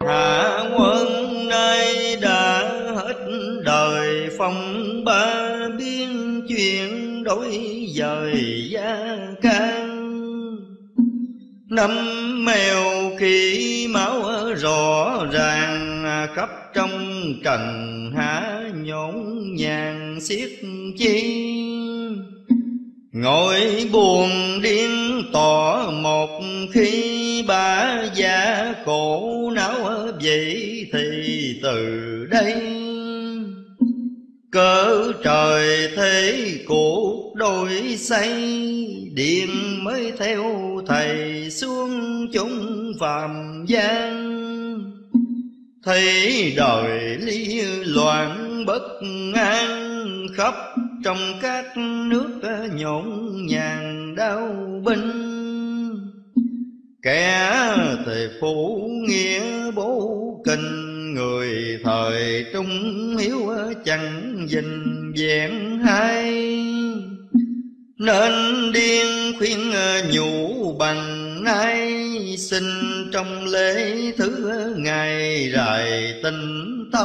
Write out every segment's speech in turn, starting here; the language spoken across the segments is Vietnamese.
Hạ quân nay đã hết đời phong ba, biến chuyển đổi dời gia can. Năm mèo khi máu rõ ràng, khắp trong trần hạ nhổn nhàng xiết chi. Ngồi buồn điên tỏ một khi, ba gia cổ não vậy thì từ đây. Cỡ trời thế cuộc đổi xây, điện mới theo thầy xuống chúng phàm gian. Thấy đời ly loạn bất an, khắp trong các nước nhộn nhàng đau binh. Kẻ thì phụ nghĩa bố kinh, người thời trung hiếu chẳng dình vẹn hay. Nên điên khuyên nhủ bằng nay, xin trong lễ thứ ngày rài tình tâm.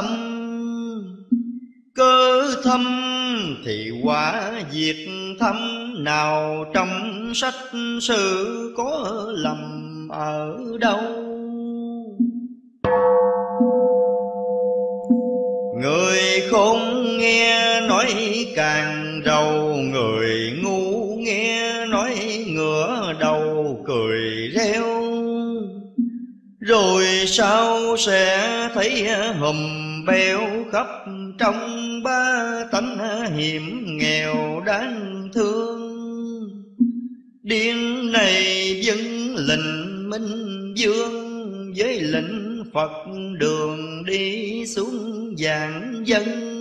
Cơ thâm thì quả diệt thâm, nào trong sách sử có lầm ở đâu. Người khôn nghe nói càng rầu, người ngu nghe nói ngửa đầu cười reo. Rồi sau sẽ thấy hùm beo khắp trong ba tánh hiểm nghèo đáng thương. Điên này dân lệnh Minh Vương, với lệnh Phật đường đi xuống vạn dân.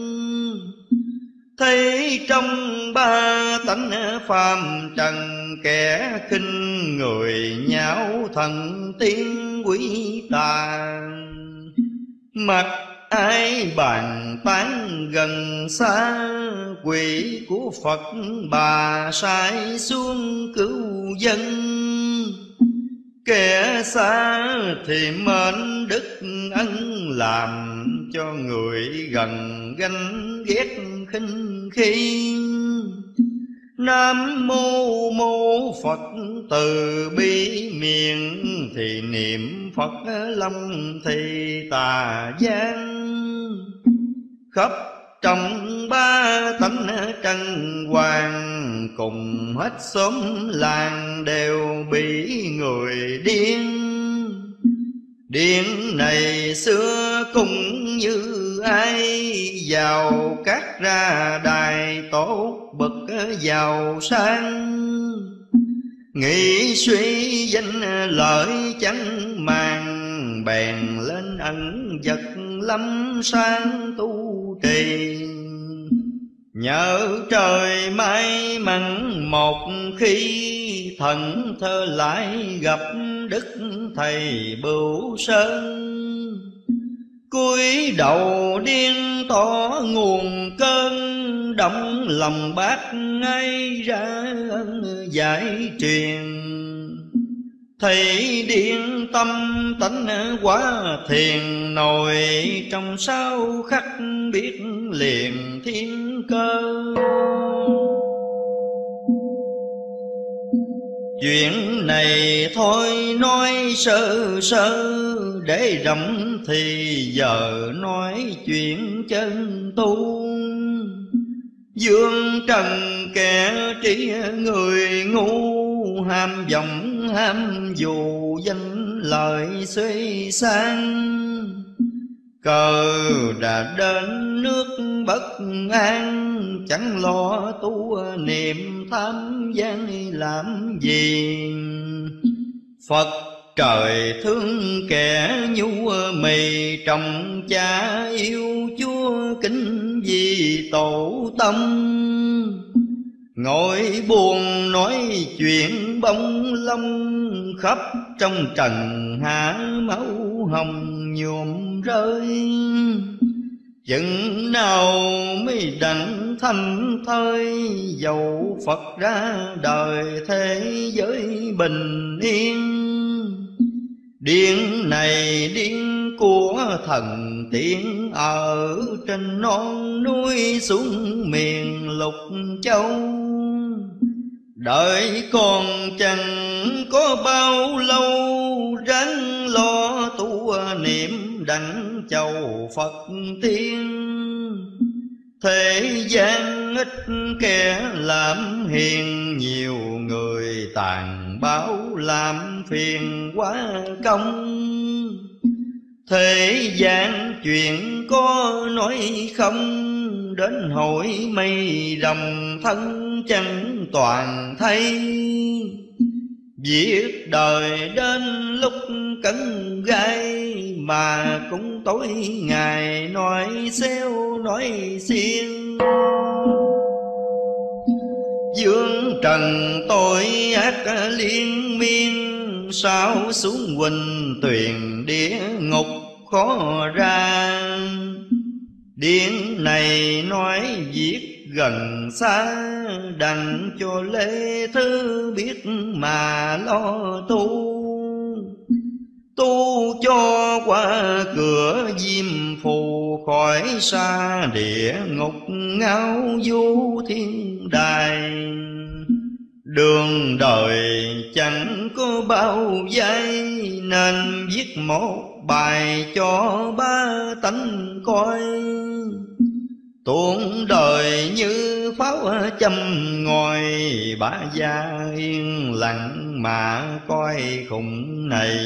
Thấy trong ba tánh phàm trần, kẻ khinh người nhão thần tiên quý tà. Mặc ai bàn tán gần xa, quỷ của Phật bà sai xuống cứu dân. Kẻ xa thì mến đức ân, làm cho người gần ganh ghét khinh khi. Nam mô mô Phật từ bi miệng, thì niệm Phật lòng thì tà gian. Khắp trong ba tánh trần hoàng, cùng hết xóm làng đều bị người điên. Điên này xưa cũng như ai, giàu cát ra đài tốt bậc giàu sang. Nghĩ suy danh lợi chẳng màng, bèn lên ẩn vật lâm sang tu trì. Nhờ trời may mắn một khi, thần thơ lại gặp đức thầy Bửu Sơn. Cúi đầu điên tỏ nguồn cơn, động lòng bác ngay ra giải truyền. Thầy điên tâm tánh quá thiền, nổi trong sao khắc biết liền thiên cơ. Chuyện này thôi nói sơ sơ, để rộng thì giờ nói chuyện chân tu. Dương trần kẻ trí người ngu, ham vọng ham dù danh lợi suy sang. Cờ đã đến nước bất an, chẳng lo tu niệm tham gian làm gì. Phật trời thương kẻ nhu mì, trọng cha yêu Chúa kính vì tổ tâm. Ngồi buồn nói chuyện bông lông, khắp trong trần hạ máu hồng nhuộm rơi. Chừng nào mới đặng thanh thơi, dầu Phật ra đời thế giới bình yên. Điên này điên của thần tiên ở trên non núi xuống miền Lục Châu. Đợi còn chẳng có bao lâu, ráng lo tu niệm đặng chầu Phật tiên. Thế gian ít kẻ làm hiền, nhiều người tàn báo làm phiền quá công. Thế gian chuyện có nói không, đến hội mây rồng thân chẳng toàn thấy. Việc đời đến lúc cấn gai, mà cũng tối ngày nói xéo nói xiên. Dương trần tội ác liên miên, sao xuống huỳnh tuyền địa ngục khó ra. Điển này nói viết gần xa, đành cho lễ thứ biết mà lo tu. Tu cho qua cửa diêm phù, khỏi xa địa ngục ngao du thiên đài. Đường đời chẳng có bao giây, nên viết một bài cho ba tánh coi. Tuôn đời như pháo châm ngòi, bả gia yên lặng mà coi khùng này.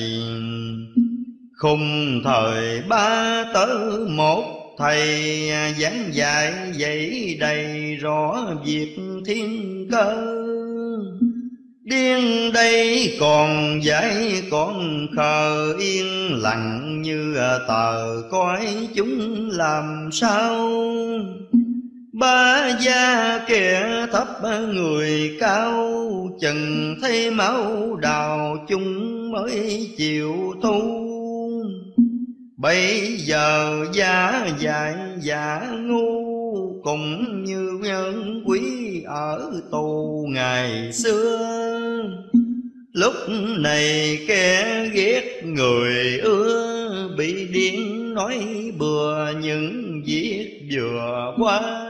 Khung thời ba tớ một thầy, giảng dạy dạy đầy rõ việc thiên cơ. Điên đây còn dạy còn khờ, yên lặng như tờ coi chúng làm sao. Ba gia kẻ thấp người cao, chừng thấy máu đào chung mới chịu thu. Bây giờ giả dại giả ngu, cũng như nhân quý ở tù ngày xưa. Lúc này kẻ ghét người ưa, bị điên nói bừa những việc vừa qua.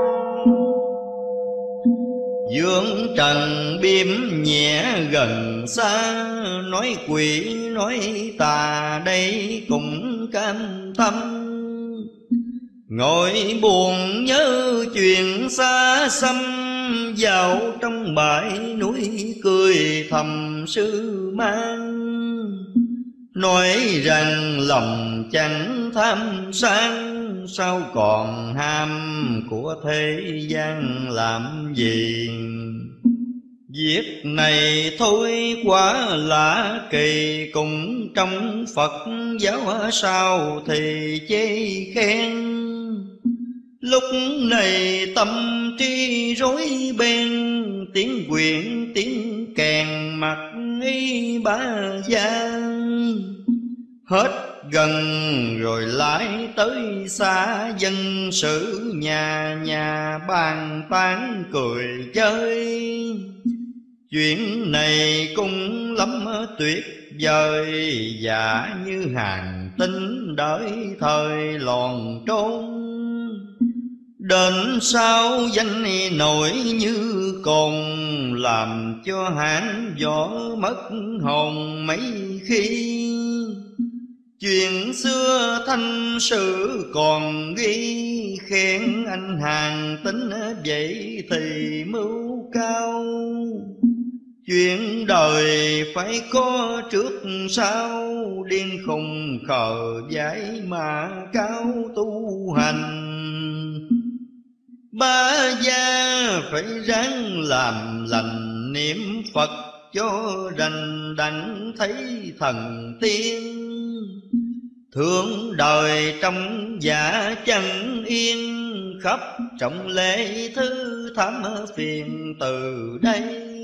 Dương trần biếm nhẹ gần xa, nói quỷ nói tà đây cũng cam tâm. Ngồi buồn nhớ chuyện xa xăm, vào trong bãi núi cười thầm sư mang. Nói rằng lòng chẳng tham sang, sao còn ham của thế gian làm gì. Việc này thôi quá lạ kỳ, cũng trong Phật giáo sao thì chê khen. Lúc này tâm trí rối beng, tiếng quyện tiếng kèn mặc y ba gian. Hết gần rồi lại tới xa, dân sự nhà nhà bàn tán cười chơi. Chuyện này cũng lắm tuyệt vời, giả như hàng tinh đợi thời lòn trốn. Đến sau danh nổi như cồn, làm cho hán võ mất hồn mấy khi. Chuyện xưa thanh sử còn ghi, khen anh hàng tính vậy thì mưu cao. Chuyện đời phải có trước sau, điên khùng khờ dại mà cao tu hành. Ba gia phải ráng làm lành, niệm Phật cho rành đặng thấy thần tiên. Thương đời trong giả chẳng yên, khắp trọng lễ thứ thám phiền từ đây.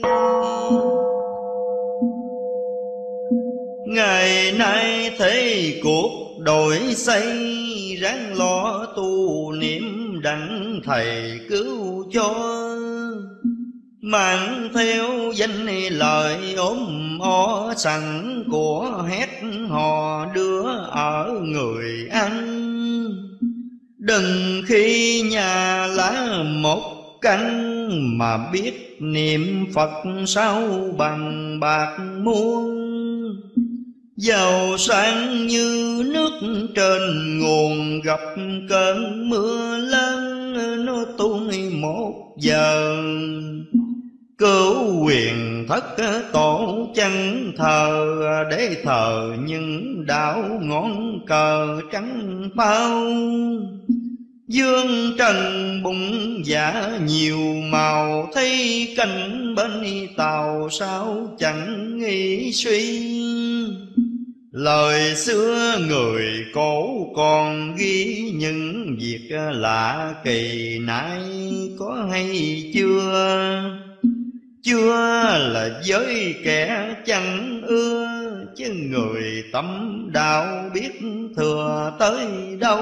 Ngày nay thấy cuộc đổi xây, ráng lo tu niệm đặng thầy cứu cho. mang theo danh lời ốm o sẵn của hét hò đưa ở người ăn. Đừng khi nhà lá một căn mà biết niệm Phật sao bằng bạc muôn. Giàu sang như nước trên nguồn gặp cơn mưa lớn nó tuôn một giờ. Cửu quyền thất tổ chân thờ để thờ những đạo ngón cờ trắng bao. Dương trần bụng dạ nhiều màu thấy cảnh bên tàu sao chẳng nghĩ suy. Lời xưa người cổ còn ghi những việc lạ kỳ nay có hay chưa? Chưa là với kẻ chẳng ưa, chứ người tâm đạo biết thừa tới đâu.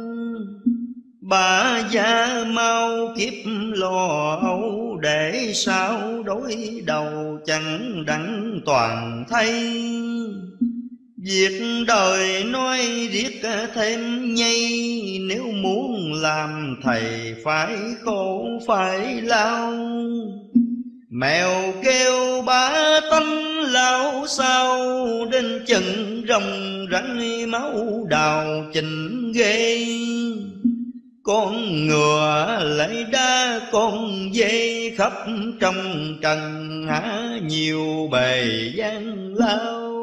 Bà già mau kiếp lo âu để sao đối đầu chẳng đặng toàn thay. Việc đời nói riết thêm nhây, nếu muốn làm thầy phải khổ phải lao. Mèo kêu bá tánh lao sao, đến chừng rồng rắn máu đào trình ghê. Con ngựa lấy đá con dê khắp trong trần há nhiều bề gian lao.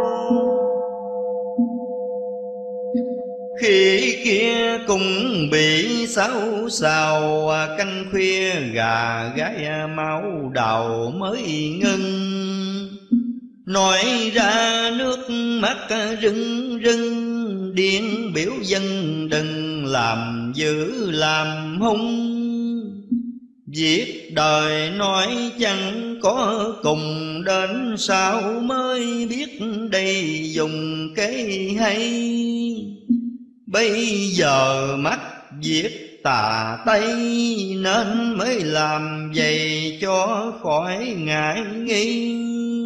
Khi kia cũng bị xáo xào, canh khuya gà gái máu đào mới ngưng. Nói ra nước mắt rưng rưng, điên biểu dân đừng làm dữ làm hung. Việc đời nói chẳng có cùng, đến sao mới biết đây dùng cái hay. Bây giờ mắt viết tà Tây, nên mới làm vậy cho khỏi ngại nghi.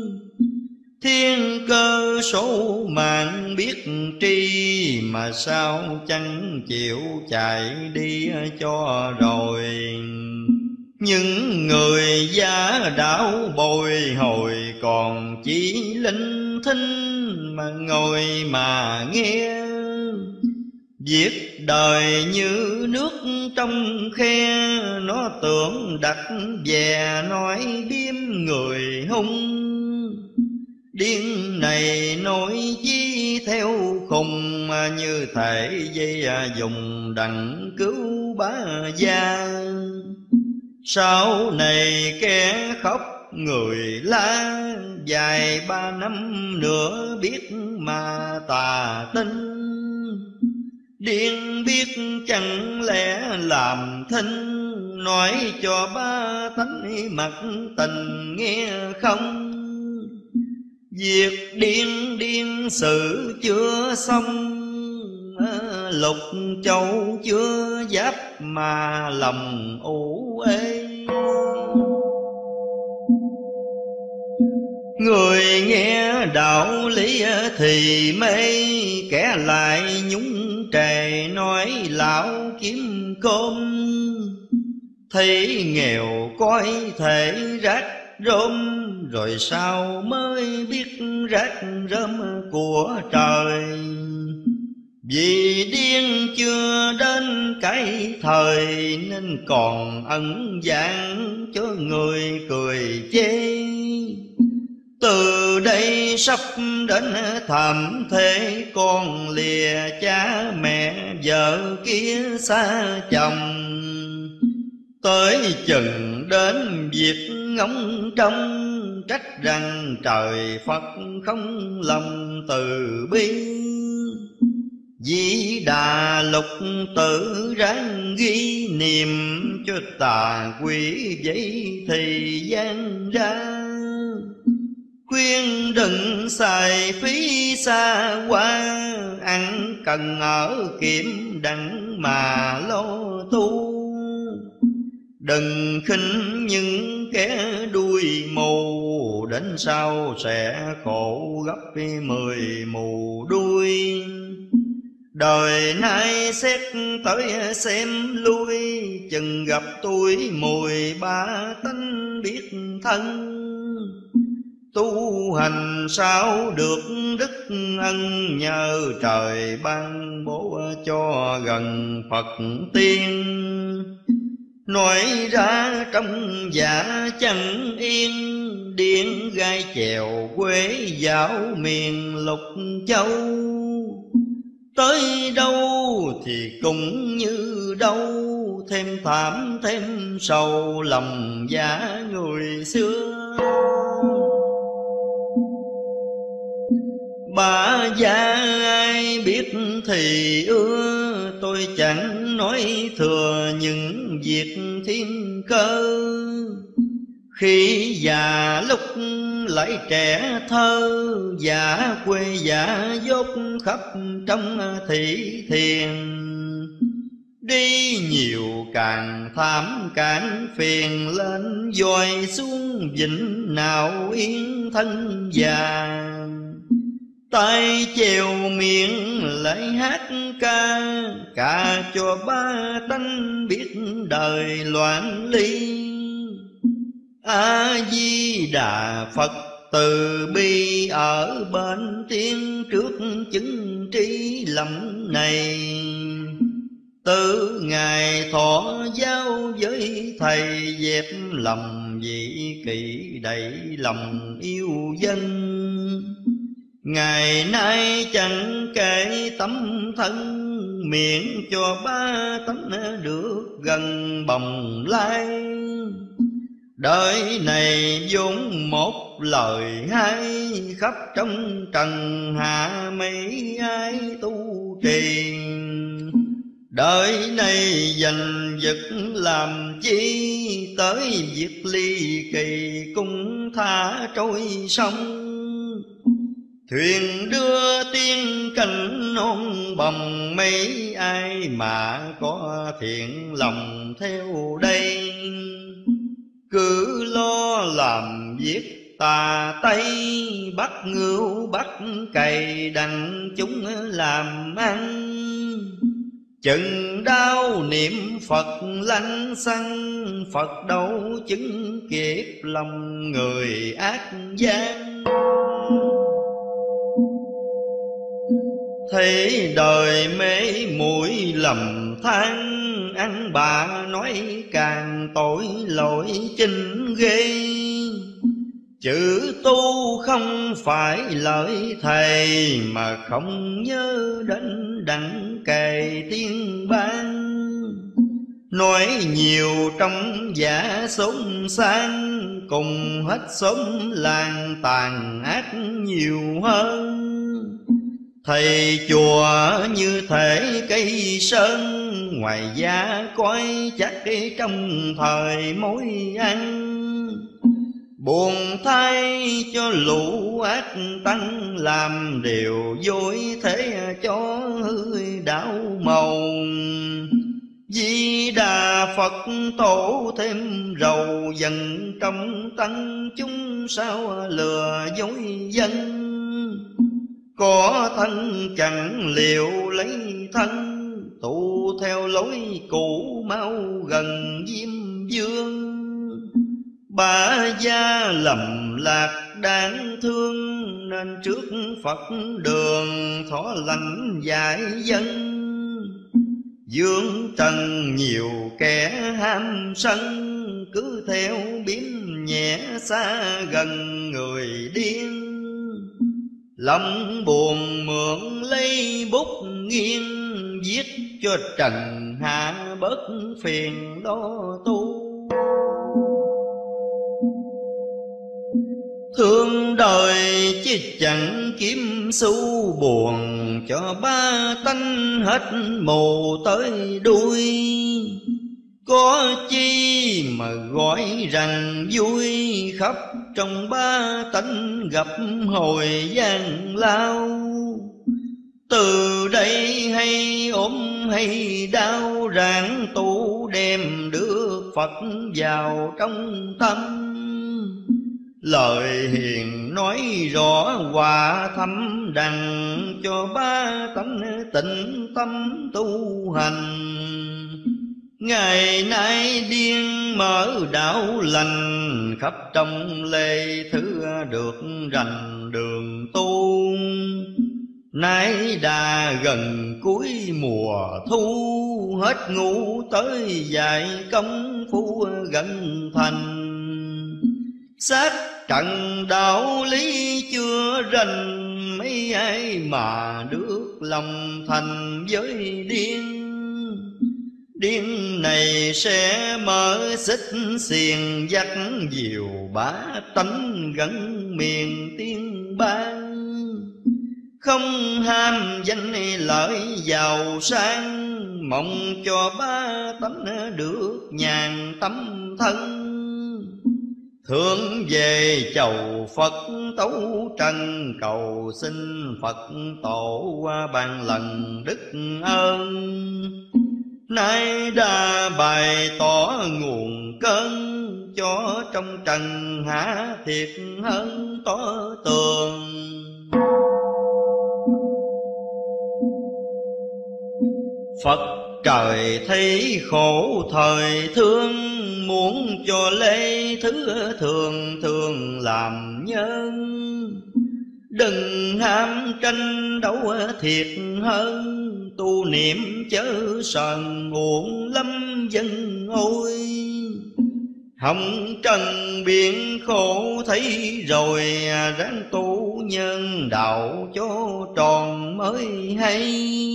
Thiên cơ số mạng biết tri, mà sao chẳng chịu chạy đi cho rồi. Những người giả đạo bồi hồi, còn chỉ linh thinh mà ngồi mà nghe. Việc đời như nước trong khe, nó tưởng đặt về nói biếm người hung. Điên này nói chi theo khùng, như thể dây dùng đặng cứu bá gia. Sau này kẻ khóc người la, dài 3 năm nữa biết mà tà tinh. Điên biết chẳng lẽ làm thinh, nói cho ba thánh mặt tình nghe không. Việc điên điên sự chưa xong, Lục Châu chưa giáp mà lòng ủ ê. Người nghe đạo lý thì mê, kẻ lại nhúng trề nói lão kiếm cơm. Thấy nghèo coi thể rác rôm, rồi sao mới biết rác rơm của trời. Vì điên chưa đến cái thời, nên còn ẩn dạng cho người cười chê. Từ đây sắp đến thảm thế, con lìa cha mẹ vợ kia xa chồng. Tới chừng đến việc ngóng trông, trách rằng trời Phật không lòng từ bi. Di Đà Lục Tử ráng ghi niệm, cho tà quỷ vậy thì gian ra. Khuyên đừng xài phí xa qua, ăn cần ở kiệm đặng mà lo tu. Đừng khinh những kẻ đuôi mù, đến sau sẽ khổ gấp 10 mù đuôi. Đời nay xét tới xem lui, chừng gặp tuổi mùi ba tánh biết thân. Tu hành sao được đức ân, nhờ trời ban bố cho gần Phật tiên. Nói ra trong dạ chẳng yên, điên gai chèo quê dạo miền Lục Châu. Tới đâu thì cũng như đâu, thêm thảm thêm sầu lòng dạ người xưa. Bà già ai biết thì ưa, tôi chẳng nói thừa những việc thiên cơ. Khi già lúc lại trẻ thơ, giả quê giả dốt khắp trong thị thiền. Đi nhiều càng thảm càng phiền, lên dòi xuống vịnh nào yên thân già. tay chèo miệng lại hát ca, ca cho ba tánh biết đời loạn ly. A Di Đà Phật từ bi ở bên tiên trước chứng trí lầm này. Từ ngày thọ giao với thầy, dẹp lòng vị kỷ đầy lòng yêu dân. Ngày nay chẳng kể tấm thân, miệng cho ba tánh được gần bồng lai. Đời này vốn một lời hay, khắp trong trần hạ mấy ai tu trì. Đời này giành giật làm chi, tới việc ly kỳ cũng tha trôi sông. Thuyền đưa tiên cảnh non bồng, mấy ai mà có thiện lòng theo đây. Cứ lo làm việc tà tây, bắt ngưu bắt cày đành chúng làm ăn. Chừng đau niệm Phật lanh xăng, Phật đâu chứng kịp lòng người ác gian. Thấy đời mê muội lầm than, ăn bà nói càng tội lỗi chinh ghê. Chữ tu không phải lợi thầy, mà không nhớ đến đặng cày tiên ban. Nói nhiều trong giả sống sang, cùng hết sống làng tàn ác nhiều hơn. Thầy chùa như thể cây sơn, ngoài giá coi chắc trong thời mối ăn. Buồn thay cho lũ ác tăng, làm điều dối thế cho hư đạo màu. Di Đà Phật tổ thêm rầu dần trong tăng chúng, sao lừa dối dân. Có thân chẳng liệu lấy thân, tu theo lối cũ mau gần Diêm Vương. Bà gia lầm lạc đáng thương, nên trước Phật đường thọ lành dạy dân. Dương trần nhiều kẻ ham sân, cứ theo biếm nhẹ xa gần người điên. Lòng buồn mượn lấy bút nghiêng, viết cho trần hạ bớt phiền lo tu. Thương đời chứ chẳng kiếm xu, buồn cho ba tánh hết mù tới đuôi. Có chi mà gọi rằng vui, khắp trong ba tánh gặp hồi gian lao. Từ đây hay ốm hay đau, ráng tu đem được Phật vào trong tâm. Lời hiền nói rõ hòa thâm đằng, cho ba tánh tịnh tâm tu hành. Ngày nay điên mở đạo lành, khắp trong lê thứ được rành đường tu. Nay đã gần cuối mùa thu, hết ngủ tới dạy công phu gần thành. Sát trận đạo lý chưa rành, mấy ai mà được lòng thành với điên. Điên này sẽ mở xích xiềng, dắt diều bá tánh gắn miền tiên ban. Không ham danh lợi giàu sang, mong cho ba tánh được nhàn tâm thân. Thương về chầu Phật tấu trần, cầu xin Phật tổ ban lần đức ơn. Nay đã bày tỏ nguồn cơn, cho trong trần hạ thiệt hơn tỏ tường. Phật trời thấy khổ thời thương, muốn cho lễ thứ thường thường làm nhân. Đừng ham tranh đấu thiệt hơn, tu niệm chớ sờn muộn lắm dân ôi. Hồng trần biển khổ thấy rồi, ráng tu nhân đạo cho tròn mới hay.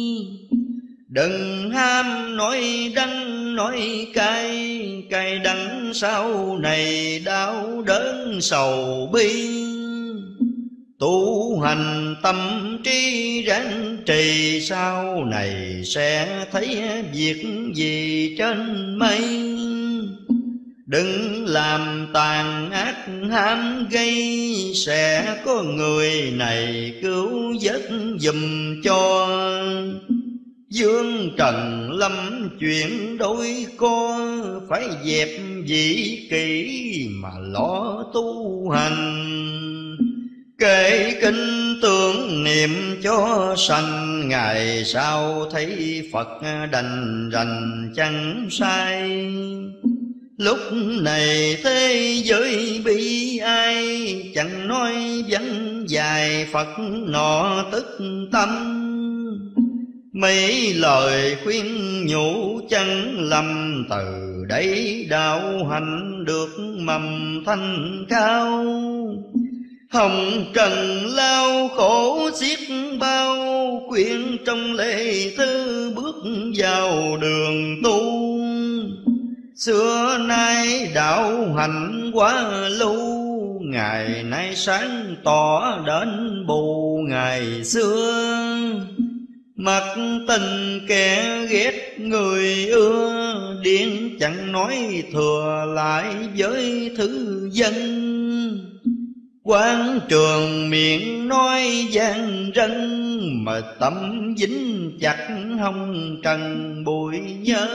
Đừng ham nói đắng nói cay, cay đắng sau này đau đớn sầu bi. Tu hành tâm trí ráng trì, sau này sẽ thấy việc gì trên mây. Đừng làm tàn ác ham gây, sẽ có người này cứu vớt giùm cho. Dương trần lâm chuyện đôi co, phải dẹp dĩ kỷ mà lo tu hành. Kể kinh tưởng niệm cho sanh, ngày sau thấy Phật đành rành chẳng sai. Lúc này thế giới bi ai, chẳng nói vắng dài Phật nọ tức tâm. Mấy lời khuyên nhủ chẳng lầm, từ đây đạo hành được mầm thanh cao. Hồng trần lao khổ xiết bao, khuyên trong lễ thư bước vào đường tu. Xưa nay đạo hành quá lưu, ngày nay sáng tỏ đến bù ngày xưa. Mặc tình kẻ ghét người ưa, điên chẳng nói thừa lại với thứ dân. Quán trường miệng nói gian rân, mà tâm dính chặt hông trần bụi nhớ.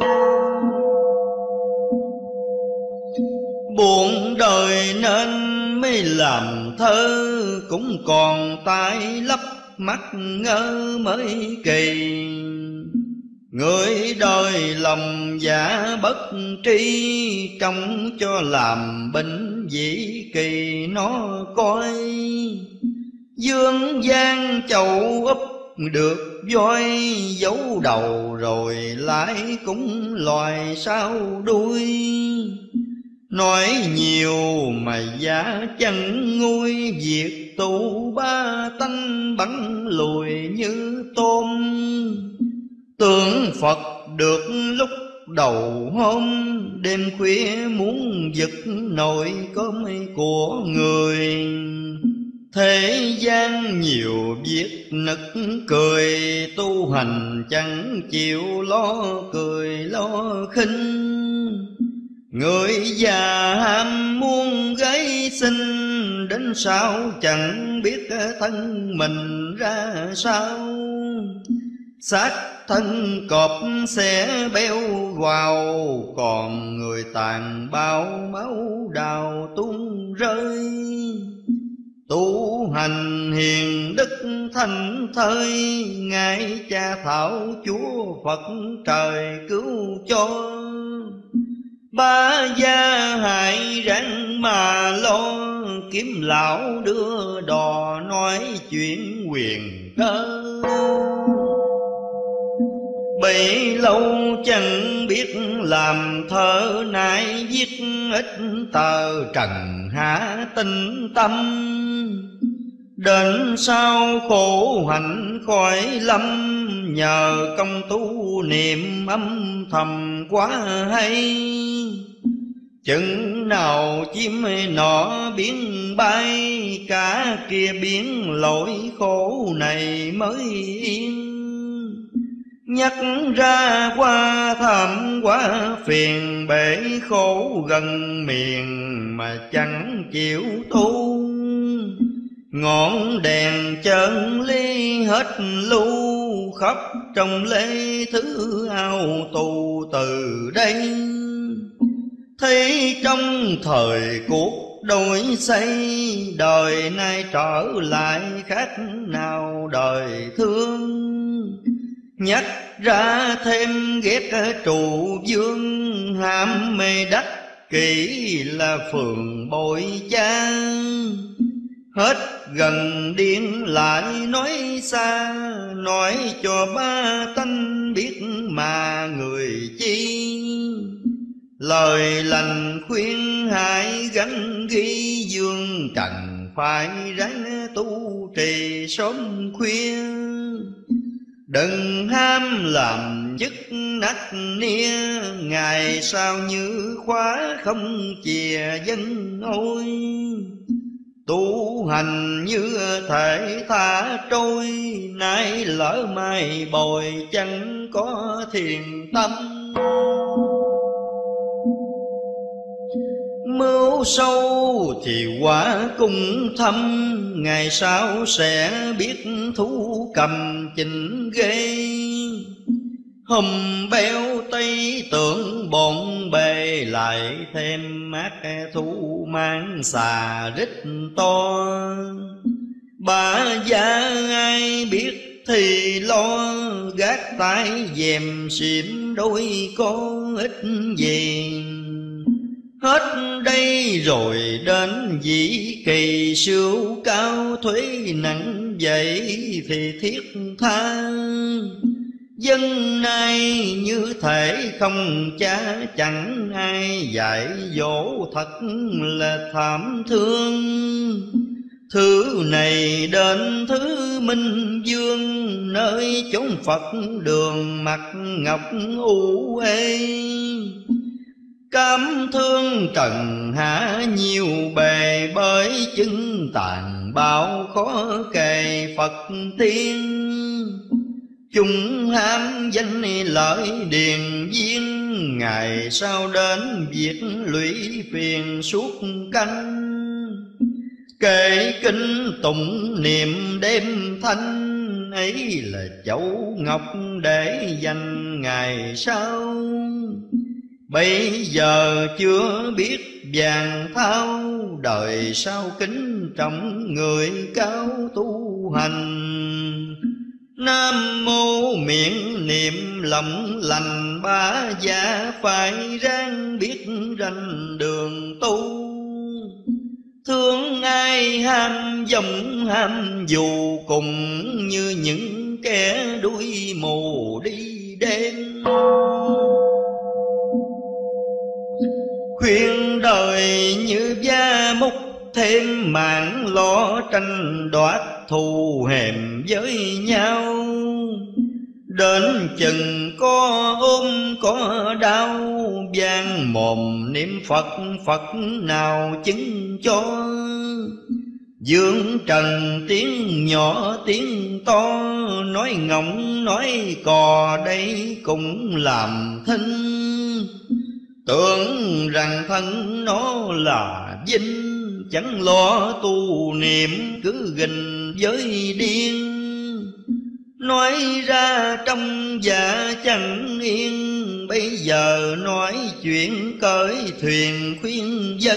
Buồn đời nên mới làm thơ, cũng còn tai lấp mắt ngơ mới kỳ. Người đời lòng dạ bất tri, trông cho làm bệnh dĩ kỳ nó coi. Dương gian chầu úp được voi, giấu đầu rồi lại cũng loài sau đuôi. Nói nhiều mà giá chẳng nguôi, việc tu ba tánh bắn lùi như tôm. Tưởng Phật được lúc đầu hôm, đêm khuya muốn giật nồi cơm của người. Thế gian nhiều việc nực cười, tu hành chẳng chịu lo cười lo khinh. Người già ham muốn gái xinh, đến sau chẳng biết thân mình ra sao. xác thân cọp sẽ béo vào, còn người tàn bao máu đào tuôn rơi. Tu hành hiền đức thanh thơi, ngài cha thảo Chúa Phật trời cứu cho. Ba gia hại ráng mà lo, kiếm lão đưa đò nói chuyện quyền cơ. Bấy lâu chẳng biết làm thơ, nay viết ít tờ trần hạ tinh tâm. Đến sau khổ hạnh khỏi lâm, nhờ công tu niệm âm thầm quá hay. Chừng nào chim nọ biến bay, cả kia biến lỗi khổ này mới yên. Nhắc ra qua thảm quá phiền, bể khổ gần miền mà chẳng chịu tu. Ngọn đèn chân ly hết lưu, khắp trong lễ thứ ao tù từ đây. Thấy trong thời cuộc đổi xây, đời nay trở lại khác nào đời thương. Nhắc ra thêm ghét trụ vương, ham mê đắc kỷ là phường bội cha. Hết gần điên lại nói xa, nói cho ba tánh biết mà người chi. Lời lành khuyên hãy gắn ghi, dương trần phải ráng tu trì sớm khuya. Đừng ham làm chức nắc nia, ngày sau như khóa không chìa dân ôi. Tu hành như thể thả trôi, nay lỡ mai bồi chẳng có thiền tâm. Mưu sâu thì quả cũng thâm, ngày sau sẽ biết thú cầm chỉnh ghê. Hùm béo tây tưởng bộn bề, lại thêm mát thú mang xà rít to. Bà già ai biết thì lo, gác tay dèm xỉm đôi con ít gì. Hết đây rồi đến dĩ kỳ, siêu cao thuế nặng vậy thì thiết tha. Dân nay như thể không cha, chẳng ai dạy dỗ thật là thảm thương. Thứ này đến thứ Minh Dương, nơi chốn Phật đường mặt ngọc u ê. Cám thương trần hạ nhiều bề, bởi chứng tàn bạo khó kề Phật tiên. Chúng ham danh lợi điền viên, ngày sau đến việc lũy phiền suốt canh. Kể kinh tụng niệm đêm thanh, ấy là châu ngọc để dành ngày sau. Bây giờ chưa biết vàng thao, đời sau kính trọng người cao tu hành. Nam mô miệng niệm lòng lành, ba gia phải ráng biết ranh đường tu. Thương ai ham dòng ham dù, cùng như những kẻ đuôi mù đi đêm. Khuyên đời như gia múc, thêm mạng lo tranh đoạt thù hèm với nhau. Đến chừng có ôm có đau, vang mồm niệm Phật, Phật nào chứng cho. Dương trần tiếng nhỏ tiếng to, nói ngọng nói cò đây cũng làm thinh. Tưởng rằng thân nó là vinh, chẳng lo tu niệm cứ gình với điên. Nói ra trong dạ chẳng yên, bây giờ nói chuyện cởi thuyền khuyên dân.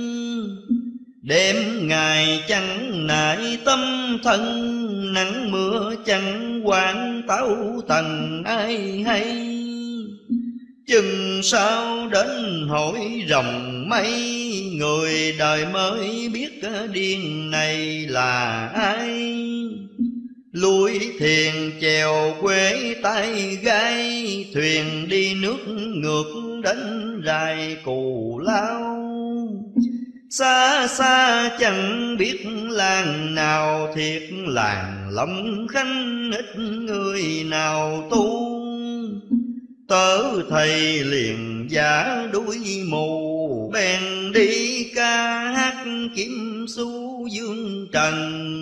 Đêm ngày chẳng nại tâm thân, nắng mưa chẳng quản táo tần ai hay. Chừng sao đến hội rồng mây, người đời mới biết điên này là ai. Lui thiền chèo quê tay gai, thuyền đi nước ngược đến rài Cù Lao. Xa xa chẳng biết làng nào, thiệt làng Long Khánh ít người nào tu. Tớ thầy liền giả đuôi mù, bèn đi ca hát kiếm xu dương trần.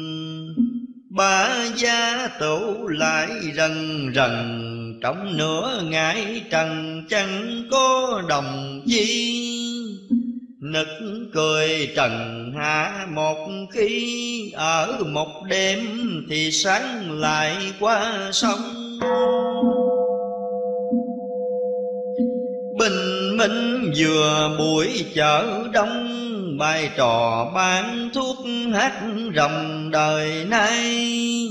Ba gia tổ lại rần rần, trong nửa ngày trần chẳng có đồng chi. Nực cười trần hạ một khi, ở một đêm thì sáng lại qua sông. Bình minh vừa buổi chợ đông, bài trò bán thuốc hát ròng đời nay.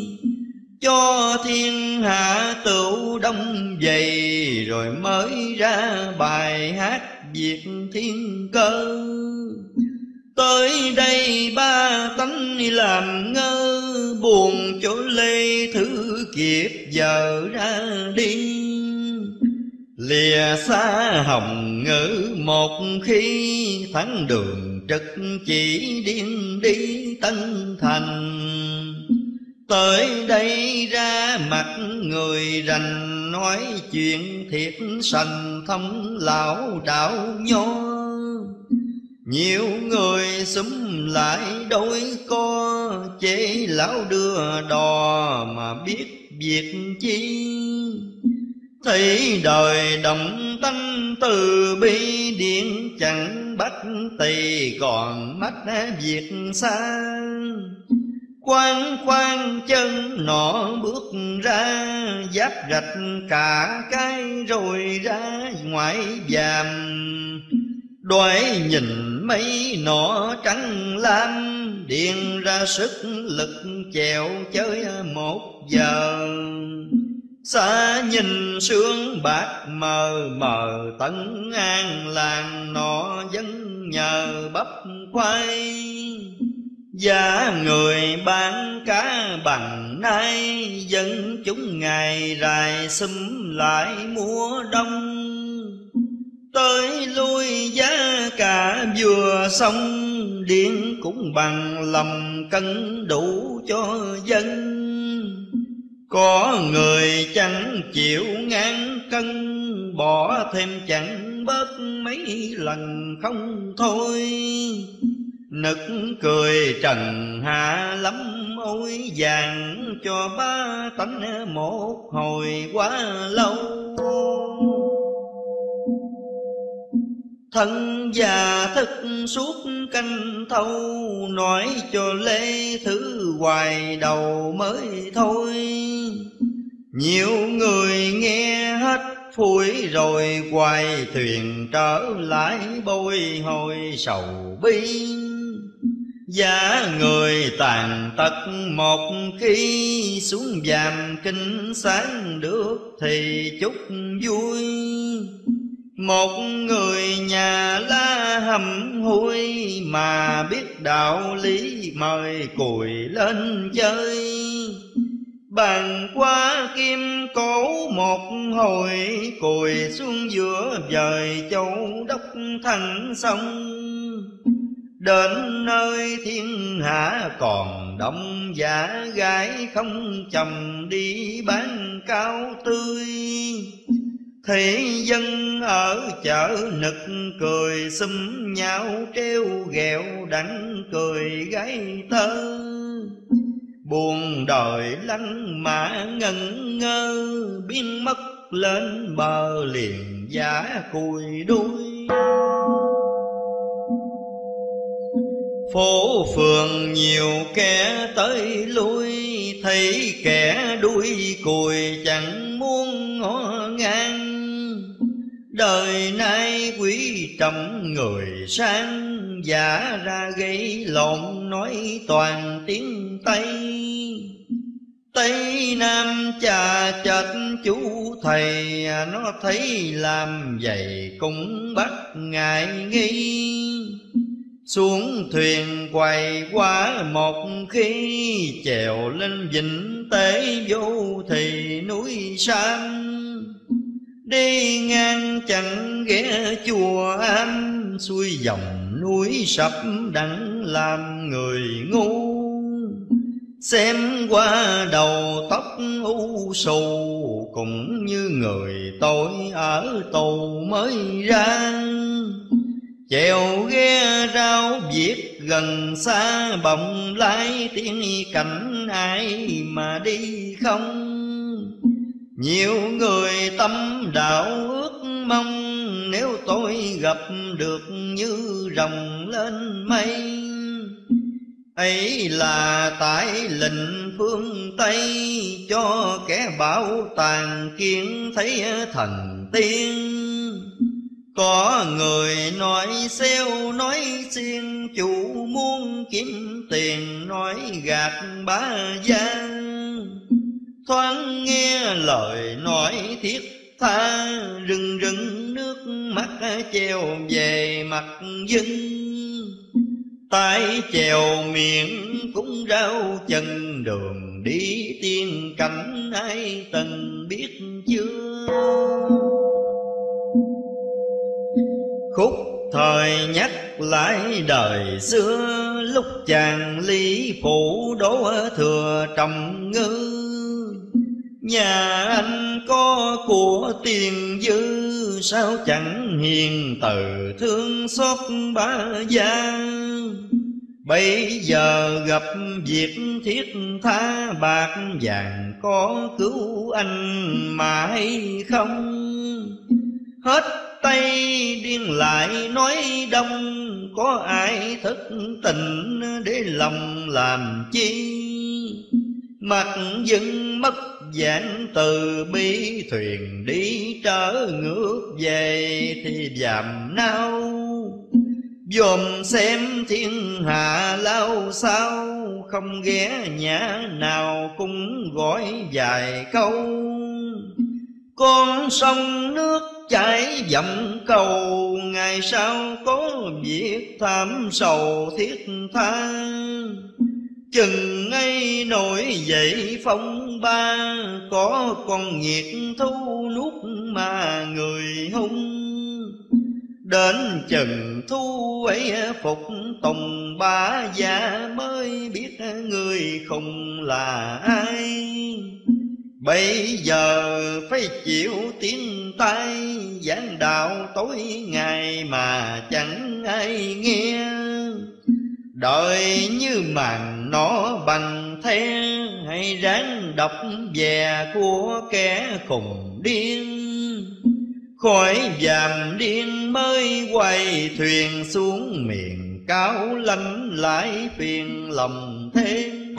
Cho thiên hạ tựu đông dày, rồi mới ra bài hát Việt thiên cơ. Tới đây ba tánh làm ngơ, buồn chỗ lê thứ kiếp giờ ra đi. Lìa xa hồng ngữ một khi, thắng đường trực chỉ điên đi Tân Thành. Tới đây ra mặt người rành, nói chuyện thiệt sành thông lão đạo nho. Nhiều người xúm lại đôi co, chế lão đưa đò mà biết việc chi. Thấy đời động tánh từ bi, điện chẳng bắt tỳ còn mắt việc xa. Khoan khoan chân nọ bước ra, giáp rạch cả cái rồi ra ngoại giàm. Đoái nhìn mấy nọ trắng lam, điền ra sức lực chèo chơi 1 giờ. Xa nhìn sương bạc mờ mờ, Tân An làng nọ vẫn nhờ bắp khoai. Giá người bán cá bằng nay, dân chúng ngày rày xúm lại mùa đông. Tới lui giá cả vừa xong, điện cũng bằng lầm cân đủ cho dân. Có người chẳng chịu ngàn cân, bỏ thêm chẳng bớt mấy lần không thôi. Nực cười trần hạ lắm ôi, vàng cho ba tánh một hồi quá lâu. Thân già thức suốt canh thâu, nói cho lê thứ hoài đầu mới thôi. Nhiều người nghe hết phủi rồi, hoài thuyền trở lại bồi hồi sầu bi. Giá người tàn tật một khi, xuống giàm kinh sáng được thì chúc vui. Một người nhà la hầm hôi, mà biết đạo lý mời cùi lên chơi. Bàn qua kim cổ một hồi, cùi xuống giữa dời Châu Đốc thẳng sông. Đến nơi thiên hạ còn đông giả gái không chồng, đi bán cao tươi. Thế dân ở chợ nực cười xúm nhau, treo ghẹo đắng cười gái tơ. Buồn đời lăn mã ngẩn ngơ, biến mất lên bờ liền giả cùi đuôi. Phố phường nhiều kẻ tới lui, thấy kẻ đuôi cùi chẳng muốn ngó ngang. Đời nay quý trọng người sang, giả ra gây lộn nói toàn tiếng Tây. Tây Nam cha chạch chú thầy, nó thấy làm vậy cũng bắt ngại nghi. Xuống thuyền quay qua một khi, chèo lên Vịnh Tế vô thì núi Sam. Đi ngang chẳng ghé chùa Am, xuôi dòng núi sập đặng làm người ngu. Xem qua đầu tóc u sù, cũng như người tội ở tù mới ra. Chèo ghe rau viết gần xa, bồng lái tiếng cảnh ai mà đi không. Nhiều người tâm đạo ước mong, nếu tôi gặp được như rồng lên mây. Ấy là tại lệnh phương Tây, cho kẻ bảo tàng kiến thấy thần tiên. Có người nói xeo nói xiên, chủ muốn kiếm tiền nói gạt bá gia. Thoáng nghe lời nói thiết tha, rưng rưng nước mắt treo về mặt dân. tay chèo miệng cũng rau chân, đường đi tiên cảnh ai từng biết chưa. Khúc thời nhắc lại đời xưa, lúc chàng Lý Phủ đổ thừa Trọng Ngư. Nhà anh có của tiền dư, sao chẳng hiền từ thương xót bá gia. Bây giờ gặp việc thiết tha, bạc vàng có cứu anh mà hay không? Hết tay điên lại nói đông, có ai thất tình để lòng làm chi? Mặt dân mất dạng từ bi, thuyền đi trở ngược về thì dàm nao. Dòm xem thiên hạ lao sao, không ghé nhà nào cũng gọi vài câu. Con sông nước chảy dặm cầu, ngày sau có việc thảm sầu thiết tha. Chừng ngay nổi dậy phong ba, có con nghiệt thu nuốt mà người hung. Đến chừng thu ấy phục tùng bá gia, mới biết người khùng là ai. Bây giờ phải chịu tiếng tai, giảng đạo tối ngày mà chẳng ai nghe. Đời như màn nó bằng the, hay ráng đọc về của kẻ khùng điên. Khỏi dàm điên mới quay thuyền xuống miền cao lanh, lại phiền lòng thêm.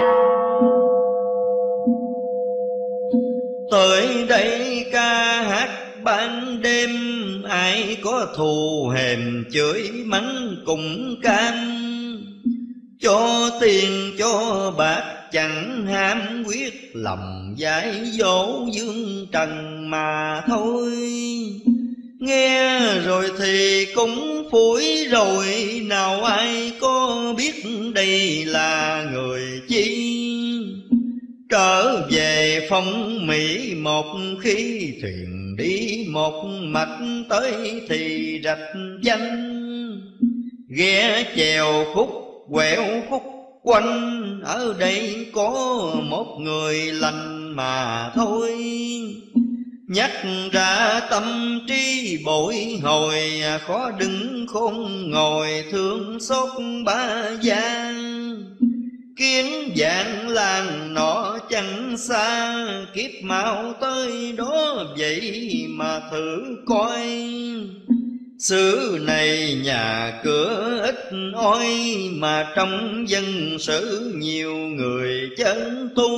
Tới đây ca hát ban đêm, ai có thù hèm chửi mắng cùng cam. Cho tiền cho bạc chẳng ham quyết, lòng dại dỗ dương trần mà thôi. Nghe rồi thì cũng phủi rồi, nào ai có biết đây là người chi. Trở về phong Mỹ một khi, thuyền đi một mạch tới thì rạch danh. Ghé chèo khúc quẹo khúc quanh, ở đây có một người lành mà thôi. Nhắc ra tâm trí bội hồi, khó đứng khôn ngồi thương xót bá gia. Kiến dạng làng nọ chẳng xa, kiếp mau tới đó vậy mà thử coi. Xứ này nhà cửa ít ỏi, mà trong dân sự nhiều người chân tu.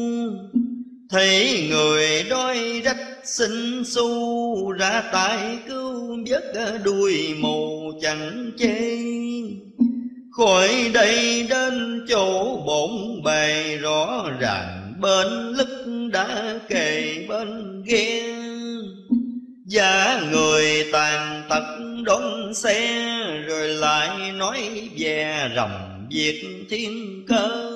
Thấy người đói rách xin xu, ra tay cứu vớt đuôi mù chẳng chê. Khỏi đây đến chỗ bổn bề, rõ ràng bên lức đã kề bên ghe. Giá người tàn tật đón xe, rồi lại nói về rồng việc thiên cơ.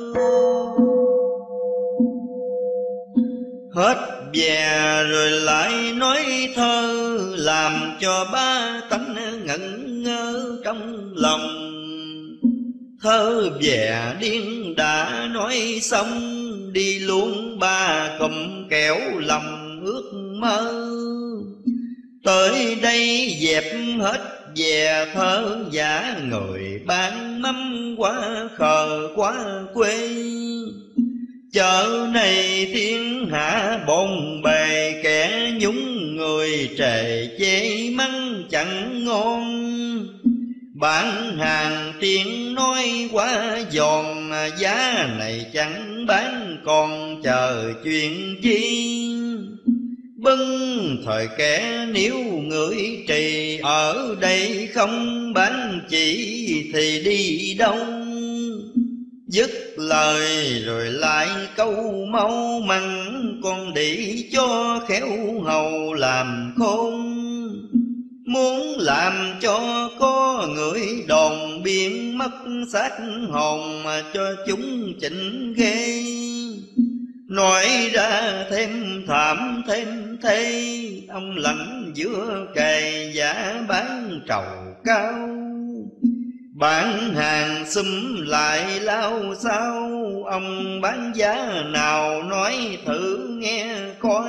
Hết về rồi lại nói thơ, làm cho ba tánh ngẩn ngơ trong lòng. Thơ về điên đã nói xong, đi luôn ba cụm kẻo lòng ước mơ. Tới đây dẹp hết về thơ giả, người bán mắm quá khờ quá quê. Chợ này thiên hạ bồn bề, kẻ nhúng người trề chê mắng chẳng ngon. Bán hàng tiếng nói quá giòn, giá này chẳng bán còn chờ chuyện chi. Bưng thời kẻ nếu người trì, ở đây không bán chỉ thì đi đâu. Dứt lời rồi lại câu mau măng, con đĩ cho khéo hầu làm khôn. Muốn làm cho có người đồn biến mất xác hồn, mà cho chúng chỉnh ghê. Nói ra thêm thảm thêm thê, ông lãnh giữa cày giá bán trầu cao. Bán hàng xúm lại lao sao, ông bán giá nào nói thử nghe coi.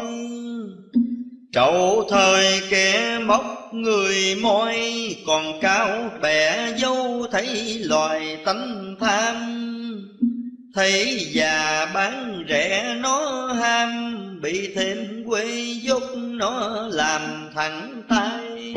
Trậu thời kẻ móc người môi, còn cao bẻ dâu thấy loài tánh tham. Thấy già bán rẻ nó ham, bị thêm quê dốt nó làm thẳng tay.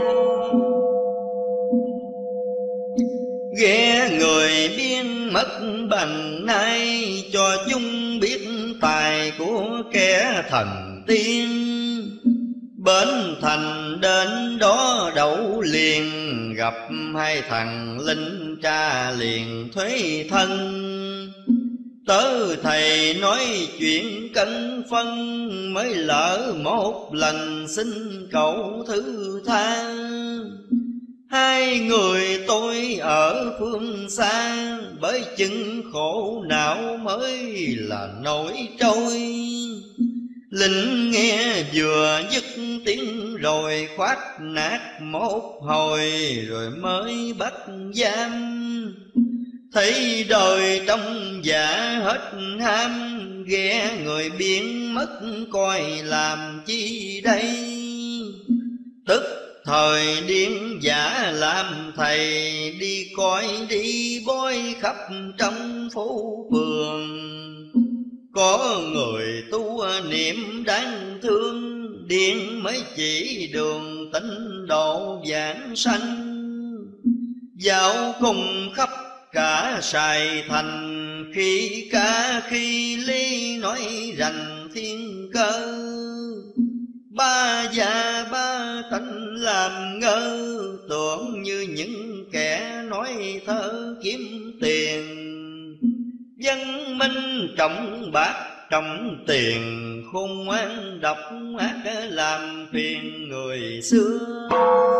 Ghé người biên mất bằng nay, cho chúng biết tài của kẻ thần tiên. Bến thành đến đó đậu liền, gặp hai thằng linh tra liền thuế thân. Tớ thầy nói chuyện cân phân, mới lỡ một lần xin cậu thứ tha. Hai người tôi ở phương xa, bởi chừng khổ não mới là nổi trôi. Lính nghe vừa dứt tiếng rồi khoát nát một hồi, rồi mới bắt giam. Thấy đời trong dạ hết ham, ghé người biến mất coi làm chi đây. Tức thời điên giả làm thầy, đi coi đi bói khắp trong phố phường. Có người tu niệm đáng thương, điên mới chỉ đường tịnh độ giảng sanh. Dạo cùng khắp cả Sài Thành, khi ca khi ly nói rành thiên cơ. Ba già ba tánh làm ngơ, tưởng như những kẻ nói thơ kiếm tiền. Dân minh trọng bạc trọng tiền, khôn ngoan độc ác làm phiền người xưa.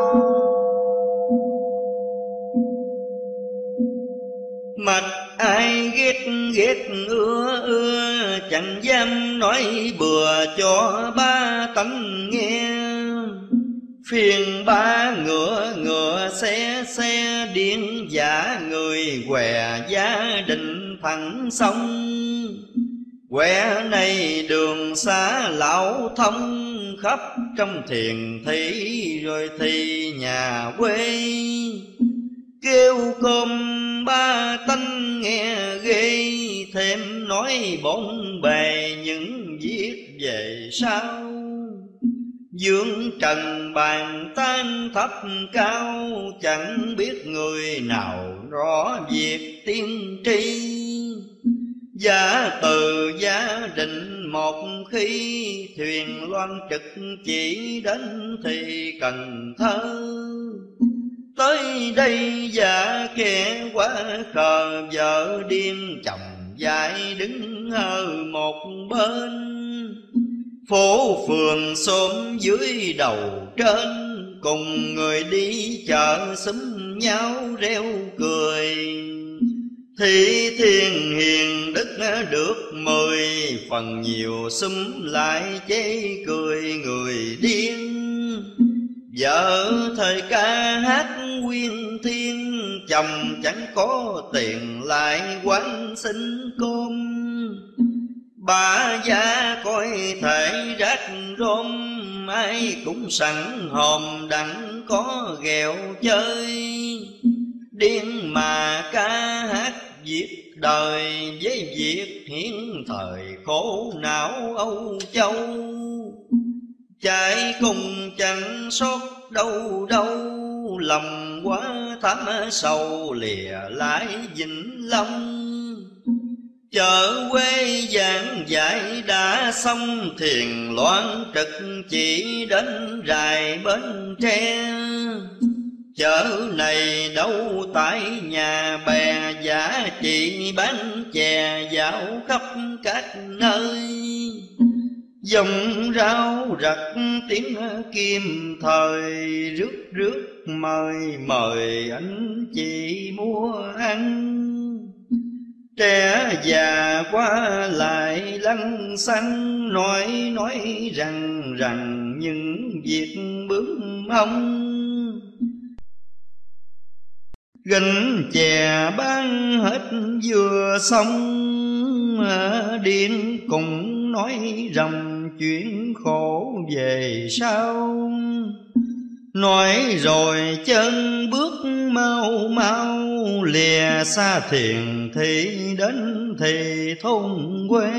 Mặt ai ghét ghét ưa, chẳng dám nói bừa cho ba tánh nghe. Phiền ba ngựa ngựa xe điên giả, người què gia đình thẳng sông. Quẻ này đường xa lão thông, khắp trong thiền thị rồi thì nhà quê. Kêu cơm ba tánh nghe ghê, thêm nói bốn bề những viết về sau. Dương trần bàn tan thấp cao, chẳng biết người nào rõ việc tiên tri. Giả từ gia định một khi, thuyền loan trực chỉ đến thì Cần Thơ. Tới đây giả kẻ quá khờ, vợ điên chồng dại đứng ở một bên. Phố phường xóm dưới đầu trên, cùng người đi chợ xúm nhau reo cười. Thì thiên hiền đức được 10, phần nhiều xúm lại chê cười người điên. Vợ thời ca hát quyên thiên, chồng chẳng có tiền lại quán xin cơm. Bà già coi thể rách rôm, ai cũng sẵn hòm đặng có ghẹo chơi. Điên mà ca hát viết đời, với việc hiến thời khổ não Âu Châu. Chạy cùng chẳng sót đâu đâu, lòng quá thắm sầu lìa lại Vĩnh Long. Chợ quê giảng dạy đã xong, thiền loan trực chỉ đến rài Bến Tre. Chợ này đâu tại nhà bè, giả chị bán chè dạo khắp các nơi. Dòng rau rặt tiếng kim thời, rước rước mời mời anh chị mua ăn. Trẻ già qua lại lăng xăng, nói rằng những việc bướm hông. Gánh chè bán hết vừa xong, điên cùng nói rầm chuyện khổ về sau. Nói rồi chân bước mau mau, lìa xa thiền thì đến thì thôn quê.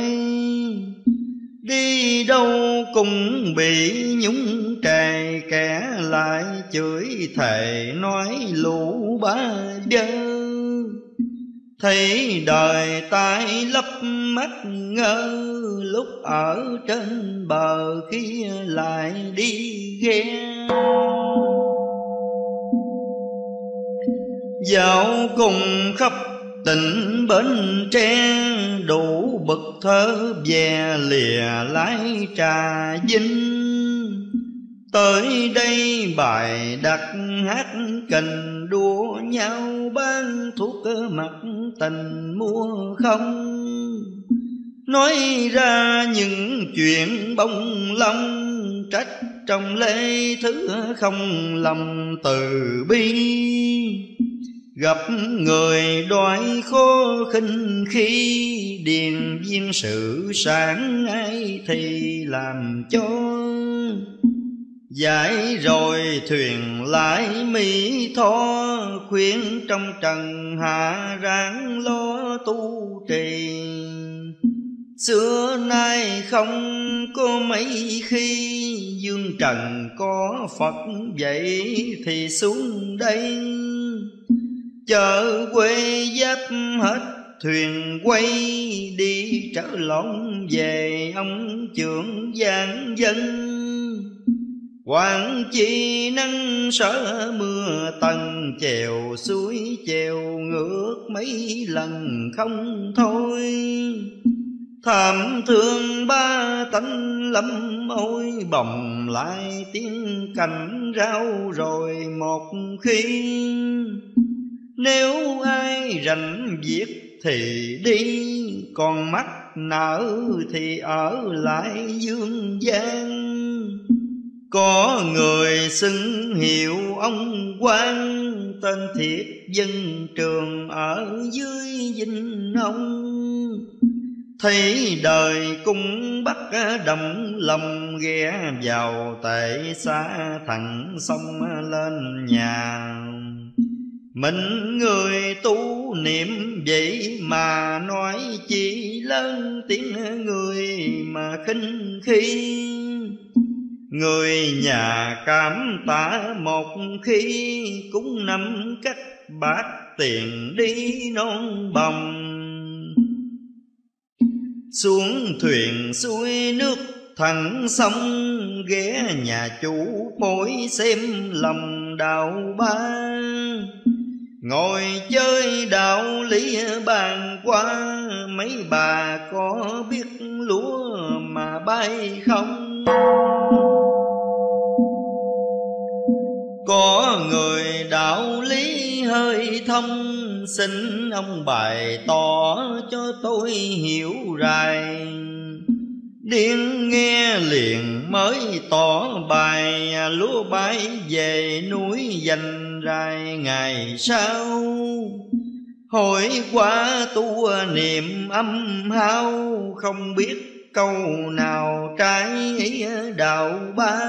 Đi đâu cũng bị nhúng trề, kẻ lại chửi thề nói lũ bá dơ. Thấy đời tai lấp mắt ngơ, lúc ở trên bờ khi lại đi ghe. Dạo cùng khắp tỉnh Bến Tre, đủ bậc thơ về lìa lái Trà Vinh. Tới đây bài đặt hát cành đua nhau, bán thuốc mặt tình mua không. Nói ra những chuyện bông lông, trách trong lê thứ không lòng từ bi. Gặp người đói khó khinh khi, điền viên sự sáng ai thì làm cho. Giải rồi thuyền lại Mỹ Tho, khuyên trong trần hạ ráng lo tu trì. Xưa nay không có mấy khi, dương trần có Phật vậy thì xuống đây. Chợ quê giáp hết thuyền quay, đi trở lộn về ông trưởng giang dân. Quảng chi nắng sợ mưa tầng, chèo suối chèo ngược mấy lần không thôi. Thảm thương ba tánh lắm ôi, bồng lại tiếng cành rau rồi một khi. Nếu ai rảnh việc thì đi, còn mắt nở thì ở lại dương gian. Có người xưng hiệu ông quan, tên thiệt dân trường ở dưới Vinh Ông. Thấy đời cung bắt đầm lòng, ghé vào tệ xa thẳng sông lên nhà. Mình người tu niệm vậy mà nói chỉ lớn tiếng người mà khinh khi. Người nhà cảm tạ một khi, cũng năm cách bát tiền đi non bồng. Xuống thuyền xuôi nước thẳng sông, ghé nhà chủ phối xem lòng đạo ba. Ngồi chơi đạo lý bàn qua, mấy bà có biết lúa mà bay không? Có người đạo lý hơi thông, xin ông bày tỏ cho tôi hiểu rài. Điên nghe liền mới tỏ bài, lúa bay về núi dành rài ngày sau. Hỏi qua tu niệm âm hao, không biết câu nào trái ý đạo ba.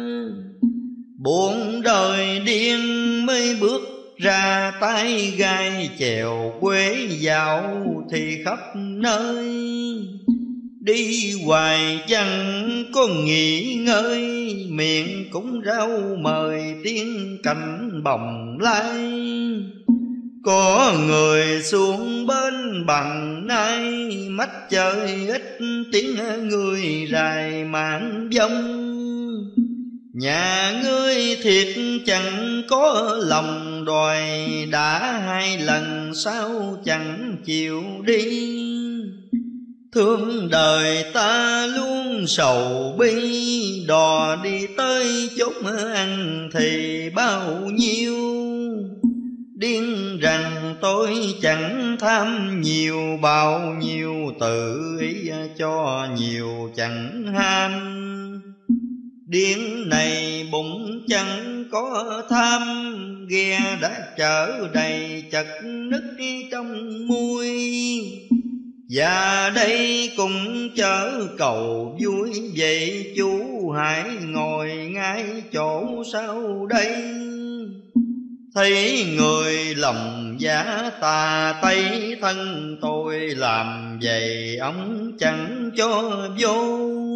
Buồn đời điên mới bước ra tay gai, chèo quê dạo thì khắp nơi. Đi hoài chẳng có nghỉ ngơi, miệng cũng rau mời tiếng cảnh bồng lai. Có người xuống bên bằng nay, mắt chơi ít tiếng người rài mạng vong. Nhà ngươi thiệt chẳng có lòng đòi, đã hai lần sao chẳng chịu đi. Thương đời ta luôn sầu bi, đò đi tới chốn ăn thì bao nhiêu. Điên rằng tôi chẳng tham nhiều, bao nhiêu tự ý cho nhiều chẳng ham. Điên này bụng chẳng có tham, ghe đã chở đầy chật nứt trong mui. Và đây cũng chở cầu vui, vậy chú hãy ngồi ngay chỗ sau đây. Thấy người lòng giả tà tây, thân tôi làm vậy ông chẳng cho vô.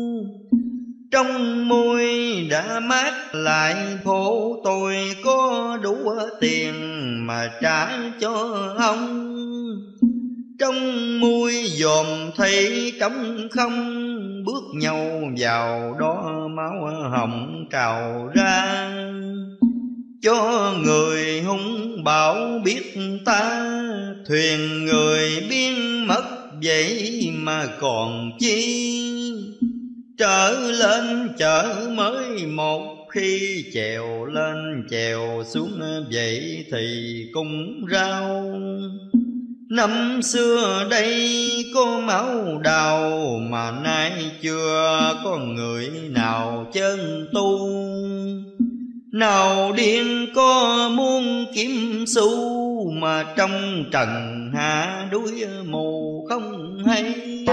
Trong môi đã mát lại phố, tôi có đủ tiền mà trả cho ông. Trong môi dòm thấy trống không, bước nhau vào đó máu hồng trào ra. Cho người hung bạo biết ta, thuyền người biến mất vậy mà còn chi. Trở lên chợ mới một khi, chèo lên chèo xuống vậy thì cũng rau. Năm xưa đây có máu đào, mà nay chưa có người nào chân tu. Nào điên có muốn kiếm xu, mà trong trần hạ đuối mù không hay.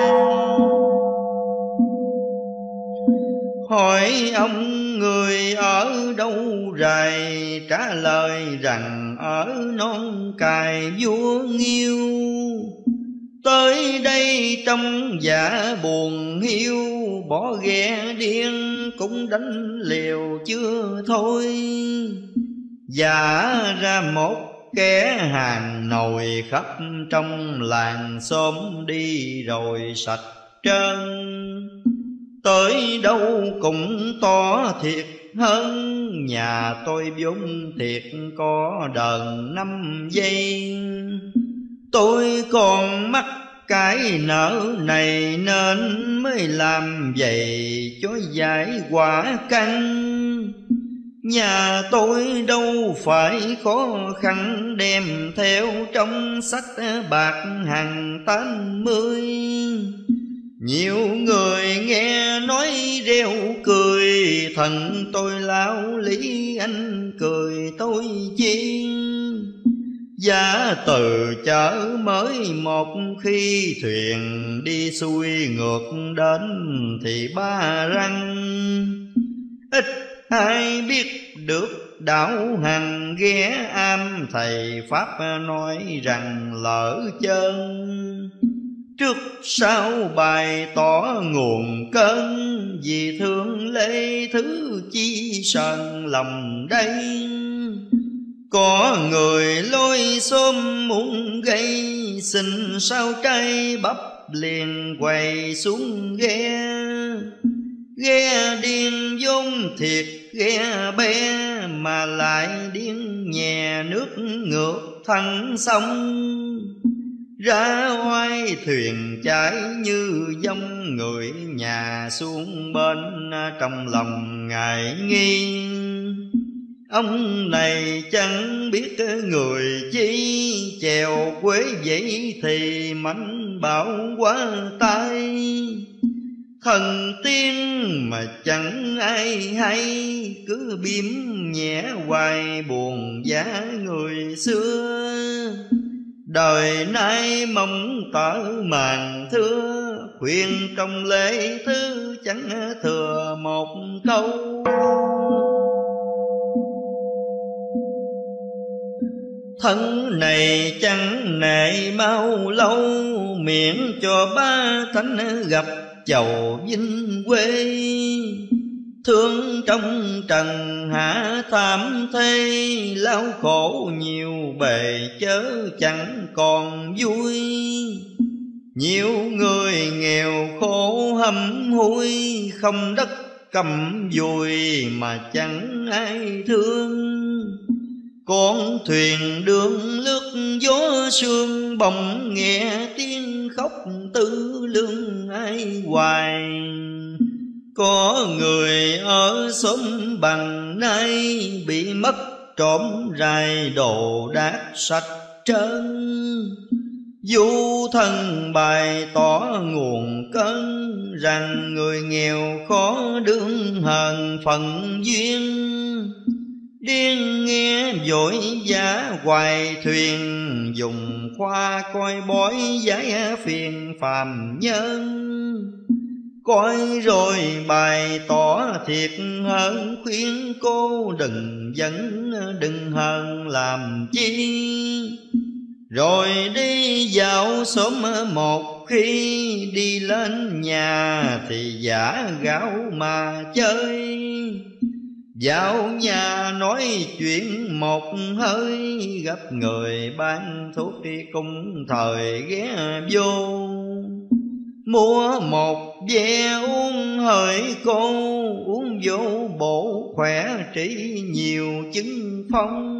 Hỏi ông người ở đâu rày, trả lời rằng ở non cài vua Nghiêu. Tới đây trong dạ buồn hiu, bỏ ghe điên cũng đánh liều chưa thôi. Giả ra một kẻ hàng nồi khắp trong làng xóm, đi rồi sạch trơn. Tới đâu cũng to thiệt hơn, nhà tôi vốn thiệt có đờn 5 giây. Tôi còn mắc cái nợ này nên mới làm vậy cho giải quả căn. Nhà tôi đâu phải khó khăn, đem theo trong sách bạc hàng 80. Nhiều người nghe nói reo cười, thần tôi lão lý anh cười tôi chi. Giá từ chợ mới một khi, thuyền đi xuôi ngược đến thì ba răng. Ít ai biết được đạo hằng ghé am, thầy pháp nói rằng lỡ chân. Trước sau bày tỏ nguồn cơn, vì thương lễ thứ chi sờn lòng đây. Có người lôi xôm muốn gây, xin sao trai bắp liền quay xuống ghe. Ghe điên vốn thiệt ghe bé, mà lại điên nhè nước ngược thân sông. Ra oai thuyền chảy như dông, người nhà xuống bên trong lòng ngại nghi. Ông này chẳng biết người chi, chèo quế vậy thì mảnh bảo quá tay. Thần tiên mà chẳng ai hay, cứ biếm nhẹ hoài buồn giá người xưa. Đời nay mong tở màn thưa, khuyên trong lễ thứ chẳng thừa một câu. Thân này chẳng nệ bao lâu, miễn cho ba thánh gặp chầu vinh quê. Thương trong trần hạ tham thế, lao khổ nhiều bề chớ chẳng còn vui. Nhiều người nghèo khổ hầm hối, không đất cầm vùi mà chẳng ai thương. Con thuyền đường lướt gió sương, bỗng nghe tiếng khóc tư lương ai hoài. Có người ở xóm Bằng nay, bị mất trộm rài đồ đạc sạch trơn. Du thân bày tỏ nguồn cơn, rằng người nghèo khó đương hờn phận duyên. Điên nghe vội vã hoài thuyền, dùng khoa coi bói giải phiền phàm nhân. Coi rồi bày tỏ thiệt hơn, khuyên cô đừng dẫn đừng hờn làm chi. Rồi đi dạo xóm một khi, đi lên nhà thì giả gạo mà chơi. Vào nhà nói chuyện một hơi, gặp người bán thuốc đi cùng thời ghé vô. Mua một ve uống hỡi cô, uống vô bổ khỏe trị nhiều chứng phong.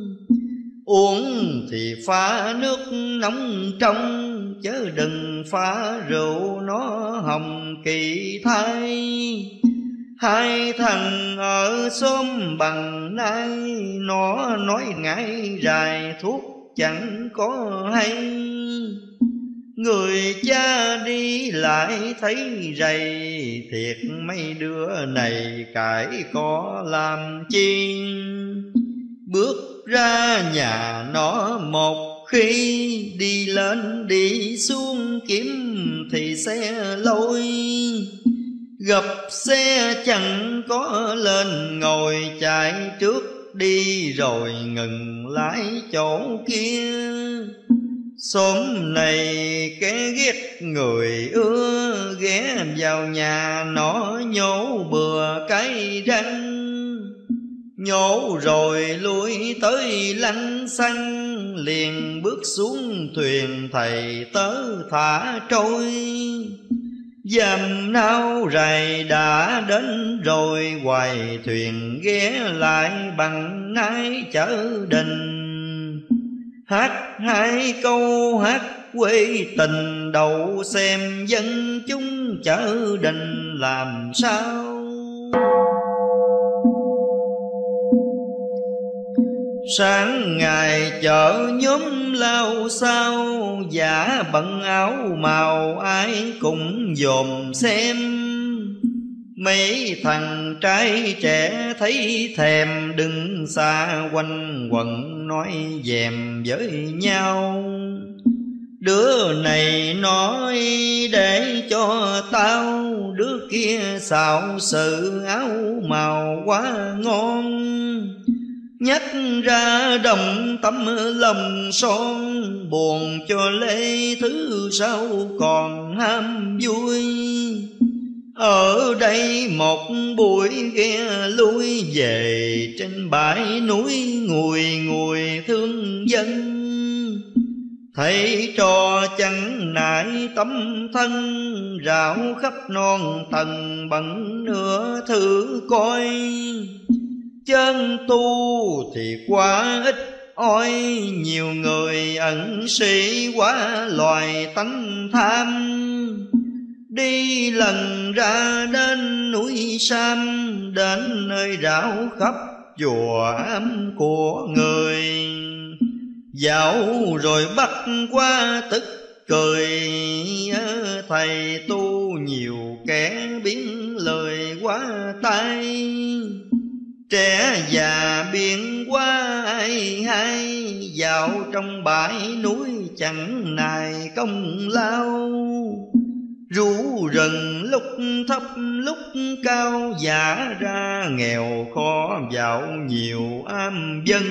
Uống thì pha nước nóng trong, chớ đừng pha rượu nó hồng kỳ thay. Hai thằng ở xóm Bằng nay, nó nói ngại rài thuốc chẳng có hay. Người cha đi lại thấy rầy, thiệt mấy đứa này cãi có làm chi. Bước ra nhà nó một khi, đi lên đi xuống kiếm thì xe lôi. Gặp xe chẳng có lên ngồi, chạy trước đi rồi ngừng lái chỗ kia. Xóm này kẻ ghét người ưa, ghé vào nhà nó nhổ bừa cái răng. Nhổ rồi lui tới lăng xăng, liền bước xuống thuyền thầy tớ thả trôi. Dầm nao rày đã đến rồi, hoài thuyền ghé lại Bằng nái chở đình. Hát hai câu hát quê tình, đầu xem dân chúng chở đình làm sao. Sáng ngày chợ nhóm lao sao, giả bận áo màu ai cũng dòm xem. Mấy thằng trai trẻ thấy thèm, đứng xa quanh quẩn nói dèm với nhau. Đứa này nói để cho tao, đứa kia xạo sự áo màu quá ngon. Nhắc ra đồng tấm lòng son, buồn cho lê thứ sau còn ham vui. Ở đây một buổi ghe lui về, trên bãi núi ngùi ngùi thương dân. Thấy trò chẳng nại tâm thân, rảo khắp non tầng bằng nửa thử coi. Chân tu thì quá ít ỏi, nhiều người ẩn sĩ quá loài tánh tham. Đi lần ra đến núi Sam, đến nơi rảo khắp chùa ám của người. Dạo rồi bắt qua tức cười, thầy tu nhiều kẻ biến lời quá tay. Trẻ già biện quá ai hay, dạo trong bãi núi chẳng nài công lao. Rú rừng lúc thấp lúc cao, giả ra nghèo khó dạo nhiều am dân.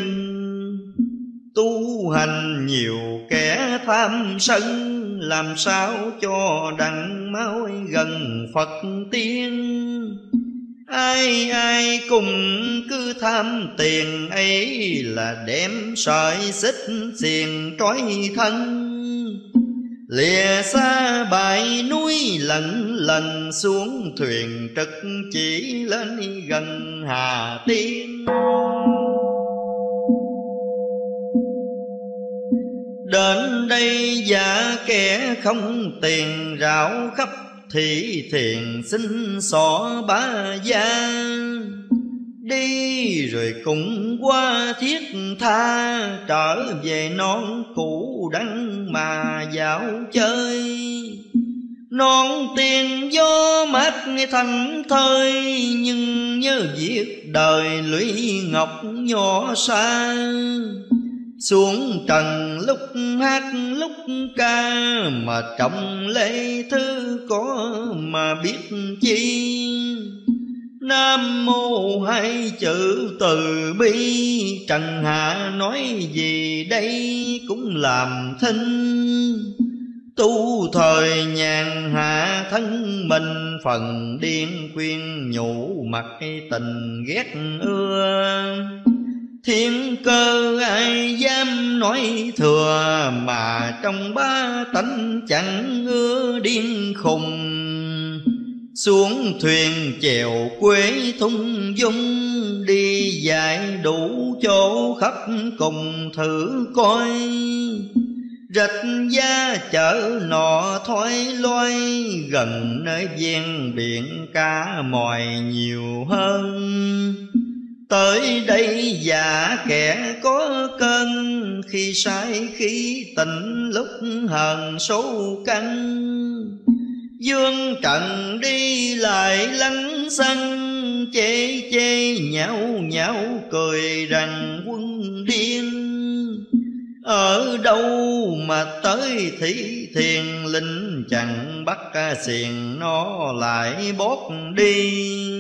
Tu hành nhiều kẻ tham sân, làm sao cho đặng máu gần Phật tiên. Ai ai cùng cứ tham tiền ấy, là đem sợi xích xiềng trói thân. Lìa xa bãi núi lần lần, xuống thuyền trực chỉ lên gần Hà Tiên. Đến đây giả kẻ không tiền, rảo khắp thị thiền xin xỏ bá gia. Đi rồi cũng qua thiết tha, trở về non cũ đắng mà dạo chơi. Non tiền gió mát thành thơi, nhưng nhớ việc đời lũy ngọc nhỏ xa. Xuống trần lúc hát lúc ca, mà trọng lễ thứ có mà biết chi. Nam mô hai chữ từ bi, trần hạ nói gì đây cũng làm thinh. Tu thời nhàn hạ thân mình, phần điên khuyên nhủ mặc tình ghét ưa. Thiên cơ ai dám nói thừa, mà trong ba tánh chẳng ưa điên khùng. Xuống thuyền chèo quê thung dung, đi dạy đủ chỗ khắp cùng thử coi. Rạch giá chợ nọ thoái loay, gần nơi ven biển cá mòi nhiều hơn. Tới đây già kẻ có cơn, khi say khi tỉnh lúc hờn số căn. Dương trần đi lại lăng xăng, chê chê nhão nhão cười rằng quân điên. Ở đâu mà tới thị thiền, linh chẳng bắt xiềng nó lại bóp đi.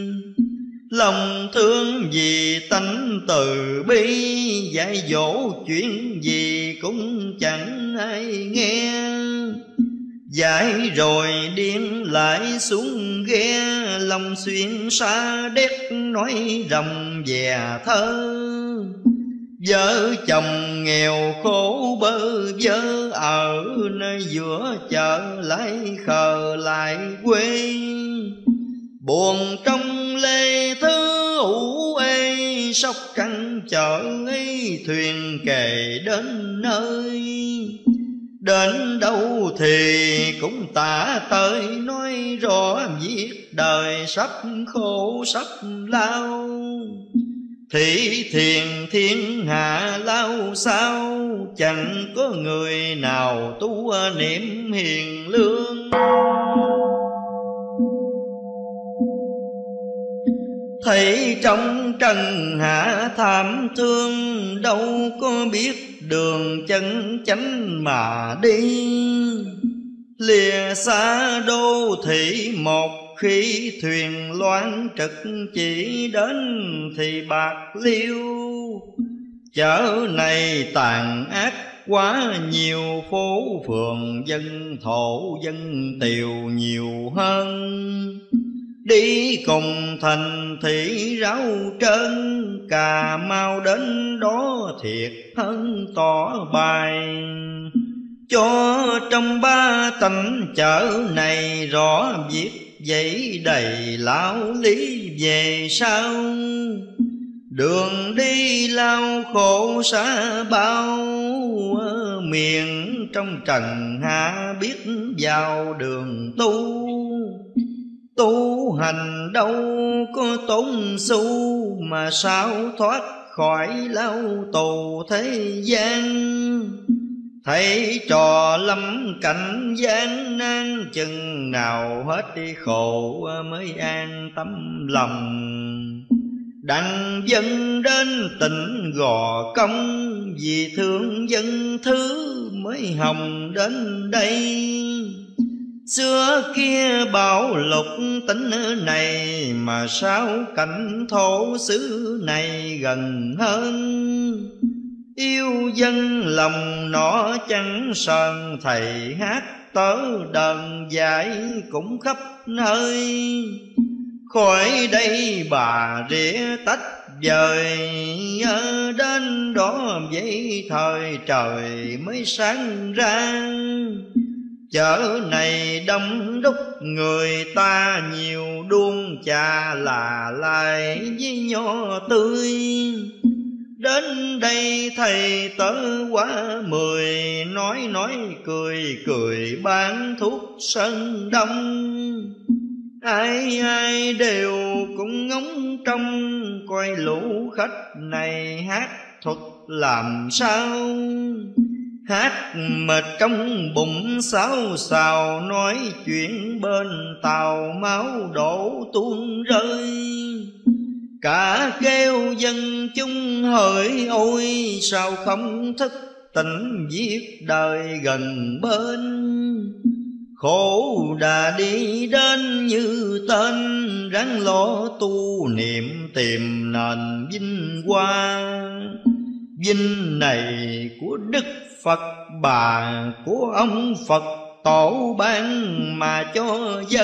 Lòng thương vì tánh từ bi, dạy dỗ chuyện gì cũng chẳng ai nghe. Dạy rồi điên lại xuống ghe, lòng xuyên xa đét nói rầm về thơ. Vợ chồng nghèo khổ bơ vơ, ở nơi giữa chợ lại khờ lại quê. Buồn trong lê thứ ủ ê, sóc trăng chợ ấy thuyền kề đến nơi. Đến đâu thì cũng tả tới, nói rõ việc đời sắp khổ sắp lao. Thị thiền thiên hạ lao sao, chẳng có người nào tu niệm hiền lương. Thấy trong trần hạ thảm thương, đâu có biết đường chân chánh mà đi. Lìa xa đô thị một khi thuyền loan trực chỉ đến thì Bạc Liêu. Chợ này tàn ác quá nhiều, phố phường dân thổ dân tiều nhiều hơn. Đi cùng thành thị ráo trơn, Cà Mau đến đó thiệt hơn tỏ bài. Cho trong ba tỉnh chợ này rõ việc vậy đầy lão lý về sau. Đường đi lao khổ xa bao, miền trong trần hạ biết vào đường tu. Tu hành đâu có tốn xu, mà sao thoát khỏi lao tù thế gian. Thấy trò lâm cảnh gian nan, chừng nào hết đi khổ mới an tâm lòng. Đặng dân đến tỉnh Gò Công, vì thương dân thứ mới hồng đến đây. Xưa kia bảo lục tỉnh này, mà sao cảnh thổ xứ này gần hơn. Yêu dân lòng nó chẳng sờn, thầy hát tớ đờn dạy cũng khắp nơi. Khỏi đây bà rỉa tách vời, đến đó vậy thời trời mới sáng ra. Chợ này đông đúc người ta nhiều, đuông trà là lại với nho tươi. Đến đây thầy tớ quá 10, nói cười cười bán thuốc sân đông. Ai ai đều cũng ngóng trông, coi lũ khách này hát thuật làm sao. Hát mà trong bụng xáo xào, nói chuyện bên tàu máu đổ tuôn rơi. Cả kêu dân chúng hỡi ôi, sao không thức tỉnh viết đời gần bên. Khổ đã đi đến như tên, ráng lo tu niệm tìm nền vinh hoa. Vinh này của Đức Phật Bà, của ông Phật Tổ ban mà cho dân.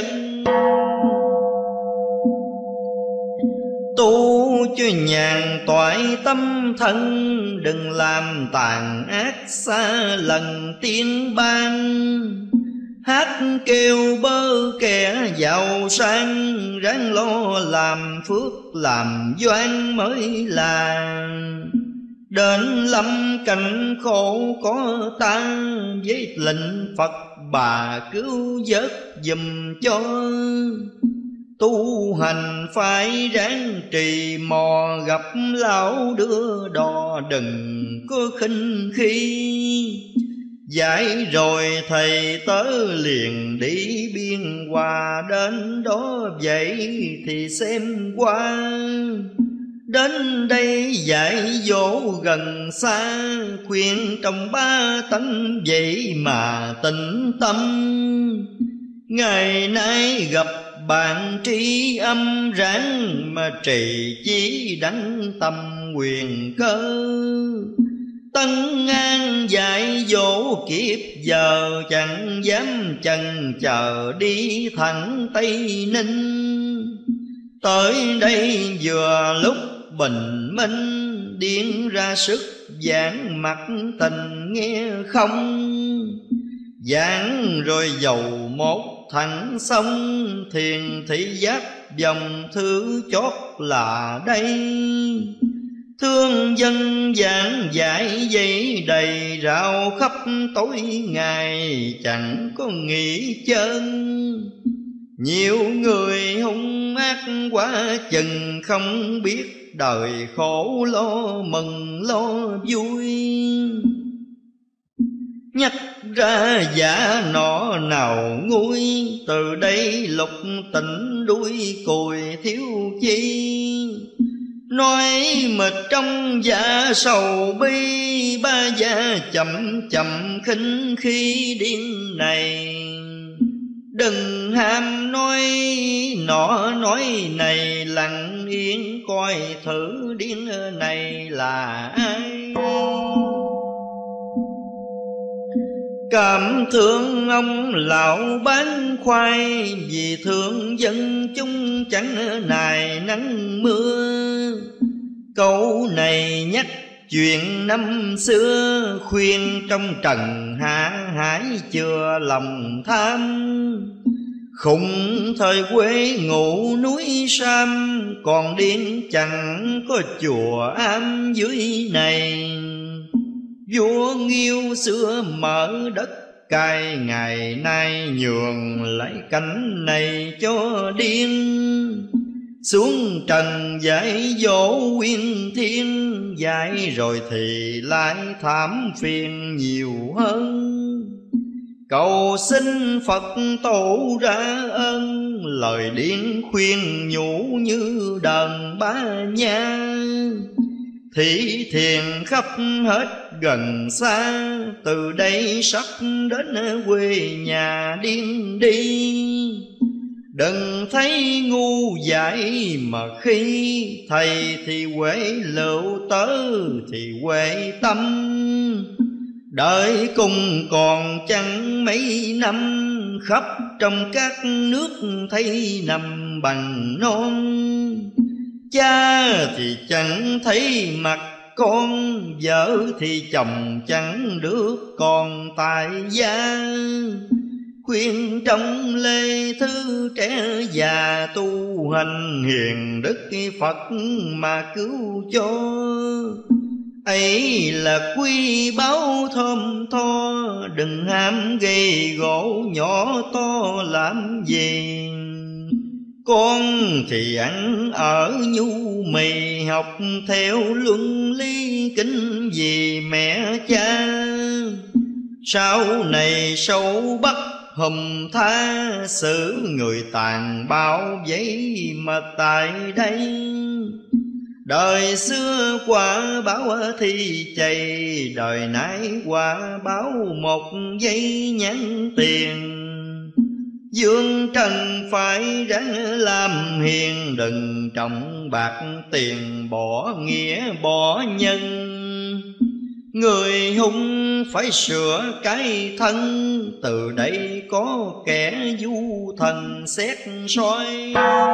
Tu cho nhàn toại tâm thân, đừng làm tàn ác xa lần tiên ban. Hát kêu bơ kẻ giàu sang, ráng lo làm phước làm doan mới là. Đến lâm cảnh khổ có ta, với lệnh Phật Bà cứu vớt giùm cho. Tu hành phải ráng trì mò, gặp lão đưa đò đừng có khinh khi. Dạy rồi thầy tớ liền đi biên hòa, đến đó vậy thì xem qua. Đến đây dạy dỗ gần xa, khuyên trong ba tánh vậy mà tĩnh tâm. Ngày nay gặp bạn tri âm, ráng mà trì chí đắng tâm quyền cơ. Tân An dạy dỗ kiếp giờ, chẳng dám chần chờ đi thẳng Tây Ninh. Tới đây vừa lúc bình minh, điên ra sức giảng mặt tình nghe không. Giảng rồi dầu một thẳng sông, thiền thị giáp dòng thứ chót là đây. Thương dân giảng dạy dây đầy rao khắp tối ngày, chẳng có nghỉ chân. Nhiều người hung ác quá chừng, không biết đời khổ lo mừng lo vui. Nhắc ra giả nọ nào nguôi, từ đây lục tỉnh đuôi cùi thiếu chi. Nói mệt trong dạ sầu bi, ba gia chậm chậm khinh khi điên này. Đừng ham nói nọ nói này, lặng yên coi thử điên này là ai. Cảm thương ông lão bán khoai, vì thương dân chúng chẳng nài nắng mưa. Câu này nhắc chuyện năm xưa, khuyên trong trần hạ hải chừa lòng tham. Khùng thời quê ngủ núi Sam, còn điên chẳng có chùa am dưới này. Vua Nghiêu xưa mở đất cai, ngày nay nhường lại cảnh này cho điên. Xuống trần dạy dỗ nguyên thiên, dạy rồi thì lại thảm phiền nhiều hơn. Cầu xin Phật tổ ra ơn, lời điên khuyên nhủ như đờn ba nha. Thị thiền khắp hết gần xa, từ đây sắp đến quê nhà điên đi. Đừng thấy ngu dại mà khi, thầy thì huệ lựu tớ thì huệ tâm. Đợi cùng còn chẳng mấy năm, khắp trong các nước thấy nằm bằng non. Cha thì chẳng thấy mặt con, vợ thì chồng chẳng được còn tại gia. Khuyên trong lê thư trẻ già, tu hành hiền đức Phật mà cứu cho. Ấy là quy báo thơm tho, đừng ham gây gỗ nhỏ to làm gì. Con thì ăn ở nhu mì, học theo luân lý kính vì mẹ cha. Sau này sâu bắt hùm tha, xử người tàn bao giấy mà tại đây. Đời xưa quả báo thì chày, đời nay quả báo một giây nhắn tiền. Dương trần phải ráng làm hiền, đừng trọng bạc tiền bỏ nghĩa bỏ nhân. Người hung phải sửa cái thân, từ đây có kẻ du thần xét soi.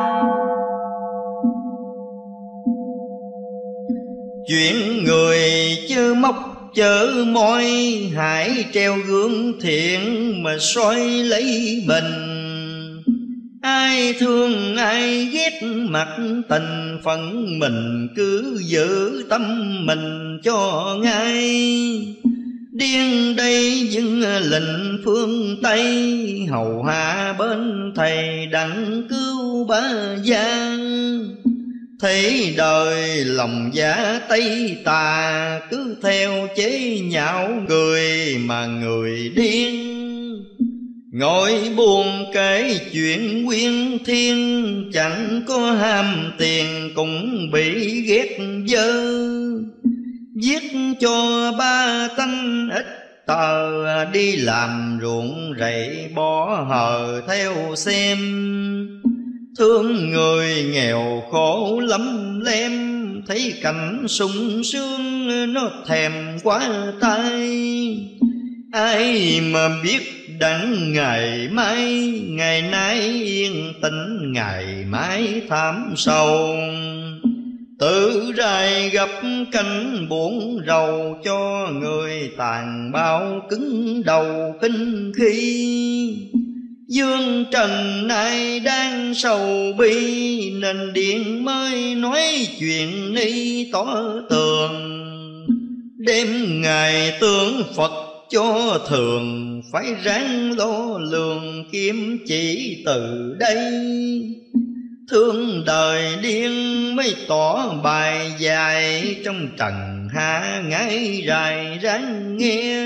Chuyện người chớ móc chớ môi, hãy treo gương thiện mà soi lấy mình. Ai thương ai ghét mặt tình, phận mình cứ giữ tâm mình cho ngay. Điên đây dưng lệnh phương Tây, hầu hạ bên thầy đặng cứu ba gia. Thấy đời lòng giả Tây tà, cứ theo chế nhạo người mà người điên. Ngồi buồn kể chuyện nguyên thiên, chẳng có ham tiền cũng bị ghét dơ. Viết cho ba tánh ít tờ, đi làm ruộng rẫy bỏ hờ theo xem. Thương người nghèo khổ lắm lem, thấy cảnh sung sướng nó thèm quá tay. Ai mà biết đặng ngày mai, ngày nay yên tĩnh ngày mai thảm sầu. Tự rài gặp cảnh buồn rầu, cho người tàn bao cứng đầu kinh khi. Dương trần nay đang sầu bi, nên điện mới nói chuyện ni tỏ tường. Đêm ngày tưởng Phật cho thường, phải ráng lo lường kiếm chỉ từ đây. Thương đời điên mới tỏ bài dài, trong trần hạ ngái rài ráng nghe.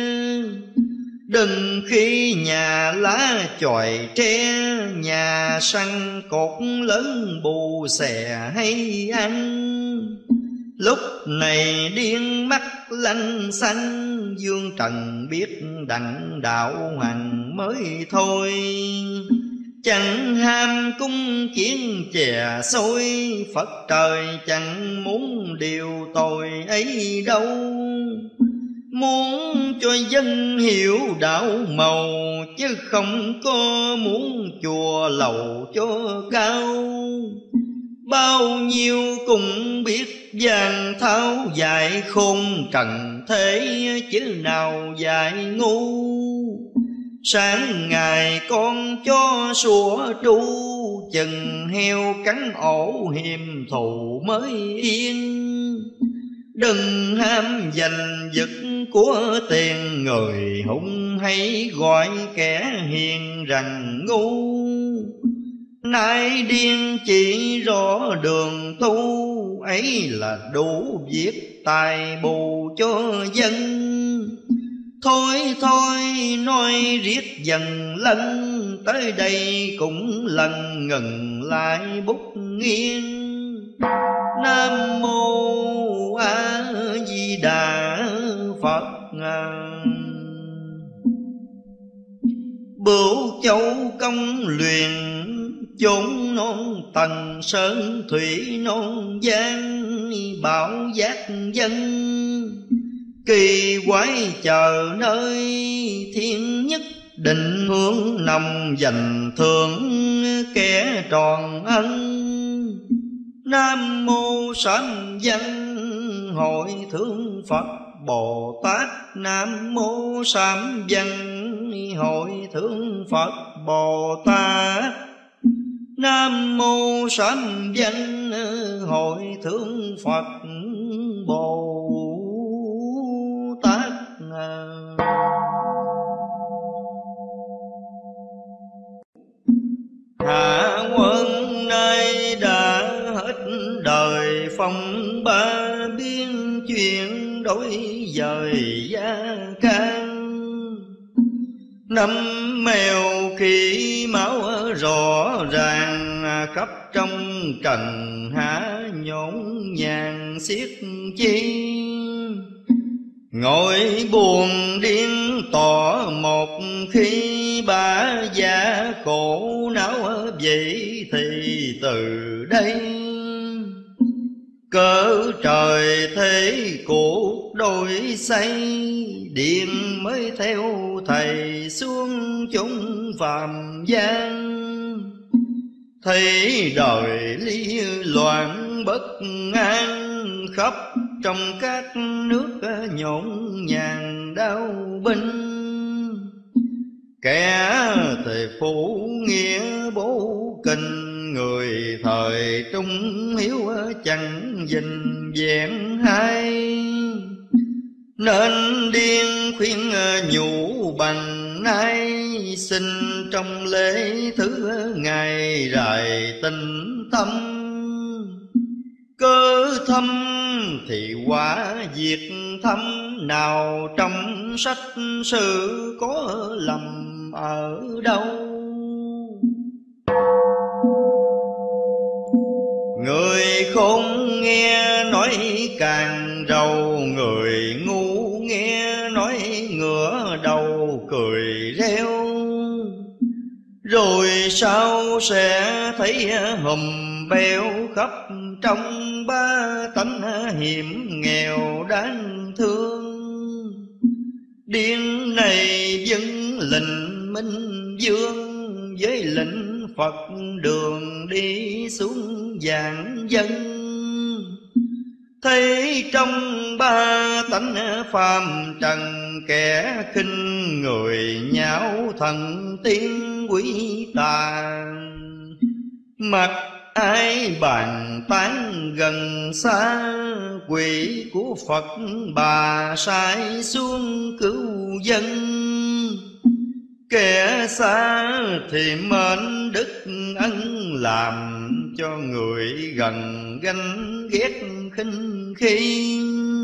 Đừng khi nhà lá chòi tre, nhà săn cột lớn bù xè hay ăn. Lúc này điên mắt lanh xanh, dương trần biết đặng đạo hành mới thôi. Chẳng ham cung chiến chè xôi, Phật trời chẳng muốn điều tội ấy đâu. Muốn cho dân hiểu đạo màu, chứ không có muốn chùa lầu cho cao. Bao nhiêu cũng biết vàng tháo, dạy khôn trần thế chứ nào dạy ngu. Sáng ngày con cho sủa tru, chừng heo cắn ổ hiềm thù mới yên. Đừng ham giành giật của tiền người, hung hay gọi kẻ hiền rằng ngu. Nay điên chỉ rõ đường tu, ấy là đủ việc tài bù cho dân. Thôi thôi nói riết dần lân, tới đây cũng lần ngừng lại bút nghiêng. Nam mô A Di Đà Phật. Bửu Châu công luyện, chốn non tầng sơn thủy non giang. Bảo giác dân kỳ quái chờ nơi, thiên nhất định hướng nằm dành thượng kẻ tròn ân. Nam mô Sám Văn Hội Thượng Phật Bồ Tát. Nam mô Sám Văn Hội Thượng Phật Bồ Tát. Nam mô Sám Văn Hội Thượng Phật Bồ Tát. Hạ quân nay đã hết đời phong ba, biên chuyện đổi dời gia can. Năm mèo khi máu rõ ràng, khắp trong trần hạ nhổn nhàng xiết chi. Ngồi buồn điên tỏ một khi, ba gia khổ não vậy thì từ đây. Cỡ trời thế cuộc đổi xây, điện mới theo thầy xuống chúng phàm gian. Thấy đời ly loạn bất an, khắp trong các nước nhộn nhàng đau binh. Kẻ thì phụ nghĩa bố kinh, người thời trung hiếu chẳng dình vẹn hay. Nên điên khuyên nhủ bằng nay, xin trong lễ thứ ngày rài tinh tâm. Cơ thâm thì quả diệt thâm, nào trong sách sử có lầm ở đâu. Người khôn nghe nói càng rầu, người ngu nghe nói ngửa đầu cười reo. Rồi sau sẽ thấy hùm beo khắp trong ba tánh hiểm nghèo đáng thương. Điên này dân lệnh minh vương, với lệnh Phật đường đi xuống giảng dân. Thấy trong ba tánh phàm trần, kẻ khinh người nhão thần tiên quý tà. Mặc ai bàn tán gần xa, quỷ của Phật bà sai xuống cứu dân. Kẻ xa thì mến đức ân, làm cho người gần ganh ghét khinh khi.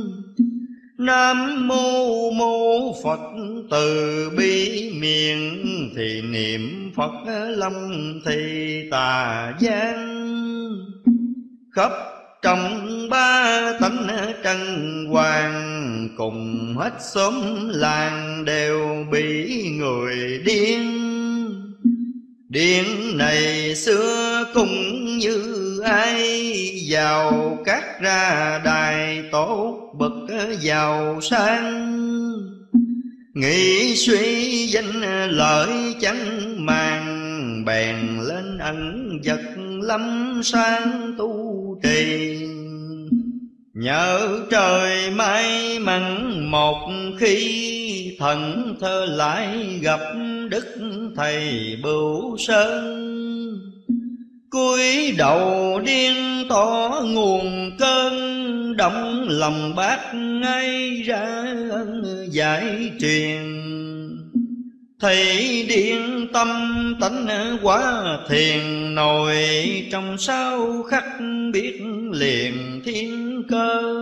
Nam mô mô Phật từ bi miệng, thì niệm Phật lâm thì tà gian. Khắp trong ba tánh trần hoàng, cùng hết xóm làng đều bị người điên. Điện này xưa cũng như ai, giàu cát ra đài tốt bậc giàu sang. Nghĩ suy danh lợi chẳng màng, bèn lên ẩn vật lâm sang tu trì. Nhờ trời may mắn một khi, thần thơ lại gặp đức thầy Bửu Sơn. Cúi đầu điên tỏ nguồn cơn, động lòng bác ngay ra ân giải truyền. Thầy điên tâm tánh quá thiền, nồi trong sao khắc biết liền thiên cơ.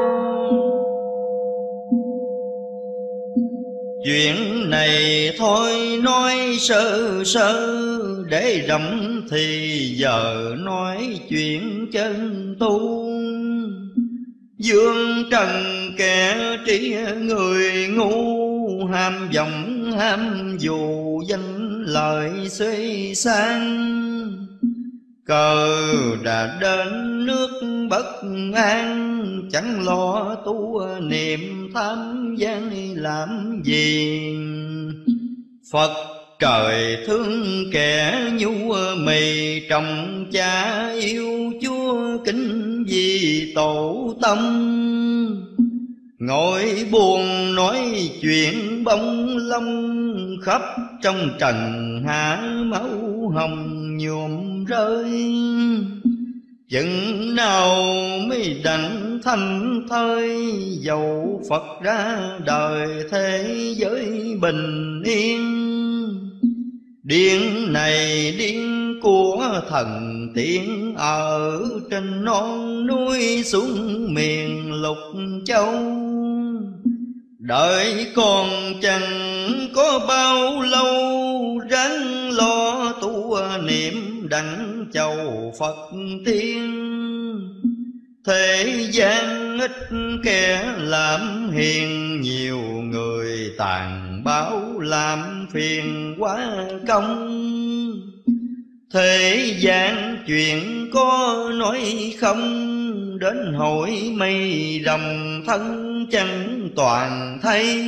Chuyện này thôi nói sơ sơ, để rộng thì giờ nói chuyện chân tu. Dương trần kẻ trí người ngu, ham vọng ham dù danh lợi xuê sang. Cờ đã đến nước bất an, chẳng lo tu niệm tham gian làm gì. Phật trời thương kẻ nhu mì, trọng cha yêu Chúa kính vì tổ tâm. Ngồi buồn nói chuyện bông lông, khắp trong trần hạ máu hồng nhuộm rơi. Chừng nào mới đặng thanh thơi, dầu Phật ra đời thế giới bình yên. Điên này điên của thần tiên, ở trên non núi xuống miền lục châu. Đợi còn chẳng có bao lâu, ráng lo tu niệm đặng chầu Phật tiên. Thế gian ít kẻ làm hiền, nhiều người tàn báo làm phiền quá công. Thế gian chuyện có nói không, đến hội mây rồng thân chẳng toàn thấy.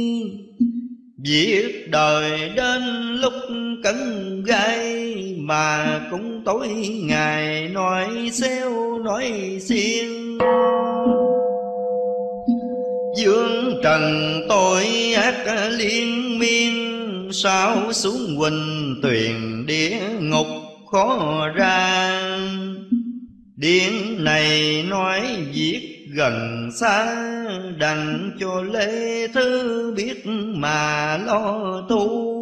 Việc đời đến lúc cấn gai, mà cũng tối ngày nói xéo nói xiên. Dương trần tội ác liên miên, sao xuống huỳnh tuyền địa ngục khó ra. Điển này nói việc gần xa, đành cho lễ thứ biết mà lo tu.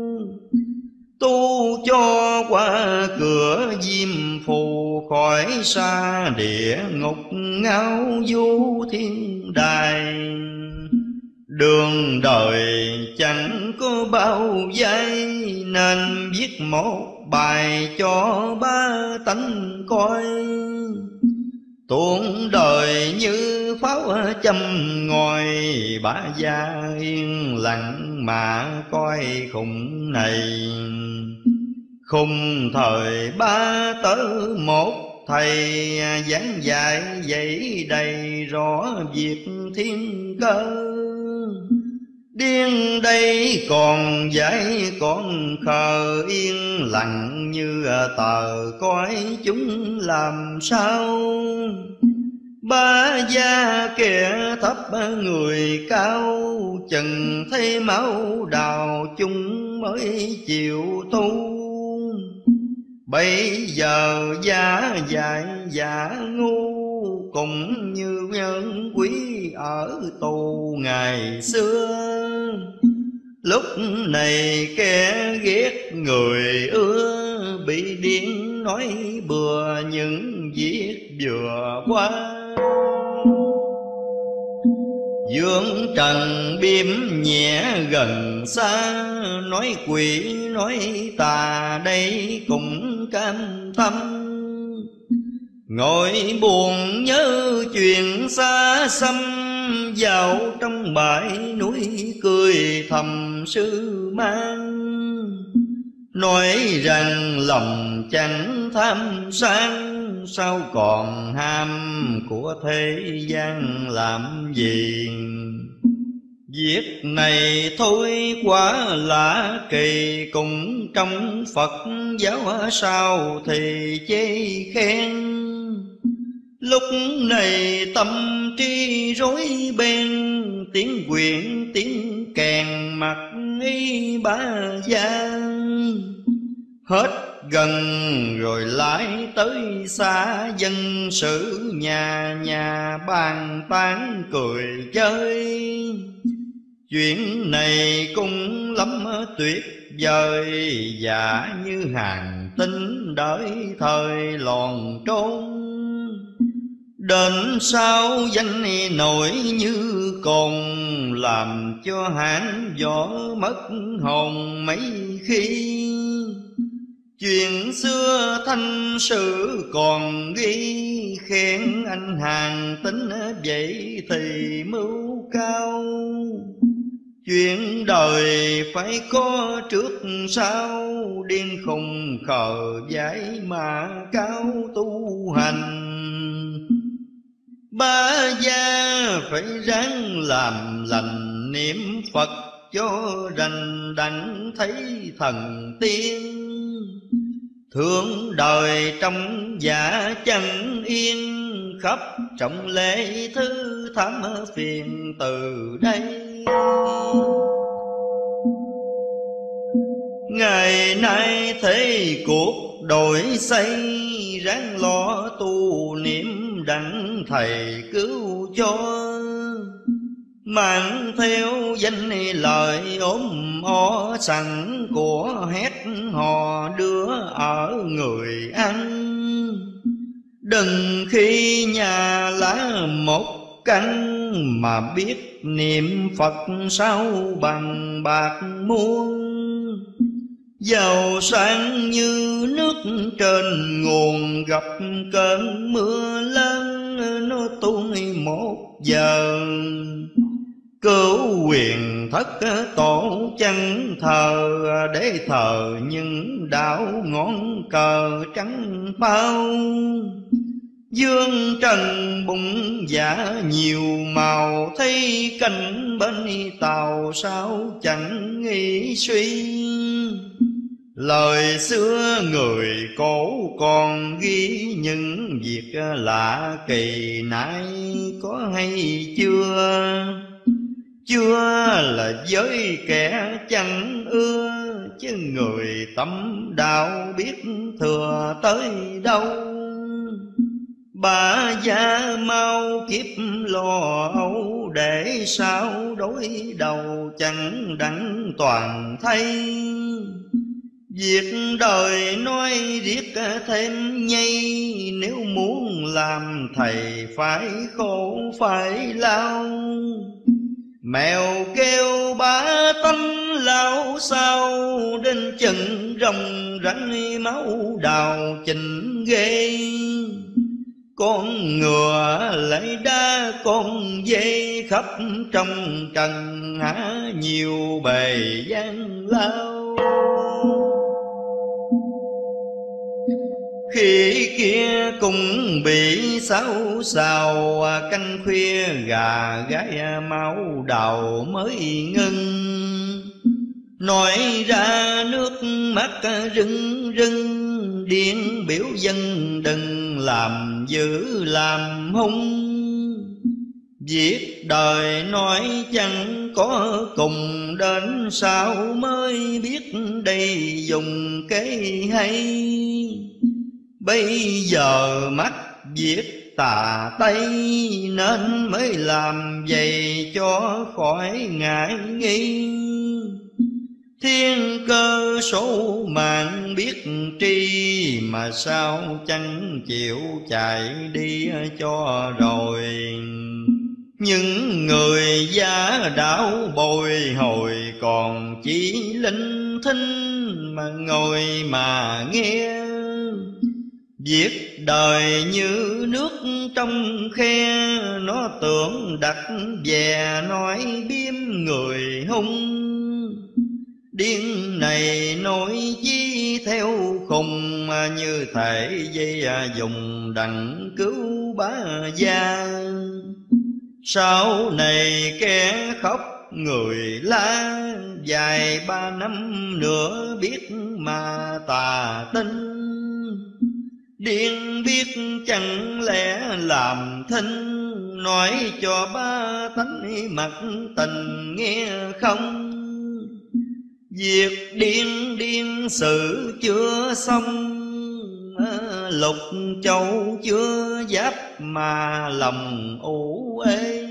Tu cho qua cửa diêm phù, khỏi xa địa ngục ngao du thiên đài. Đường đời chẳng có bao giây, nên viết một bài cho ba tánh coi. Tuôn đời như pháo châm ngòi, bả gia yên lặng mà coi khùng này. Khùng thời ba tớ một thầy, giảng dạy dạy đầy rõ việc thiên cơ. Điên đây còn dạy còn khờ, yên lặng như tờ coi chúng làm sao. Ba gia kẻ thấp người cao, chừng thấy máu đào chúng mới chịu tu. Bây giờ giả dại giả ngu, cũng như nhân quý ở tù ngày xưa. Lúc này kẻ ghét người ưa, bị điên nói bừa những việc vừa qua. Dương trần biếm nhẹ gần xa, nói quỷ nói tà đây cũng cam tâm. Ngồi buồn nhớ chuyện xa xăm, vào trong bãi núi cười thầm sư mang. Nói rằng lòng chẳng tham sang, sao còn ham của thế gian làm gì. Việc này thôi quá lạ kỳ, cùng trong Phật giáo sao thì chê khen. Lúc này tâm trí rối beng, tiếng quyện tiếng kèn mặc y ba gian. Hết gần rồi lại tới xa, dân sự nhà nhà bàn tán cười chơi. Chuyện này cũng lắm tuyệt vời, giả như hàng tinh đợi thời lòn trốn. Đến sau danh nổi như cồn, làm cho hán võ mất hồn mấy khi. Chuyện xưa thanh sử còn ghi, khen anh hàng tính vậy thì mưu cao. Chuyện đời phải có trước sau, điên khùng khờ dại mà cao tu hành. Ba gia phải ráng làm lành, niệm Phật cho rành đặng thấy thần tiên. Thương đời trong giả chẳng yên, khắp trọng lễ thứ thám phiền từ đây. Ngày nay thế cuộc đổi xây, ráng lo tu niệm đặng thầy cứu cho. Mang theo danh lời ốm o sẵn của hét hò đưa ở người ăn. Đừng khi nhà lá một căn, mà biết niệm Phật sao bằng bạc muôn. Giàu sang như nước trên nguồn, gặp cơn mưa lớn nó tuôn một giờ. Cứu quyền thất tổ chẳng thờ, để thờ những đạo ngón cờ trắng bao. Dương trần bụng dạ nhiều màu, thấy cảnh bên tàu sao chẳng nghĩ suy. Lời xưa người cổ còn ghi, những việc lạ kỳ nay có hay chưa? Chưa là với kẻ chẳng ưa, chứ người tâm đạo biết thừa tới đâu. Ba gia mau kiếp lo âu, để sao đối đầu chẳng đặng toàn thay. Việc đời nói riết thêm nhây, nếu muốn làm thầy phải khổ phải lao. Mèo kêu bá tánh lao sao, đến chừng rồng rắn máu đào chình ghê. Con ngựa lấy đá con dê, khắp trong trần há nhiều bề gian lao. Khi kia cũng bị xáo xào, canh khuya gà gái máu đầu mới ngưng. Nói ra nước mắt rưng rưng, điên biểu dân đừng làm dữ làm hung. Việc đời nói chẳng có cùng, đến sau mới biết đây dùng cái hay. Bây giờ mắt viết tà Tây, nên mới làm vậy cho khỏi ngại nghi. Thiên cơ số mạng biết tri, mà sao chẳng chịu chạy đi cho rồi. Những người giả đảo bồi hồi, còn chỉ linh thinh mà ngồi mà nghe. Việc đời như nước trong khe, nó tưởng đặt về nói biếm người hung. Điên này nói chi theo khùng, như thể dây dùng đặng cứu bá gia. Sau này kẻ khóc người la, dài 3 năm nữa biết mà tà tinh. Điên biết chẳng lẽ làm thinh, nói cho ba tánh mặt tình nghe không. Việc điên điên sự chưa xong, Lục Châu chưa giáp mà lòng ủ ê.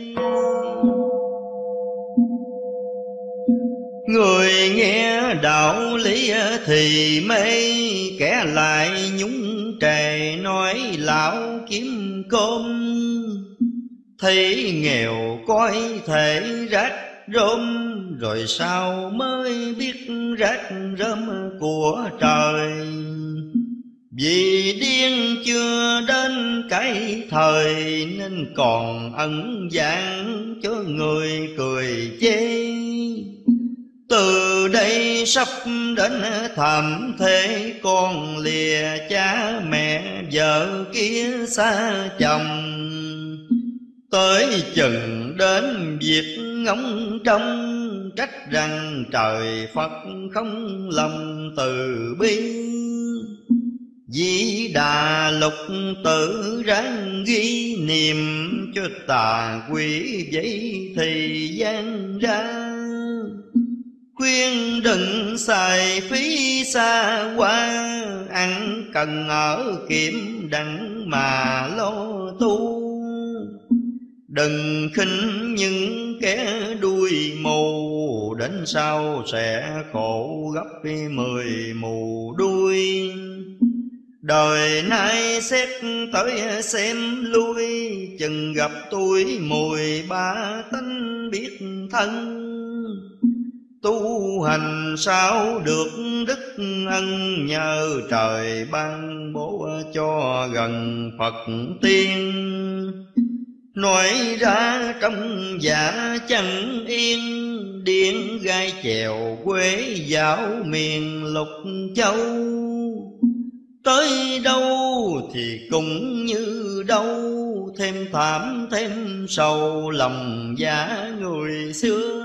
Người nghe đạo lý thì mê, kẻ lại nhúng trề nói lão kiếm cơm. Thấy nghèo coi thể rách rôm, rồi sao mới biết rách rơm của trời. Vì điên chưa đến cái thời, nên còn ẩn dạng cho người cười chê. Từ đây sắp đến thảm thế, con lìa cha mẹ vợ kia xa chồng. Tới chừng đến việc ngóng trông, trách rằng trời Phật không lòng từ bi. Di Đà Lục Tử ráng ghi niệm, cho tà quỷ vậy thì gian ra. Khuyên đừng xài phí xa qua, ăn cần ở kiểm đặng mà lo tu. Đừng khinh những kẻ đuôi mù, đến sau sẽ khổ gấp 10 mù đuôi. Đời nay xét tới xem lui, chừng gặp tuổi mùi ba tánh biết thân. Tu hành sao được đức ân, nhờ trời ban bố cho gần Phật tiên. Nói ra trong dạ chẳng yên, điên gai chèo quê dạo miền Lục Châu. Tới đâu thì cũng như đâu, thêm thảm thêm sầu lòng dạ người xưa.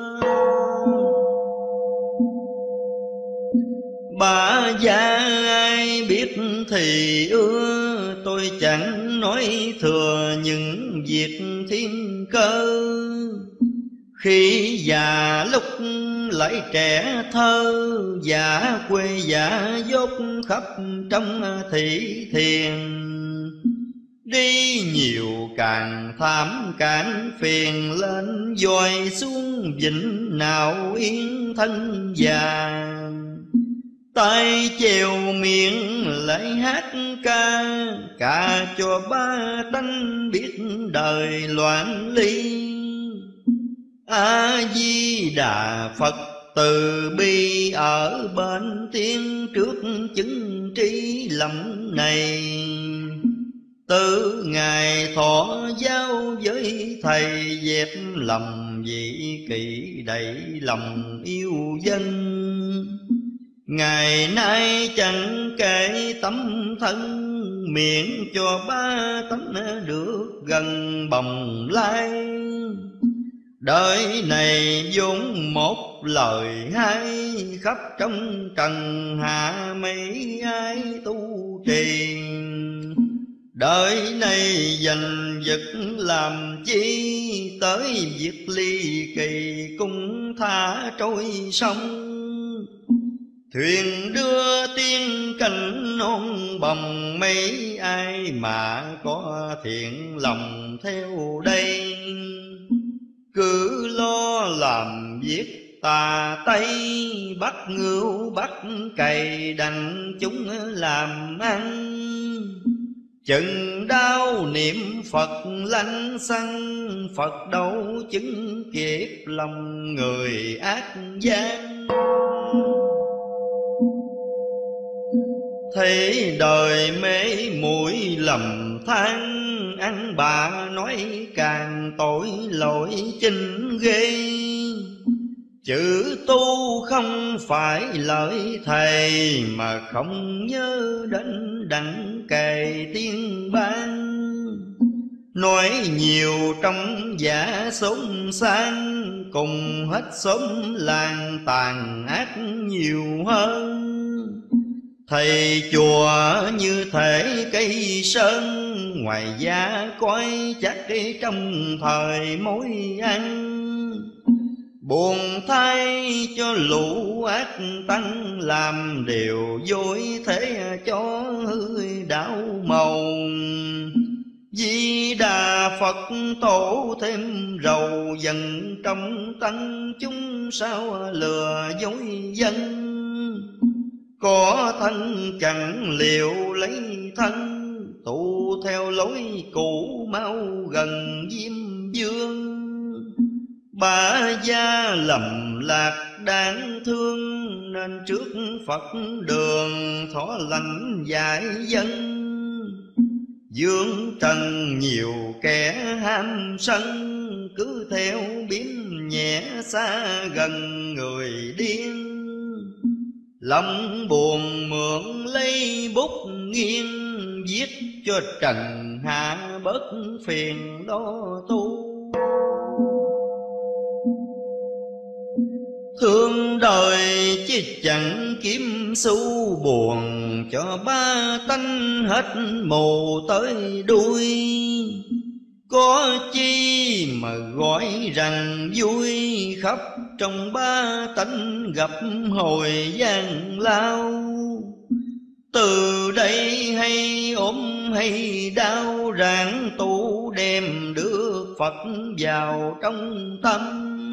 Bà gia ai biết thì ưa, tôi chẳng nói thừa những việc thiên cơ. Khi già lúc lại trẻ thơ, giả quê giả dốt khắp trong thị thiền. Đi nhiều càng thảm càng phiền, lên dòi xuống vịnh nào yên thân già. tay chèo miệng lại hát ca, ca cho ba tánh biết đời loạn ly. A Di Đà Phật từ bi ở bên tiên trước chứng trí lầm này. Từ ngày thọ giao với thầy, dẹp lầm vị kỵ đầy lòng yêu dân. Ngày nay chẳng kể tấm thân, miệng cho ba tánh được gần bồng lai. Đời này vốn một lời hay, khắp trong trần hạ mấy ai tu trì. Đời này giành giật làm chi, tới việc ly kỳ cũng tha trôi sông. Thuyền đưa tiên cảnh non bồng, mấy ai mà có thiện lòng theo đây. Cứ lo làm việc tà tây, bắt ngưu bắt cày đành chúng làm ăn. Chừng đau niệm Phật lanh xăng, Phật đâu chứng kịp lòng người ác gian. Thấy đời mê muội lầm than, ăn bạ nói càng tội lỗi chinh ghê. Chữ tu không phải lợi thầy, mà không nhớ đến đặng kề tiên ban. Nói nhiều trong giả xốn sang, cùng hết xóm làng tàn ác nhiều hơn. Thầy chùa như thể cây sơn, ngoài giá coi chắc trong thời mối ăn. Buồn thay cho lũ ác tăng, làm điều dối thế cho hư đạo màu. Di Đà Phật tổ thêm rầu dần trong tăng chúng, sao lừa dối dân. Có thân chẳng liệu lấy thân, tụ theo lối cũ mau gần Diêm Vương. Ba gia lầm lạc đáng thương, nên trước Phật đường thọ lành dạy dân. Dương trần nhiều kẻ ham sân, cứ theo biến nhẹ xa gần người điên. Lòng buồn mượn lấy bút nghiêng, viết cho trần hạ bớt phiền lo tu. Thương đời chứ chẳng kiếm xu buồn, cho ba tánh hết mù tới đuôi. Có chi mà gọi rằng vui, khắp trong ba tánh gặp hồi gian lao. Từ đây hay ốm hay đau, ráng tu đem được Phật vào trong tâm.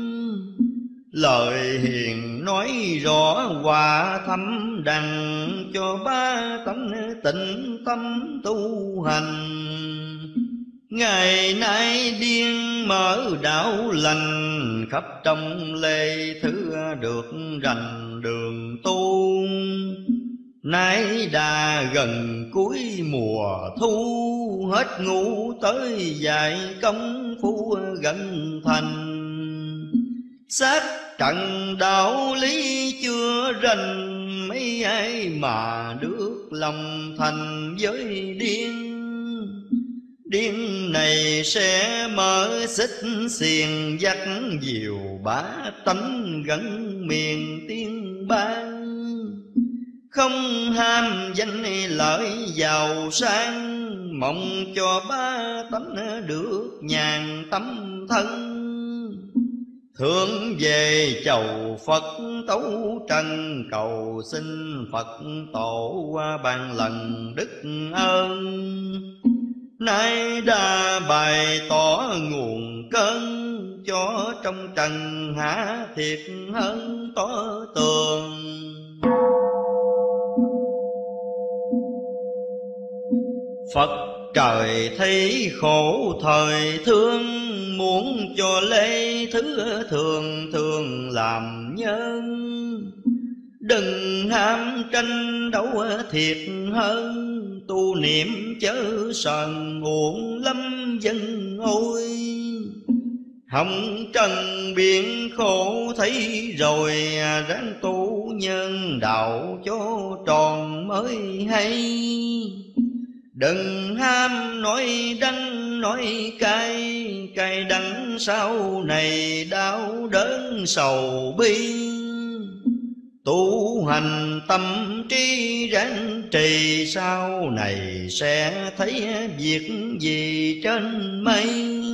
Lời hiền nói rõ hòa thâm đằng, cho ba tánh tịnh tâm tu hành. Ngày nay điên mở đạo lành, khắp trong lê thứ được rành đường tu. Nay đã gần cuối mùa thu, hết ngủ tới dạy công phu gần thành. Xác trận đạo lý chưa rành, mấy ai mà được lòng thành với điên. Điên này sẽ mở xích xiềng, dắt diều bá tánh gần miền tiên ban. Không ham danh lợi giàu sang, mong cho ba tánh được nhàn tâm thân. Hướng về chầu Phật tấu trần, cầu xin Phật tổ ban lần đức ơn. Nay đã bày tỏ nguồn cơn, cho trong trần hạ thiệt hơn tỏ tường. Phật trời thấy khổ thời thương, muốn cho lễ thứ thường thường làm nhân. Đừng ham tranh đấu thiệt hơn, tu niệm chớ sờn uổng lắm dân ôi. Hồng trần biển khổ thấy rồi, ráng tu nhân đạo cho tròn mới hay. Đừng ham nói đắng nói cay, cay đắng sau này đau đớn sầu bi. Tu hành tâm trí ráng trì, sau này sẽ thấy việc gì trên mây.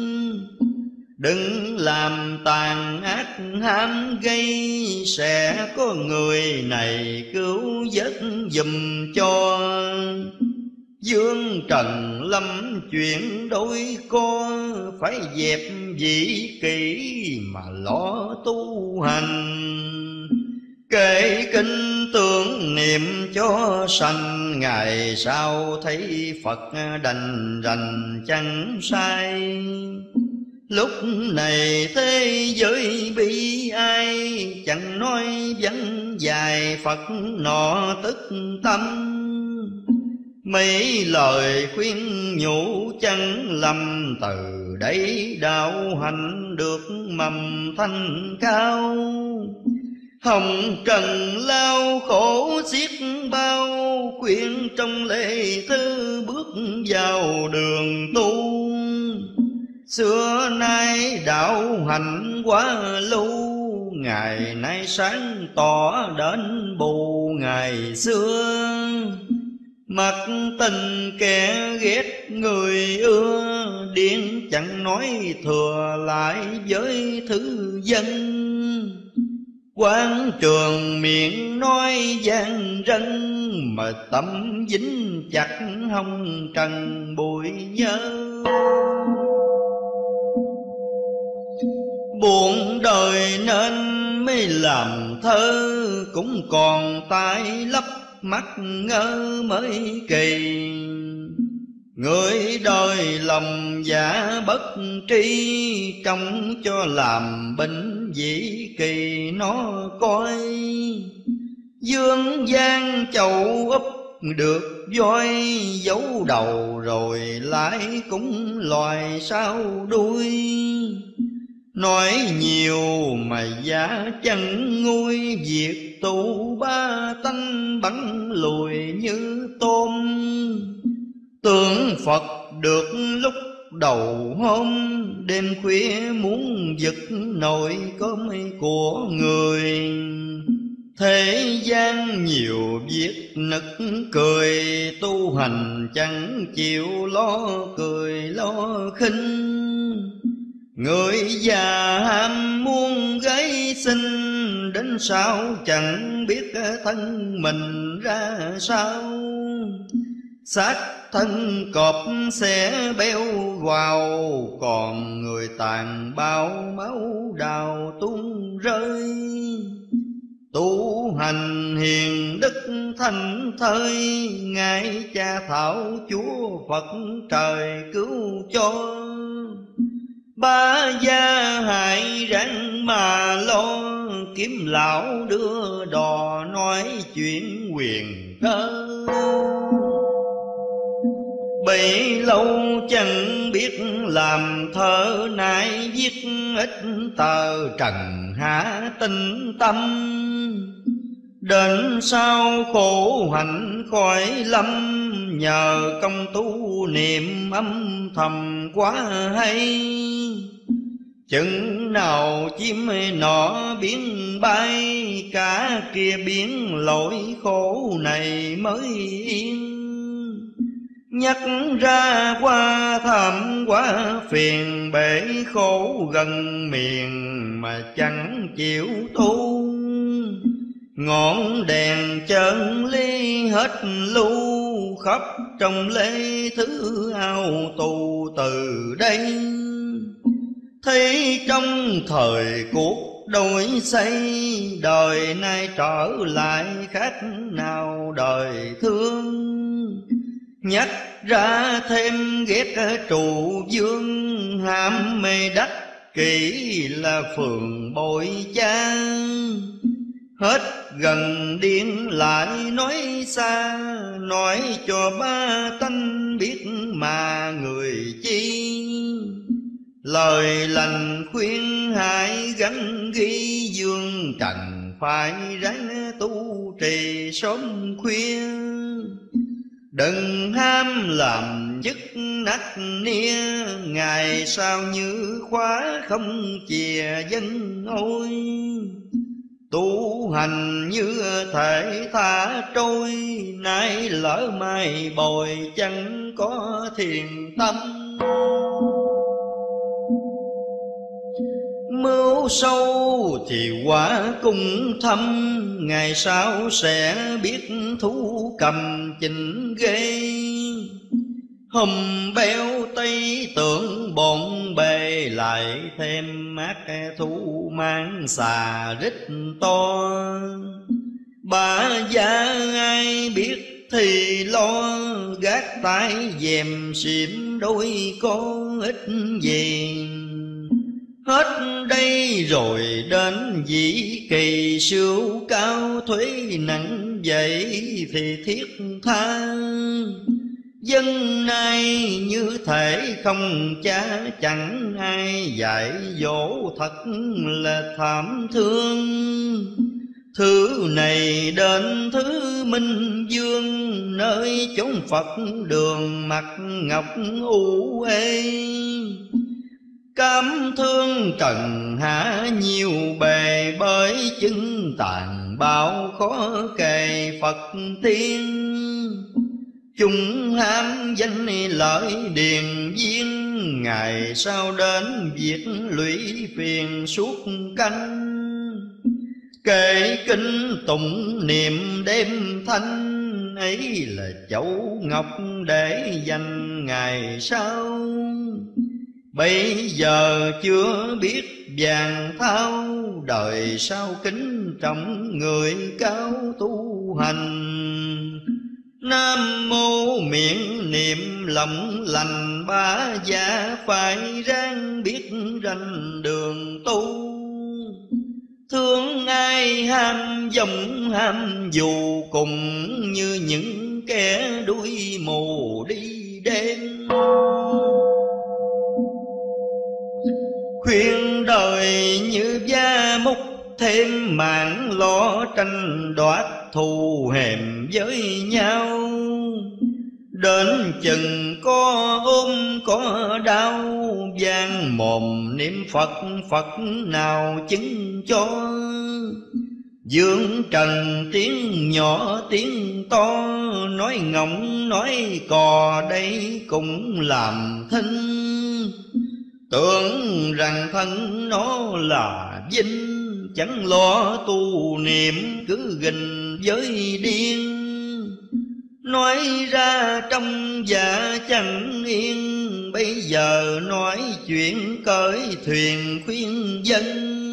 Đừng làm tàn ác ham gây, sẽ có người này cứu vớt giùm cho. Dương trần lâm chuyện đôi co, phải dẹp dĩ kỷ mà lo tu hành. Kể kinh tưởng niệm cho sanh, ngày sau thấy Phật đành rành chẳng sai. Lúc này thế giới bi ai, chẳng nói vắng dài Phật nọ tức tâm. Mấy lời khuyên nhủ chẳng lầm, từ đây đạo hành được mầm thanh cao. Hồng trần lao khổ xiết bao, khuyên trong lễ thư bước vào đường tu. Xưa nay đạo hành quá lưu, ngày nay sáng tỏ đến bù ngày xưa. Mặc tình kẻ ghét người ưa, điên chẳng nói thừa lại với thứ dân. Quán trường miệng nói gian rân, mà tâm dính chặt hông trần bụi nhớ. Buồn đời nên mới làm thơ, cũng còn tai lấp mắt ngơ mới kỳ. Người đời lòng dạ bất tri, trông cho làm bệnh dĩ kỳ nó coi. Dương gian chầu úp được voi, giấu đầu rồi lại cũng loài sau đuôi. Nói nhiều mà giá chẳng nguôi, việc tu ba tánh bắn lùi như tôm. Tưởng Phật được lúc đầu hôm, đêm khuya muốn giật nồi cơm của người. Thế gian nhiều việc nực cười, tu hành chẳng chịu lo cười lo khinh. Người già ham muốn gái xinh, đến sao chẳng biết thân mình ra sao. Xác thân cọp sẽ béo vào, còn người tàn bao máu đào tuôn rơi. Tu hành hiền đức thanh thơi, ngài cha thảo Chúa Phật trời cứu cho. Ba gia hại ráng mà lo, kiếm lão đưa đò nói chuyện quyền cơ. Bấy lâu chẳng biết làm thơ, nay viết ít tờ trần hạ tinh tâm. Đến sau khổ hạnh khỏi lâm, nhờ công tu niệm âm thầm quá hay. Chừng nào chim nọ biến bay, cả kia biến lỗi khổ này mới yên. Nhắc ra qua thảm quá phiền, bể khổ gần miền mà chẳng chịu tu. Ngọn đèn chân ly hết lưu, khắp trong lễ thứ ao tù từ đây. Thấy trong thời cuộc đổi xây, đời nay trở lại khác nào đời thương. Nhắc ra thêm ghét trụ dương, ham mê đắc kỹ là phường bội cha. Hết gần điên lại nói xa, nói cho ba tánh biết mà người chi. Lời lành khuyên hãy gắn ghi, dương trần phải ráng tu trì sớm khuya. Đừng ham làm chức nách nia, ngày sau như khóa không chìa dân ôi. Tu hành như thể thả trôi, nay lỡ mai bồi chẳng có thiền tâm. Mưu sâu thì quả cũng thâm, ngày sau sẽ biết thú cầm chỉnh ghê. Hùm béo tây tưởng bộn bề, lại thêm mát thú mang xà rít to. Bà già ai biết thì lo, gác tay dèm xỉm đôi con ít gì. Hết đây rồi đến dĩ kỳ, siêu cao thuế nặng vậy thì thiết tha. Dân nay như thể không cha, chẳng ai dạy dỗ, thật là thảm thương. Thứ này đến thứ Minh Dương, nơi chốn Phật đường mặt ngọc u ê. Cám thương trần hạ nhiều bề, bởi chứng tàn bạo khó kề Phật tiên. Chúng ham danh lợi điền viên, ngày sau đến việc lũy phiền suốt canh. Kể kinh tụng niệm đêm thanh, ấy là chậu ngọc để dành ngày sau. Bây giờ chưa biết vàng thao, đời sau kính trọng người cao tu hành. Nam mô miệng niệm lòng lành, ba gia phải ráng biết ranh đường tu. Thương ai ham dòng ham dù, cùng như những kẻ đuôi mù đi đêm. Khuyên đời như da múc, thêm mạng lo tranh đoạt thù hèm với nhau. Đến chừng có ôm có đau, vang mồm niệm Phật, Phật nào chứng cho. Dương trần tiếng nhỏ tiếng to, nói ngọng nói cò đây cũng làm thinh. Tưởng rằng thân nó là vinh, chẳng lo tu niệm cứ gìn với điên. Nói ra trong dạ chẳng yên, bây giờ nói chuyện cởi thuyền khuyên dân.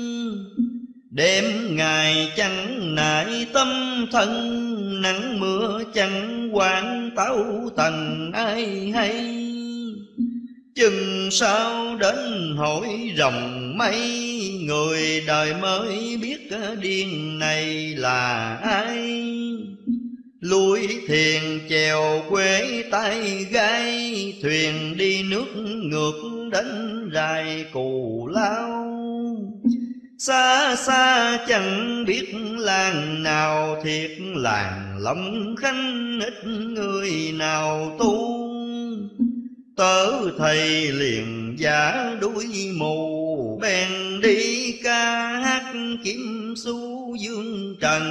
Đêm ngày chẳng nại tâm thân, nắng mưa chẳng quản táo tần ai hay. Chừng sau đến hỏi rồng mây, người đời mới biết điên này là ai. Lui thiền chèo quê tay gai, thuyền đi nước ngược đến rài Cù Lao. Xa xa chẳng biết làng nào, thiệt làng Long Khánh ít người nào tu. Tớ thầy liền giả đuôi mù, bèn đi ca hát kiếm xu dương trần.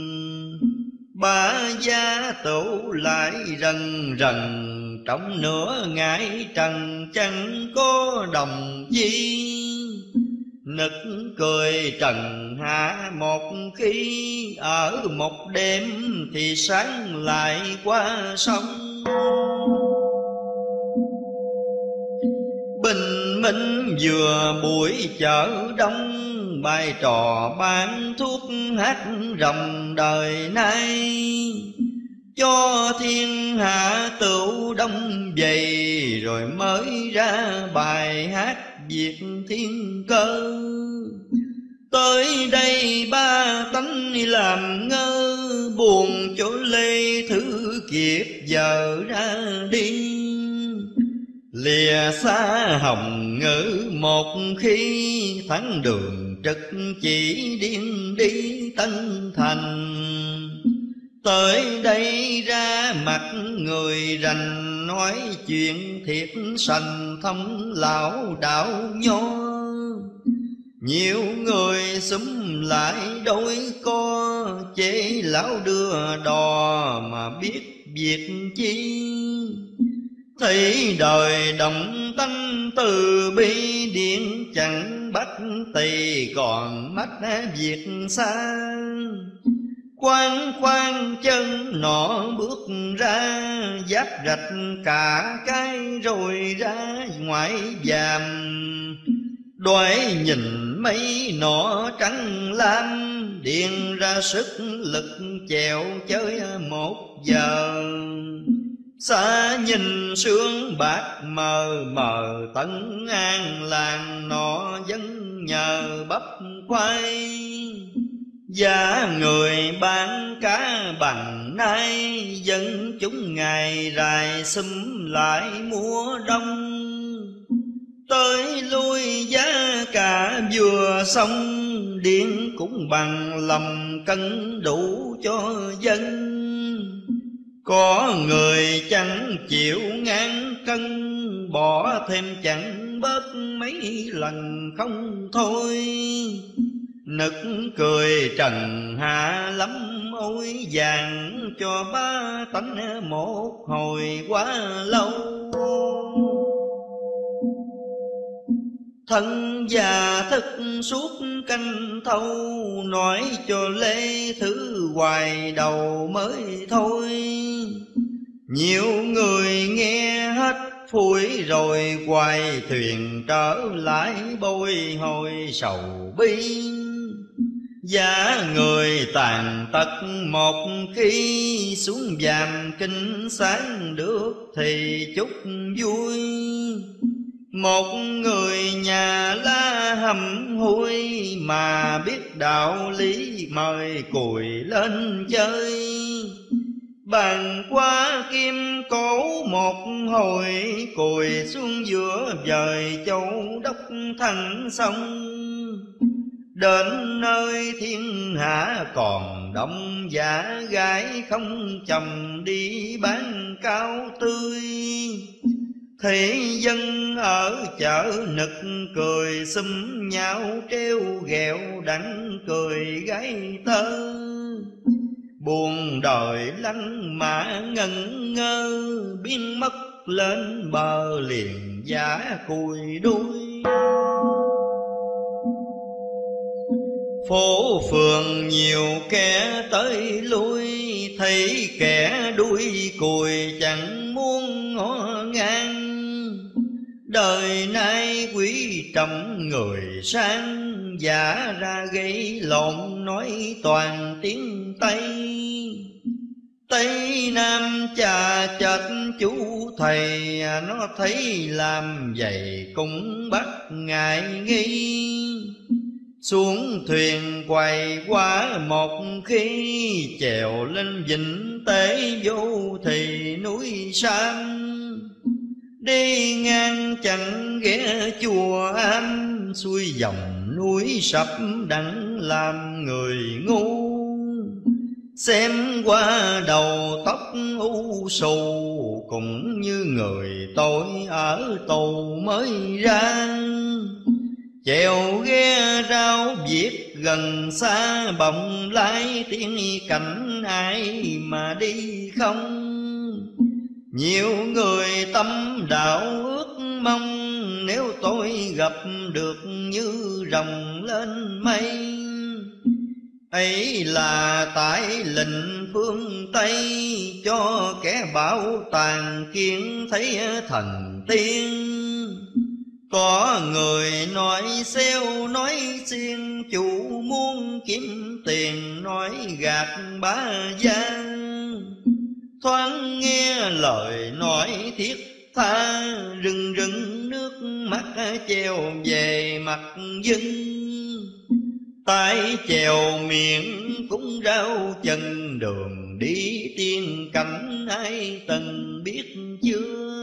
Ba gia tụ lại rần rần, trong nửa ngày trần chẳng có đồng chi. Nực cười trần hạ một khi, ở một đêm thì sáng lại qua sông. Bình minh vừa buổi chợ đông, bài trò bán thuốc hát ròng đời nay. Cho thiên hạ tựu đông dày, rồi mới ra bài hát Việt thiên cơ. Tới đây ba tánh làm ngơ, buồn chỗ lê thứ kiệt giờ ra đi. Lìa xa hồng ngữ một khi, thắng đường trực chỉ điên đi Tân Thành. Tới đây ra mặt người rành, nói chuyện thiệt sành thông lão đạo nho. Nhiều người xúm lại đôi co, chế lão đưa đò mà biết việc chi. Thấy đời động tâm từ bi, điện chẳng bắt tỳ còn mắt việc xa. Khoan khoan chân nọ bước ra, giáp rạch cả cái rồi ra ngoại giàm. Đoái nhìn mấy nọ trắng lam, điền ra sức lực chèo chơi 1 giờ. Xa nhìn sương bạc mờ mờ, Tân An làng nọ vẫn nhờ bắp khoai. Giá người bán cá bằng nay dân chúng ngày rài xúm lại mùa đông. Tới lui giá cả vừa xong, điện cũng bằng lòng cân đủ cho dân. Có người chẳng chịu ngàn cân, bỏ thêm chẳng bớt mấy lần không thôi. Nực cười trần hạ lắm ôi, vàng cho ba tánh một hồi quá lâu. Thân già thức suốt canh thâu, nói cho lê thứ hoài đầu mới thôi. Nhiều người nghe hết phủi rồi, hoài thuyền trở lại bồi hồi sầu bi. Giá người tàn tật một khi, xuống vàm kinh sáng được thì chút vui. Một người nhà la hầm hôi, mà biết đạo lý mời cùi lên chơi. Bàn qua kim cổ một hồi, cùi xuống giữa vời châu đốc thành sông. Đến nơi thiên hạ còn đông giả gái không chồng đi bán cao tươi. Thế dân ở chợ nực cười xúm nhau treo ghẹo đắng cười gái tơ. Buồn đời lăn mã ngẩn ngơ, biến mất lên bờ liền giả cùi đuôi. Phố phường nhiều kẻ tới lui, thấy kẻ đuôi cùi chẳng muốn ngó ngang. Đời nay quý trọng người sang, giả ra gây lộn nói toàn tiếng Tây. Tây Nam cha chợt chú thầy, nó thấy làm vậy cũng bắt ngại nghi. Xuống thuyền quay qua một khi, chèo lên vịnh tế vô thì núi Sam. Đi ngang chẳng ghé chùa Am, xuôi dòng núi sập đặng làm người ngu. Xem qua đầu tóc u xù, cũng như người tội ở tù mới ra. Chèo ghe rau viết gần xa, bồng lái tiếng cảnh ai mà đi không. Nhiều người tâm đạo ước mong, nếu tôi gặp được như rồng lên mây. Ấy là tại lệnh phương Tây, cho kẻ bảo tàng kiến thấy thần tiên. Có người nói xeo nói xiên, chủ muốn kiếm tiền nói gạt bá gia. Thoáng nghe lời nói thiết tha, rưng rưng nước mắt treo về mặt dân. tay chèo miệng cũng rau chân, đường đi tiên cảnh ai từng biết chưa.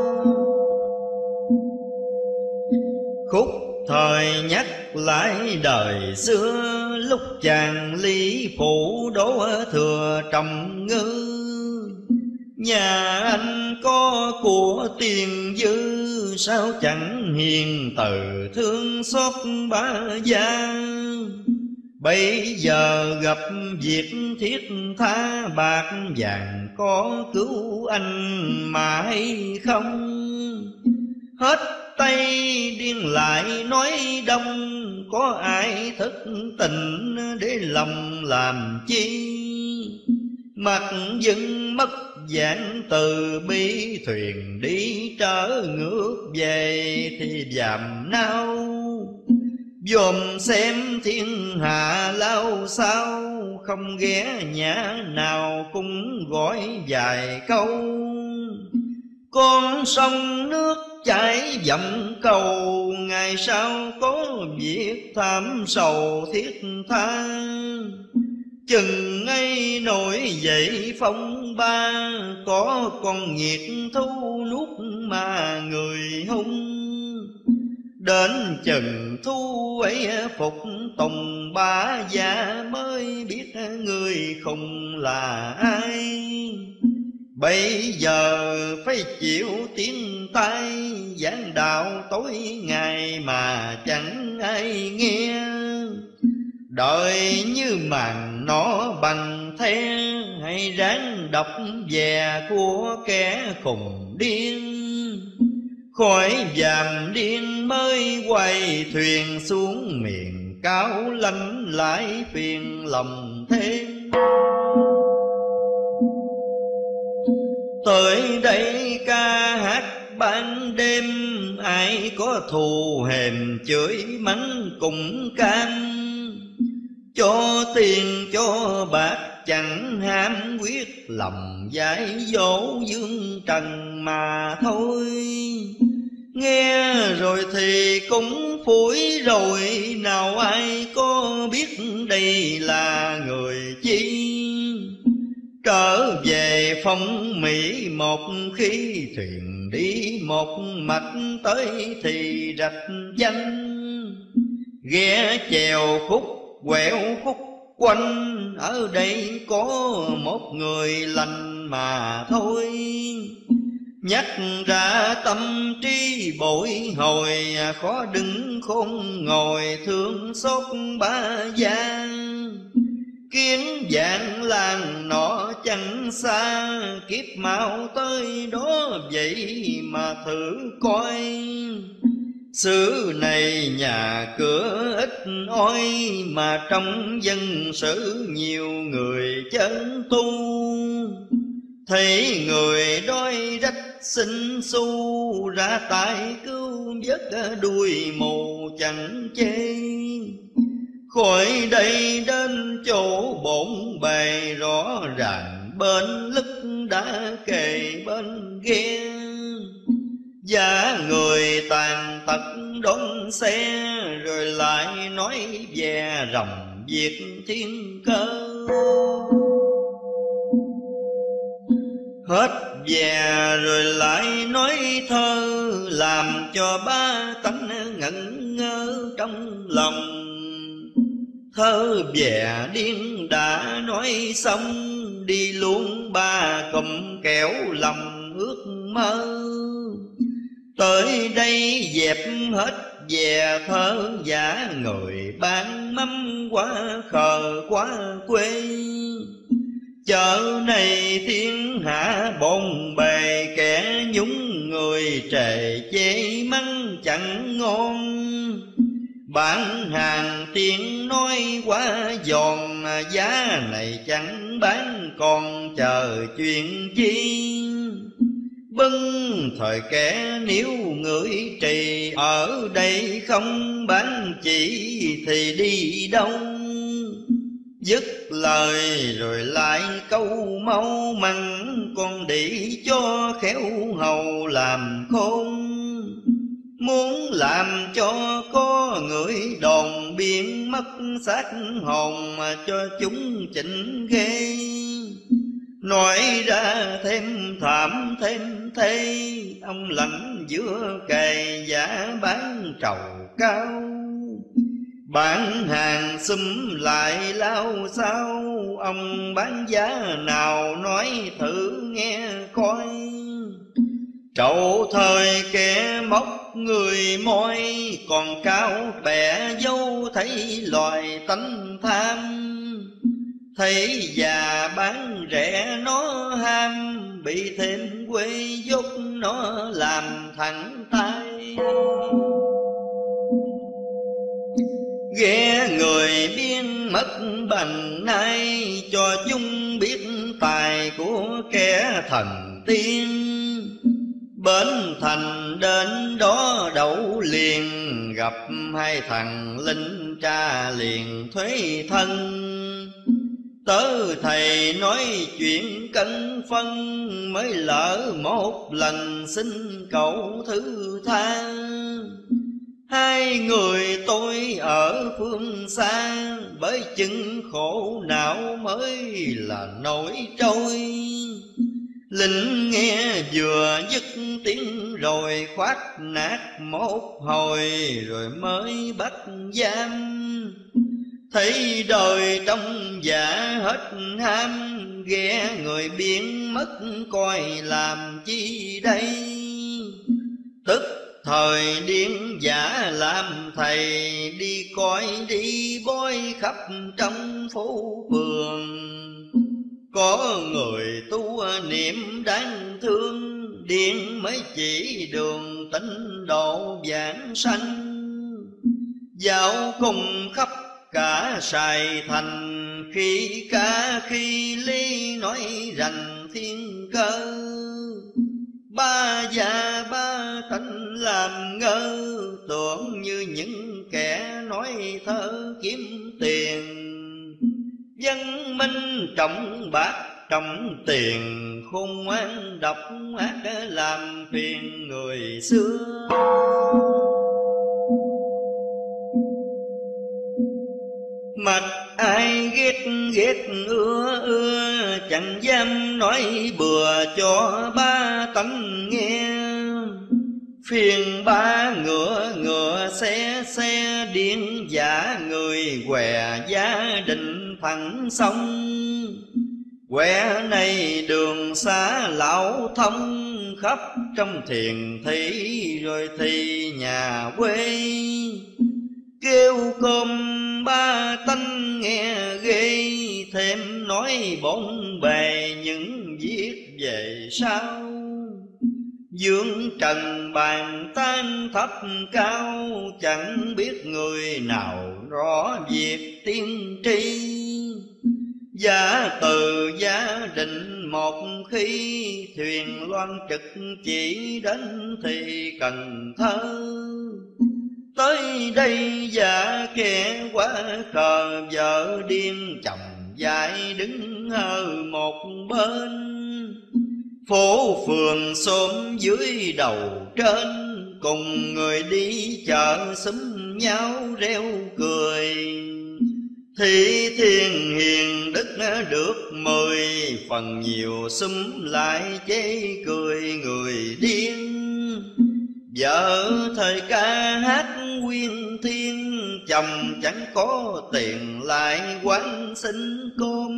Khúc thời nhắc lại đời xưa, lúc chàng Lý Phủ đỗ thừa Trọng Ngư. Nhà anh có của tiền dư, sao chẳng hiền từ thương xót bá gia. Bây giờ gặp việc thiết tha, bạc vàng có cứu anh mà hay không? Hết tay điên lại nói đông, có ai thức tình để lòng làm chi? Mặt dưng mất dạng từ bi, thuyền đi trở ngược về thì dàm nao. Dòm xem thiên hạ lao sao, không ghé nhà nào cũng gọi vài câu. Con sông nước chảy dặm cầu, ngày sau có việc thảm sầu thiết tha. Chừng ấy nổi dậy phong ba, có con nhiệt thu nuốt mà người hung. Đến chừng thu ấy phục tùng ba gia, mới biết người khùng là ai. Bây giờ phải chịu tiếng tai, giảng đạo tối ngày mà chẳng ai nghe. Đợi như màn nó bằng the, hay ráng đọc về của kẻ khùng điên. Khỏi dàm điên mới quay thuyền xuống miền cao lanh, lại phiền lòng thêm. Tới đây ca hát ban đêm, ai có thù hèn chửi mắng cùng cam. Cho tiền cho bạc chẳng ham, quyết lòng dạy dỗ dương trần mà thôi. Nghe rồi thì cũng phủi rồi, nào ai có biết đây là người chi. Trở về phong Mỹ một khi, thuyền đi một mạch tới thì rạch danh. Ghé chèo khúc quẹo khúc quanh, ở đây có một người lành mà thôi. Nhắc ra tâm trí bội hồi, khó đứng khôn ngồi thương xót ba gia. Kiến dạng làng nọ chẳng xa, kiếp mau tới đó vậy mà thử coi. Xứ này nhà cửa ít oi, mà trong dân sự nhiều người chân tu. Thấy người đói rách xin xu, ra tay cứu vớt đuôi mù chẳng chê. Khỏi đây đến chỗ bổn bề, rõ ràng bên lức đã kề bên ghe. Giá người tàn tật đón xe, rồi lại nói về rồng việc thiên cơ. Hết về rồi lại nói thơ, làm cho ba tánh ngẩn ngơ trong lòng. Thơ về điên đã nói xong, đi luôn ba cùng kẻo lòng ước mơ. Tới đây dẹp hết về thơ giả, người bán mắm quá khờ quá quê. Chợ này thiên hạ bồn bề, kẻ nhúng người trề chê mắng chẳng ngon. Bán hàng tiếng nói quá giòn, giá này chẳng bán còn chờ chuyện chi. Bưng thời kẻ nếu ngửi trì, ở đây không bán chỉ thì đi đâu. Dứt lời rồi lại câu mau măng, con đĩ cho khéo hầu làm khôn. Muốn làm cho có người đồn biến mất xác hồn, mà cho chúng chỉnh ghê. Nói ra thêm thảm thêm thê, ông lãnh giữa cày giả bán trầu cao. Bán hàng xúm lại lao sao, ông bán giá nào nói thử nghe coi. Trầu thời kẻ móc người môi, còn cao bẻ dâu thấy loài tánh tham. Thấy già bán rẻ nó ham, bị thêm quê dốt nó làm thẳng tay. Ghé người biên mất bằng nay, cho chúng biết tài của kẻ thần tiên. Bến thành đến đó đậu liền, gặp hai thằng linh tra liền thuế thân. Tớ thầy nói chuyện cân phân, mới lỡ một lần xin cậu thứ tha. Hai người tôi ở phương xa, bởi chừng khổ não mới là nổi trôi. Lính nghe vừa dứt tiếng rồi khoát nạt một hồi, rồi mới bắt giam. Thấy đời trong dạ hết ham, ghé người biến mất coi làm chi đây. Tức thời điên giả làm thầy, đi coi đi bói khắp trong phố phường. Có người tu niệm đáng thương, điên mới chỉ đường tịnh độ giảng sanh. Dạo cùng khắp cả Sài Thành, khi ca khi lý nói rành thiên cơ. Ba già ba tánh làm ngơ, tưởng như những kẻ nói thơ kiếm tiền. Văn minh trọng bạc trọng tiền, khôn ngoan độc ác làm phiền người xưa. Mặt ai ghét ghét ưa, chẳng dám nói bừa cho ba tánh nghe. Phiền ba ngựa xe điên giả người què, gia đình thẳng sông. Quẻ này đường xa lão thông, khắp trong thiền thị rồi thì nhà quê. Kêu cơm ba tánh nghe ghê, thêm nói bốn bề những viết về sau. Dương trần bàn tan thấp cao, chẳng biết người nào rõ việc tiên tri. Giả từ gia đình một khi, thuyền loan trực chỉ đến thì Cần Thơ. Tới đây giả kẻ quá khờ, vợ điên chồng dại đứng ở một bên. Phố phường xóm dưới đầu trên, cùng người đi chợ xúm nhau reo cười. Thị thiên hiền đức được 10, phần nhiều xúm lại chế cười người điên. Vợ thời ca hát quyên thiên, chồng chẳng có tiền lại quán xin cơm.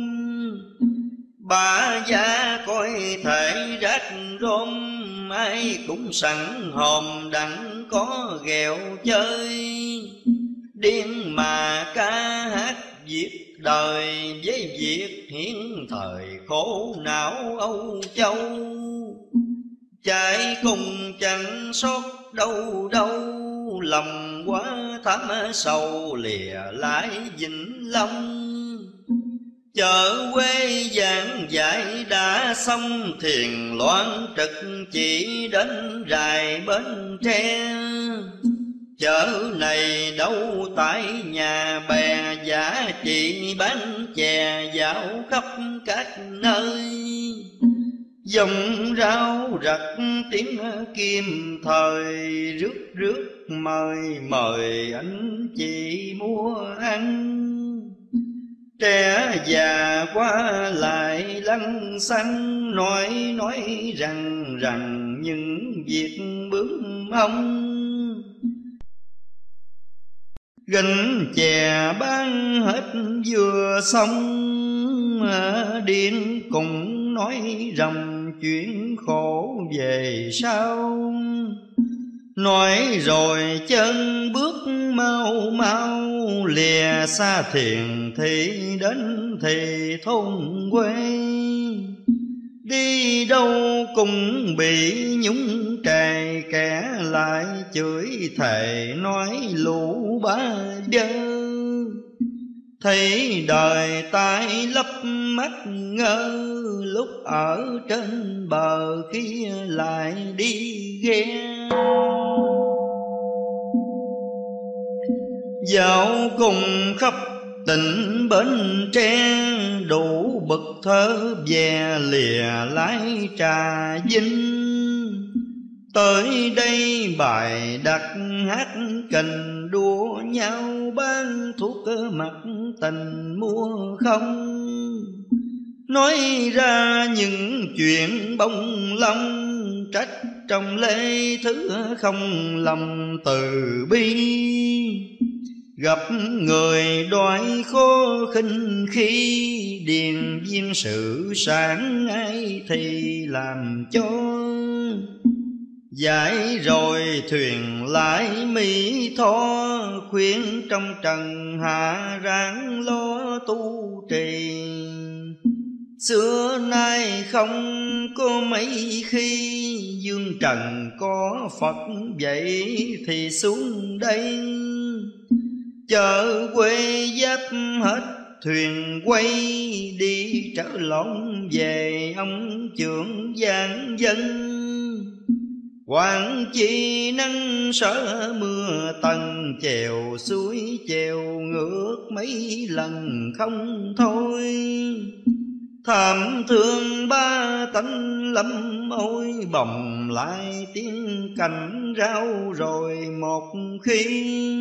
Bà già coi thể rách rôm, ai cũng sẵn hòm đặng có ghẹo chơi. Điên mà ca hát viết đời, với việc hiến thời khổ não Âu Châu. Chạy cùng chẳng sót đâu đâu, lòng quá thắm sầu lìa lại Vĩnh Long. Chợ quê giảng dạy đã xong, thiền loan trực chỉ đến rài Bến Tre. Chợ này đâu tại nhà bè, giả chị bán chè dạo khắp các nơi. Dòng rau rặt tiếng kim thời, rước mời anh chị mua ăn. Trẻ già qua lại lăng xăng, nói rằng những việc bướm ông. Gánh chè bán hết vừa xong, điên cùng nói rầm chuyện khổ về sau. Nói rồi chân bước mau lìa xa thiền thị, đến thì thôn quê. Đi đâu cũng bị nhúng trầy, kẻ lại chửi thề nói lũ bá dơ. Thấy đời tai lấp mắt ngơ, lúc ở trên bờ kia lại đi ghe. Dạo cùng khắp tỉnh Bến Tre, đủ bậc thơ về lìa lái Trà Vinh. Tới đây bài đặt hát kình đua nhau, ban thuốc mặt tình mua không. Nói ra những chuyện bông lông, trách trong lê thứ không lầm từ bi. Gặp người đói khó khinh khi, điền viên sự sáng ai thì làm cho. Giải rồi thuyền lái Mỹ Tho, khuyên trong trần hạ ráng lo tu trì. Xưa nay không có mấy khi, dương trần có Phật vậy thì xuống đây. Chợ quê giáp hết thuyền quay, đi trở lộn về ông trưởng giang dân. Quảng chi nắng sợ mưa tầng, chèo suối chèo ngược mấy lần không thôi. Thảm thương ba tánh lâm ôi, bồng lại tiếng cành rau rồi một khi.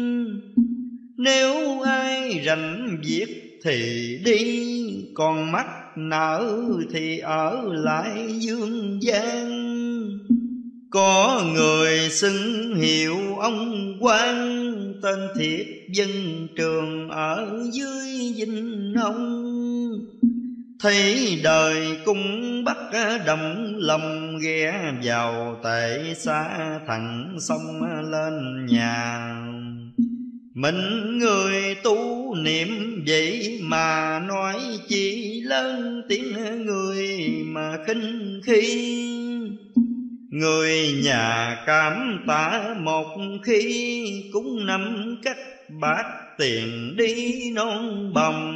Nếu ai rảnh việc thì đi, còn mắt nở thì ở lại dương gian. Có người xưng hiệu ông quan, tên thiệt dân trường ở dưới Vinh Ông. Thấy đời cung bắt đồng lòng, ghé vào tệ xa thẳng sông lên nhà. Mình người tu niệm vậy mà nói chỉ lớn tiếng người mà khinh khi. Người nhà cảm tạ một khi, cũng nắm cách bát tiền đi non bồng.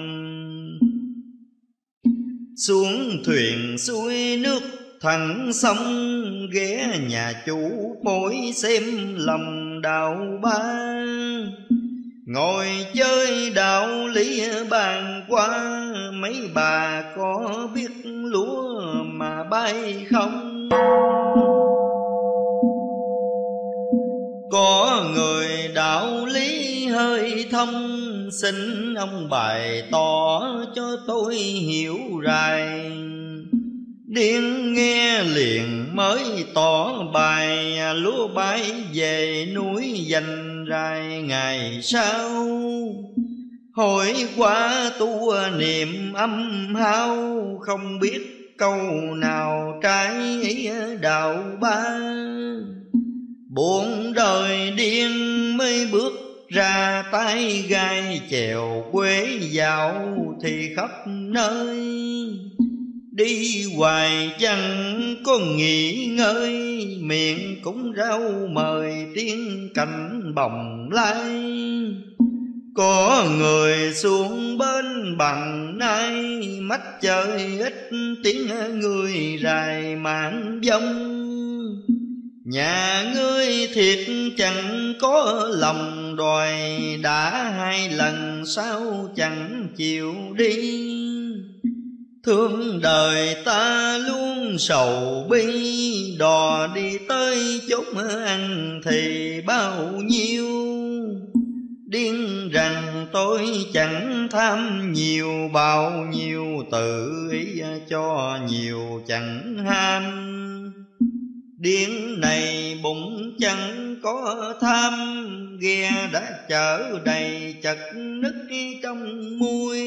Xuống thuyền xuôi nước thẳng sông, ghé nhà chủ phối xem lòng đạo ba. Ngồi chơi đạo lý bàn qua, mấy bà có biết lúa mà bay không? Có người đạo lý hơi thông, xin ông bày tỏ cho tôi hiểu rài. Điên nghe liền mới tỏ bài, lúa bay về núi dành rài ngày sau. Hồi qua tu niệm âm hao, không biết câu nào trái đạo ba. Buồn đời điên mới bước ra tay gai, chèo quê dạo thì khắp nơi. Đi hoài chẳng có nghỉ ngơi, miệng cũng rau mời tiếng cảnh bồng lai. Có người xuống bên bằng nay, mắt chơi ít tiếng người rài mạng vong. Nhà ngươi thiệt chẳng có lòng đòi, đã hai lần sao chẳng chịu đi. Thương đời ta luôn sầu bi, đò đi tới chốn ăn thì bao nhiêu. Điên rằng tôi chẳng tham nhiều, bao nhiêu tự ý cho nhiều chẳng ham. Điên này bụng chẳng có tham, ghe đã chở đầy chật nứt trong muôi.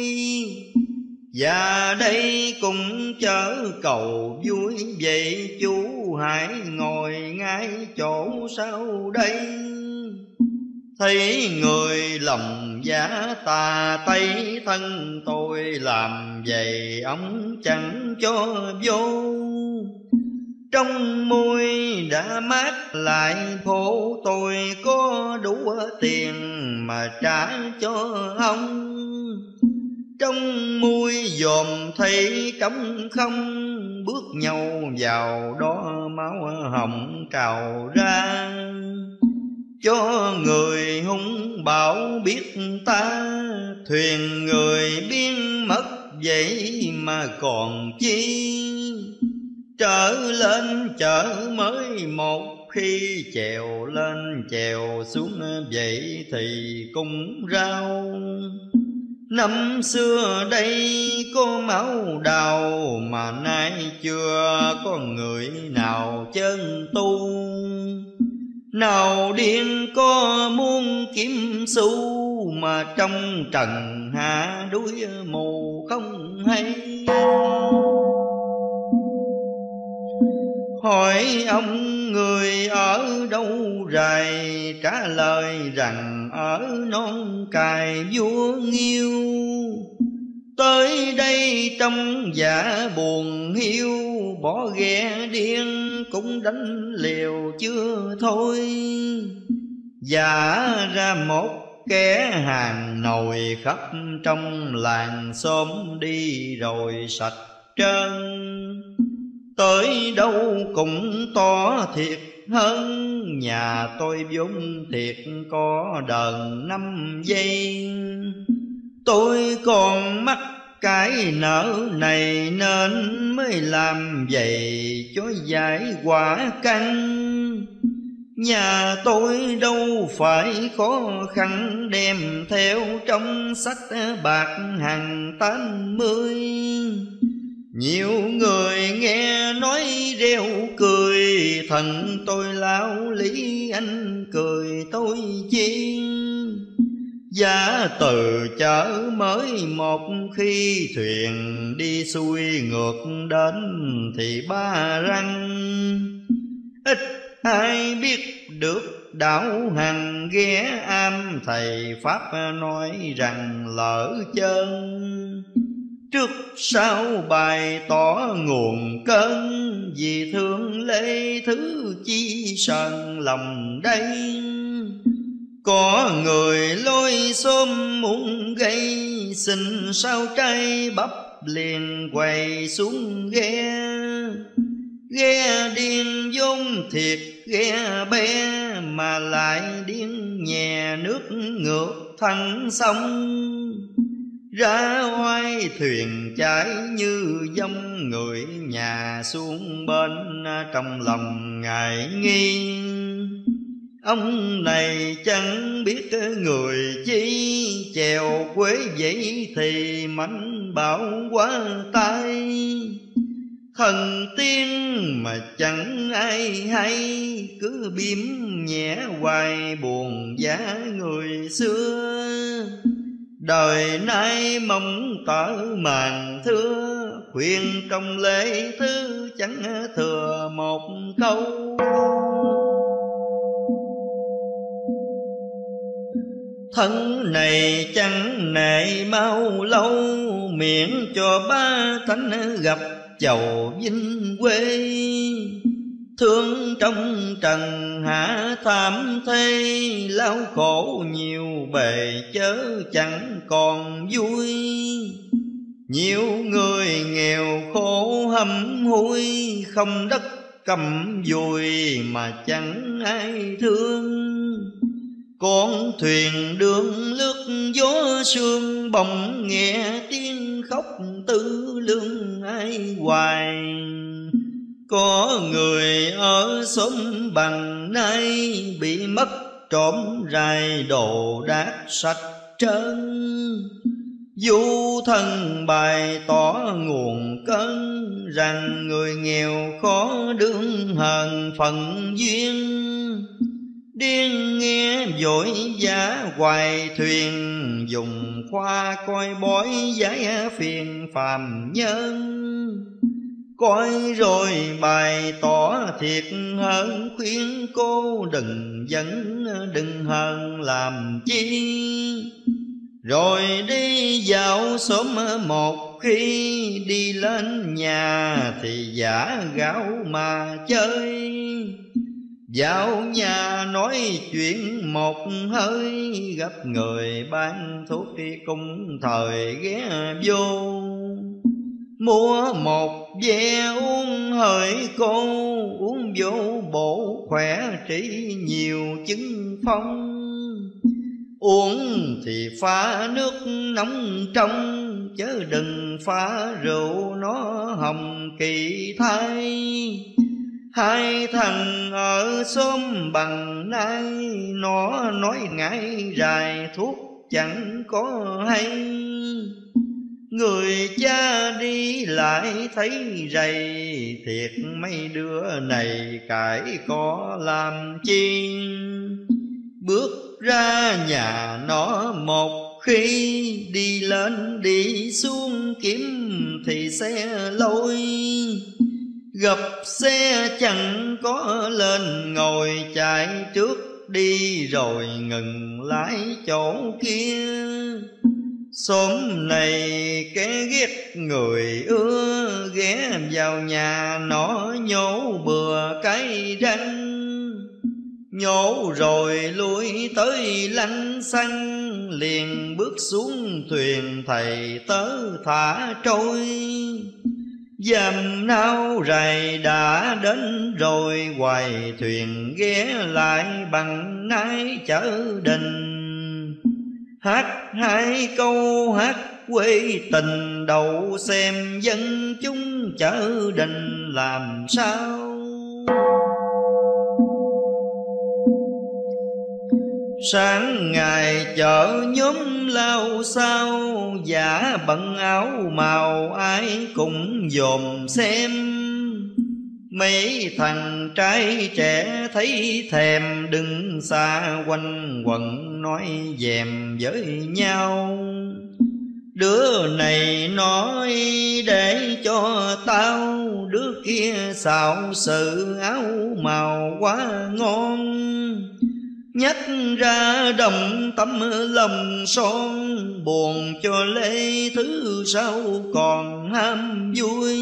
Và đây cũng chở cầu vui, vậy chú hãy ngồi ngay chỗ sau đây. Thấy người lòng giả tà tây, thân tôi làm vậy ông chẳng cho vô. Trong môi đã mát lại phố, tôi có đủ tiền mà trả cho ông. Trong môi dòm thấy trống không, bước nhau vào đó máu hồng trào ra. Cho người hung bạo biết ta, thuyền người biến mất vậy mà còn chi. Trở lên chợ mới một khi chèo lên chèo xuống vậy thì cũng rau. Năm xưa đây có máu đào mà nay chưa có người nào chân tu. Nào điên có muốn kiếm xu mà trong trần hạ đuối mù không hay. Hỏi ông người ở đâu rày, trả lời rằng ở non cài vua Nghiêu. Tới đây trong dạ buồn hiu, bỏ ghe điên cũng đánh liều chưa thôi. Giả ra một kẻ hàng nồi khắp trong làng xóm đi rồi sạch trơn. Tới đâu cũng to thiệt hơn, nhà tôi vốn thiệt có đờn 5 giây. Tôi còn mắc cái nợ này nên mới làm vậy cho giải quả căn. Nhà tôi đâu phải khó khăn, đem theo trong sách bạc hàng 80. Nhiều người nghe nói reo cười, thần tôi lão lý anh cười tôi chi. Giá từ chợ mới một khi thuyền đi xuôi ngược đến thì ba răng. Ít ai biết được đạo hành ghé am thầy Pháp nói rằng lỡ chân. Trước sau bày tỏ nguồn cơn, vì thương lễ thứ chi sờn lòng đây. Có người lôi xôm muốn gây, xin sao trai bắp liền quay xuống ghe. Ghe điên vốn thiệt ghe bé, mà lại điên nhè nước ngược thẳng sông. Ra oai thuyền chảy như dông, người nhà xuống bên trong lòng ngại nghi. Ông này chẳng biết người chi, chèo quế vậy thì mảnh bảo quá tay. Thần tiên mà chẳng ai hay, cứ biếm nhẹ hoài buồn giá người xưa. Đời nay mong tở màn thưa, khuyên trong lễ thứ chẳng thừa một câu. Thân này chẳng nệ mau lâu, miễn cho ba thánh gặp chầu vinh quê. Thương trong trần hạ tham thế, lao khổ nhiều bề chớ chẳng còn vui. Nhiều người nghèo khổ hầm hối, không đất cầm dùi mà chẳng ai thương. Con thuyền đường lướt gió sương, bỗng nghe tiếng khóc tư lương ai hoài. Có người ở xóm bằng nay, bị mất trộm rài đồ đạc sạch trơn. Du thân bày tỏ nguồn cơn, rằng người nghèo khó đương hờn phận duyên. Điên nghe vội giá hoài thuyền, dùng khoa coi bói giải phiền phàm nhân. Coi rồi bày tỏ thiệt hơn, khuyên cô đừng giận đừng hờn làm chi. Rồi đi dạo xóm một khi, đi lên nhà thì giả gạo mà chơi. Vào nhà nói chuyện một hơi, gặp người bán thuốc đi cùng thời ghé vô. Mua một ve uống hỡi cô, uống vô bổ khỏe trị nhiều chứng phong. Uống thì pha nước nóng trong, chớ đừng pha rượu nó hồng kỳ thay. Hai thằng ở xóm bằng nay, nó nói ngải rài thuốc chẳng có hay. Người cha đi lại thấy rầy, thiệt mấy đứa này cãi có làm chi. Bước ra nhà nó một khi, đi lên đi xuống kiếm thì xe lôi. Gặp xe chẳng có lên ngồi, chạy trước đi rồi ngừng lái chỗ kia. Xóm này kẻ ghét người ưa, ghé vào nhà nó nhổ bừa cái răng. Nhổ rồi lui tới lanh xanh, liền bước xuống thuyền thầy tớ thả trôi. Dầm nao rày đã đến rồi, hoài thuyền ghé lại bằng nái chở đình. Hát hai câu hát quê tình, đầu xem dân chúng chở đình làm sao. Sáng ngày chợ nhóm lao sao, giả bận áo màu ai cũng dòm xem. Mấy thằng trai trẻ thấy thèm, đứng xa quanh quẩn nói dèm với nhau. Đứa này nói để cho tao, đứa kia xạo sự áo màu quá ngon. Nhắc ra đồng tấm lòng son, buồn cho lê thứ sau còn ham vui.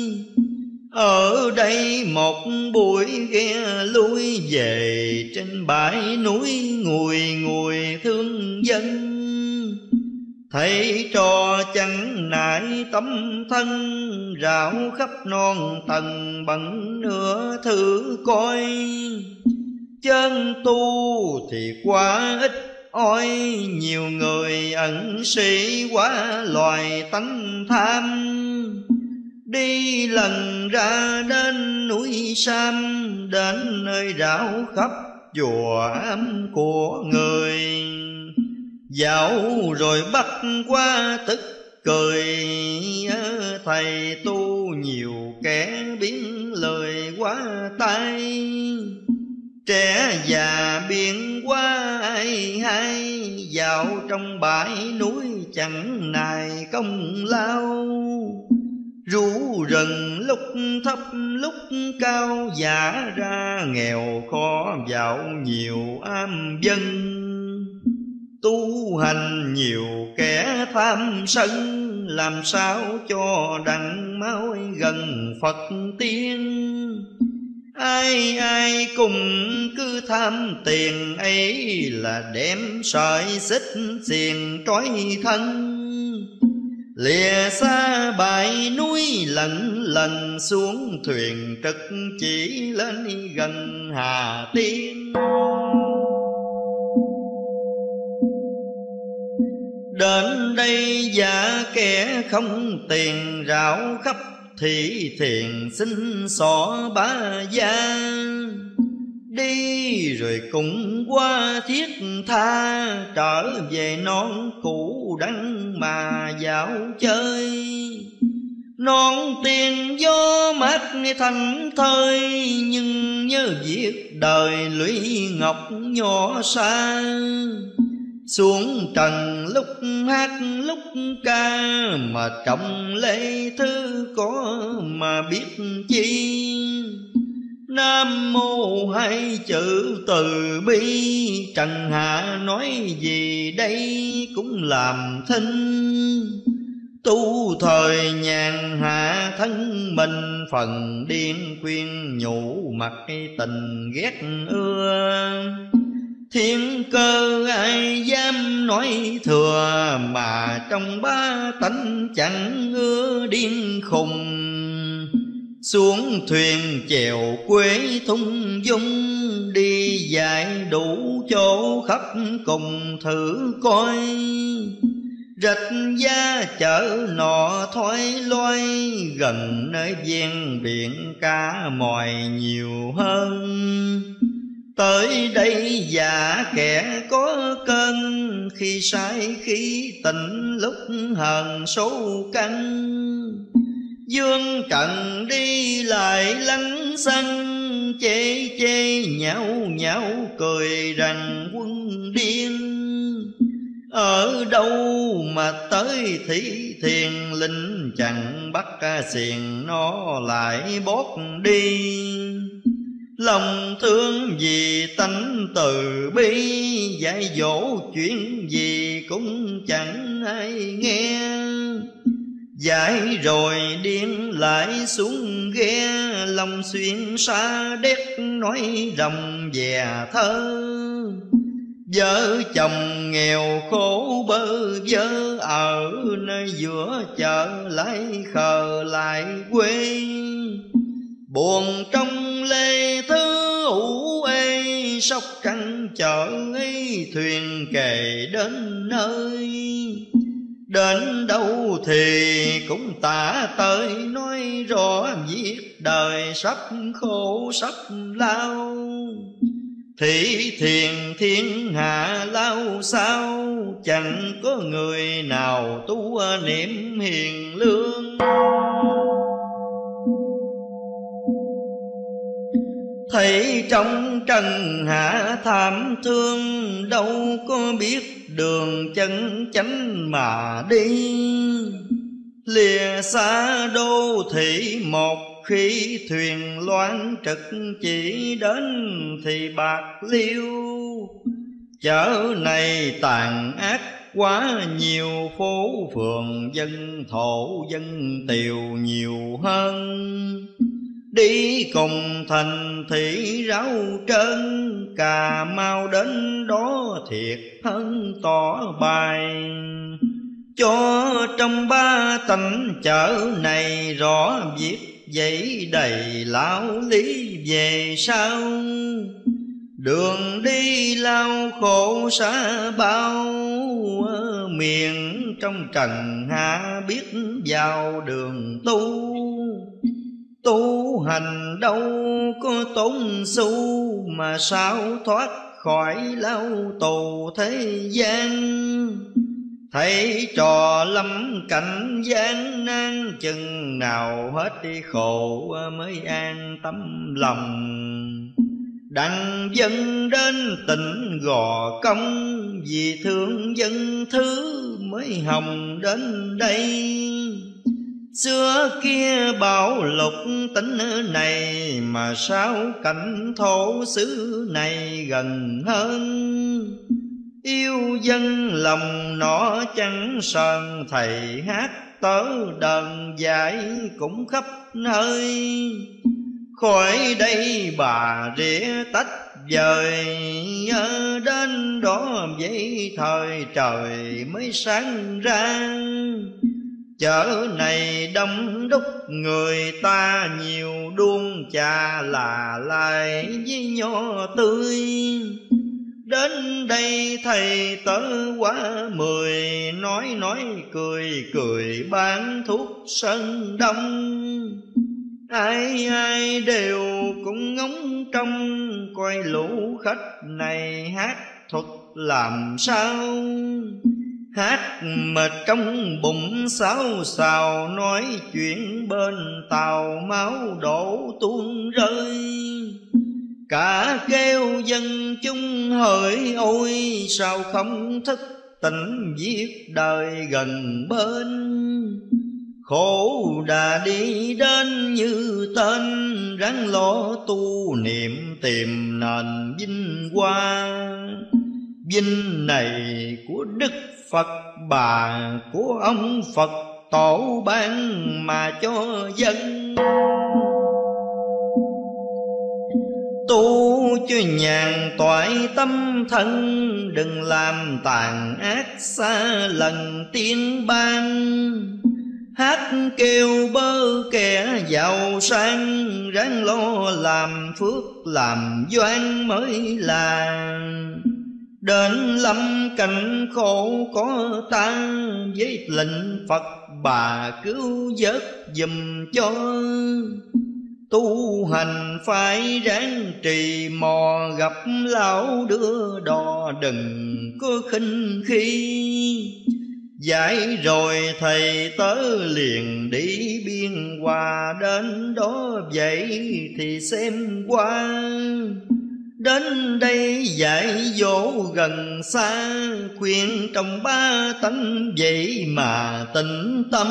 Ở đây một buổi ghe lui về, trên bãi núi ngùi ngùi thương dân. Thấy trò chẳng nại tấm thân, rảo khắp non tầng bằng nửa thử coi. Chân tu thì quá ít ỏi, nhiều người ẩn sĩ quá loài tánh tham. Đi lần ra đến núi Sam, đến nơi rảo khắp chùa ám của người. Dạo rồi bắt qua tức cười, thầy tu nhiều kẻ biến lời quá tay. Trẻ già biện quá ai hay, dạo trong bãi núi chẳng nài công lao. Rú rừng lúc thấp lúc cao, giả ra nghèo khó dạo nhiều am dân. Tu hành nhiều kẻ tham sân, làm sao cho đặng máu gần Phật tiên. Ai ai cùng cứ tham tiền ấy, là đem sợi xích xiềng trói thân. Lìa xa bãi núi lần lần, xuống thuyền trực chỉ lên gần Hà Tiên. Đến đây giả kẻ không tiền, rảo khắp thị thiền xin xỏ bá gia. Đi rồi cũng qua thiết tha, trở về non cũ đắng mà dạo chơi. Non tiền gió mát thành thơi, nhưng nhớ việc đời lũy ngọc nhỏ xa. Xuống trần lúc hát lúc ca, mà trọng lễ thứ có mà biết chi. Nam mô hai chữ từ bi, trần hạ nói gì đây cũng làm thinh. Tu thời nhàn hạ thân mình, phần điên khuyên nhủ mặt tình ghét ưa. Thiên cơ ai dám nói thừa, mà trong ba tánh chẳng ưa điên khùng. Xuống thuyền chèo quê thung dung, đi dạy đủ chỗ khắp cùng thử coi. Rạch giá chợ nọ thoái loay, gần nơi ven biển cá mòi nhiều hơn. Tới đây già kẻ có cơn, khi say khi tỉnh lúc hờn số căn. Dương Trần đi lại lánh xanh, chê chê nhão nhão cười rằng quân điên. Ở đâu mà tới Thí Thiền, linh chẳng bắt xiềng nó lại bót đi. Lòng thương vì tánh từ bi, dạy dỗ chuyện gì cũng chẳng ai nghe. Dạy rồi điên lại xuống ghe, lòng xuyên xa đét nói ròng về thơ. Vợ chồng nghèo khổ bơ vơ, ở nơi giữa chợ lại khờ lại quê. Buồn trong lê thứ ủ ê, Sóc Trăng chợ ấy thuyền kề đến nơi. Đến đâu thì cũng tả tới, nói rõ việc đời sắp khổ sắp lao. Thí Thiền thiên hạ lao sao, chẳng có người nào tu niệm hiền lương. Thấy trong trần hạ thảm thương, đâu có biết đường chân chánh mà đi. Lìa xa đô thị một khi, thuyền loan trực chỉ đến thì Bạc Liêu. Chợ này tàn ác quá nhiều, phố phường dân thổ dân tiều nhiều hơn. Đi cùng thành thị ráo trơn, Cà Mau đến đó thiệt hơn tỏ bài. Cho trong ba tỉnh chợ này rõ việc dậy đầy lão lý về sau. Đường đi lao khổ xa bao, miền trong trần hạ biết vào đường tu. Tu hành đâu có tốn xu, mà sao thoát khỏi lao tù thế gian. Thấy trò lâm cảnh gian nan, chừng nào hết đi khổ mới an tâm lòng. Đặng dân đến tỉnh Gò Công, vì thương dân thứ mới hồng đến đây. Xưa kia bảo lục tỉnh này, mà sao cảnh thổ xứ này gần hơn. Yêu dân lòng nó chẳng sờn, thầy hát tớ đờn dạy cũng khắp nơi. Khỏi đây bà rỉa tách vời, đến đó vậy thời trời mới sáng ra. Chợ này đông đúc người ta nhiều, đuông trà là lại với nho tươi. Đến đây thầy tớ quá 10, nói cười cười bán thuốc sân đông. Ai ai đều cũng ngóng trông, coi lũ khách này hát thuật làm sao. Hát mà trong bụng xáo xào, nói chuyện bên tàu máu đổ tuôn rơi. Cả kêu dân chúng hỡi ôi, sao không thức tỉnh viết đời gần bên. Khổ đã đi đến như tên, ráng lo tu niệm tìm nền vinh hoa. Vinh này của Đức Phật bà, của ông Phật tổ ban mà cho dân. Tu cho nhàn toại tâm thân, đừng làm tàn ác xa lần tiên ban. Hát kêu bơ kẻ giàu sang, ráng lo làm phước làm doan mới là. Đến lâm cảnh khổ có ta, với lệnh Phật bà cứu vớt giùm cho. Tu hành phải ráng trì mò, gặp lão đưa đò đừng có khinh khi. Dạy rồi thầy tớ liền đi biên hòa, đến đó vậy thì xem qua. Đến đây dạy dỗ gần xa, khuyên trong ba tánh vậy mà tĩnh tâm.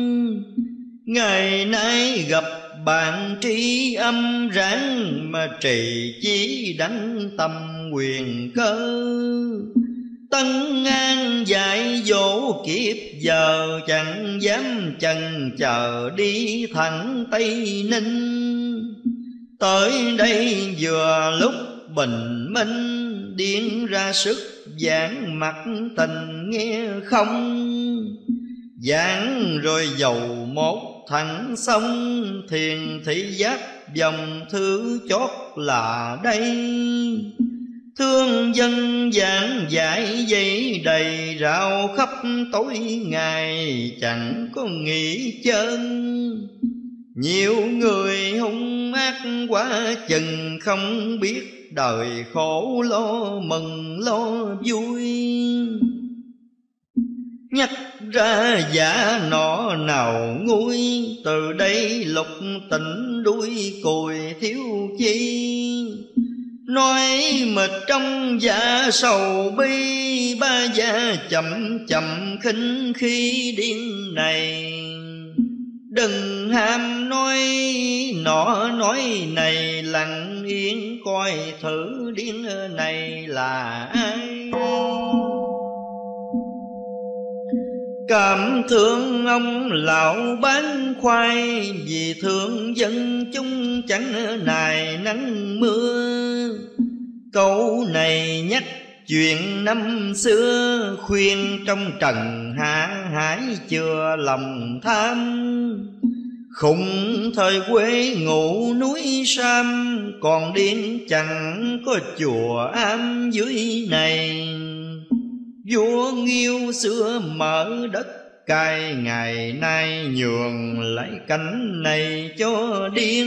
Ngày nay gặp bạn trí âm, ráng mà trì chí đắng tâm quyền cơ. Tân an dạy dỗ kiếp giờ, chẳng dám chần chờ đi thẳng Tây Ninh. Tới đây vừa lúc bình minh, điên ra sức giảng mặt tình nghe không. Giảng rồi dầu một thẳng sông, thiền thị giác dòng thứ chót là đây. Thương dân giảng dạy dây đầy, rao khắp tối ngày chẳng có nghỉ chân. Nhiều người hung ác quá chừng, không biết đời khổ lo mừng lo vui. Nhắc ra giả nọ nào nguôi, từ đây lục tỉnh đuôi cùi thiếu chi. Nói mệt trong dạ sầu bi, ba gia chậm chậm khinh khi điên này. Đừng ham nói nọ nói này, lặng yên coi thử điên này là ai. Cảm thương ông lão bán khoai, vì thương dân chúng chẳng nài nắng mưa. Câu này nhắc chuyện năm xưa, khuyên trong trần hạ hải chừa lòng tham. Khùng thời quê ngủ núi Sam, còn điên chẳng có chùa am dưới này. Vua Nghiêu xưa mở đất cai, ngày nay nhường lại cánh này cho điên.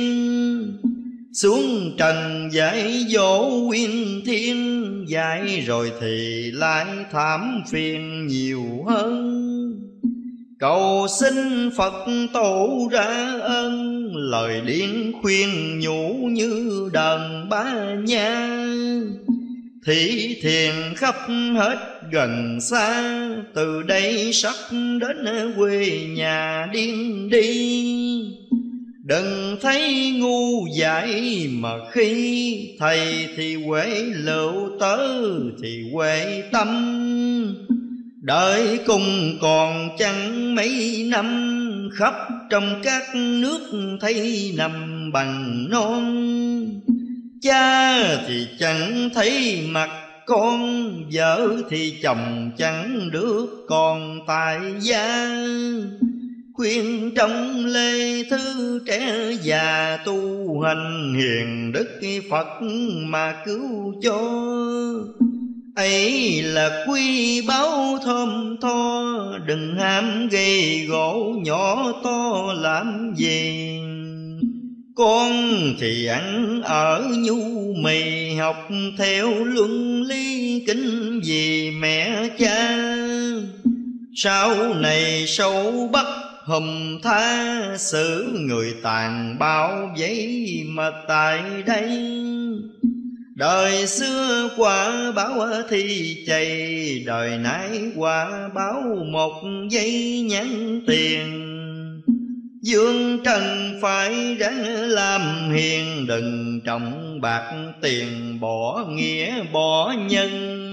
Xuống trần dạy dỗ quyên thiên, dạy rồi thì lại thảm phiền nhiều hơn. Cầu xin Phật tổ ra ơn, lời điên khuyên nhủ như đờn bá nha. Thị thiền khắp hết gần xa, từ đây sắp đến quê nhà điên đi. Đừng thấy ngu dại mà khi, thầy thì huệ lựu tớ thì huệ tâm. Đợi cùng còn chẳng mấy năm, khắp trong các nước thấy nằm bằng non. Cha thì chẳng thấy mặt con, vợ thì chồng chẳng được còn tại gia. Khuyên trong lê thư trẻ già, tu hành hiền đức Phật mà cứu cho. Ấy là quy báu thơm tho, đừng ham gây gỗ nhỏ to làm gì. Con thì ăn ở nhu mì, học theo luân lý kính vì mẹ cha. Sau này sâu bắt hùm tha, xử người tàn bạo vậy mà tại đây. Đời xưa quả báo thi chày, đời nay quả báo một giây nhắn tiền. Dương trần phải ráng làm hiền, đừng trọng bạc tiền bỏ nghĩa bỏ nhân.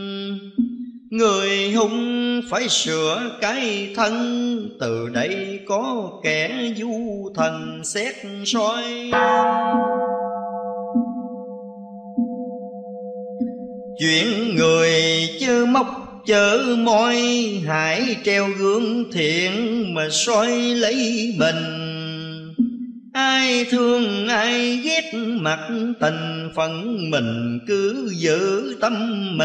Người hung phải sửa cái thân, từ đây có kẻ du thần xét soi. Chuyện người chớ móc chớ môi, hãy treo gương thiện mà soi lấy mình. Ai thương ai ghét mặt tình, phận mình cứ giữ tâm mình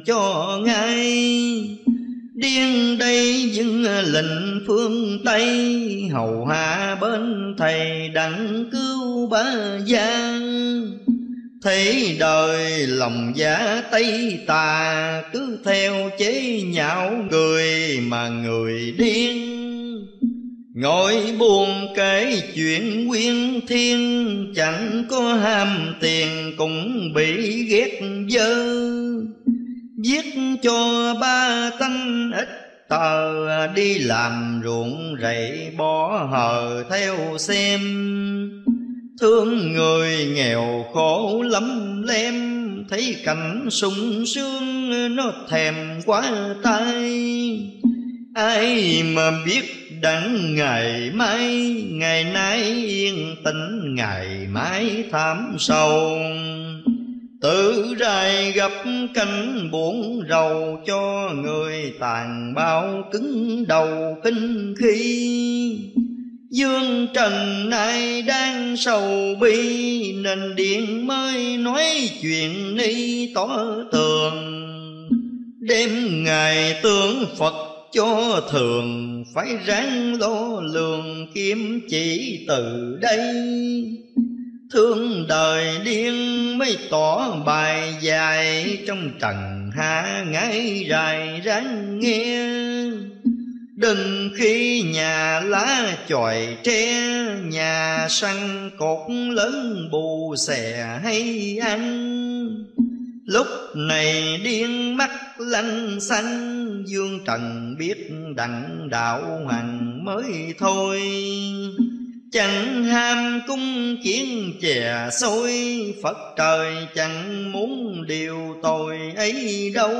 cho ngay. Điên đây dưng lệnh phương Tây, hầu hạ bên thầy đặng cứu bá gia. Thấy đời lòng giả Tây tà, cứ theo chế nhạo người mà người điên. Ngồi buồn kể chuyện nguyên thiên, chẳng có ham tiền cũng bị ghét dơ. Viết cho ba tánh ít tờ, đi làm ruộng rẫy bỏ hờ theo xem. Thương người nghèo khổ lắm lem, thấy cảnh sung sướng nó thèm quá tay. Ai mà biết đặng ngày mai, ngày nay yên tĩnh ngày mai thảm sầu. Tự rài gặp cảnh buồn rầu, cho người tàn bạo cứng đầu kinh khi. Dương trần nay đang sầu bi, nên điện mới nói chuyện ni tỏ tường. Đêm ngày tưởng Phật cho thường, phải ráng lo lường kiếm chỉ từ đây. Thương đời điên mới tỏ bài dài, trong trần hạ ngái rài ráng nghe. Đừng khi nhà lá chòi tre, nhà săn cột lớn bù xè hay ăn. Lúc này điên mắt lanh xanh, dương trần biết đặng đạo hành mới thôi. Chẳng ham cung chiến chè xôi, Phật trời chẳng muốn điều tội ấy đâu.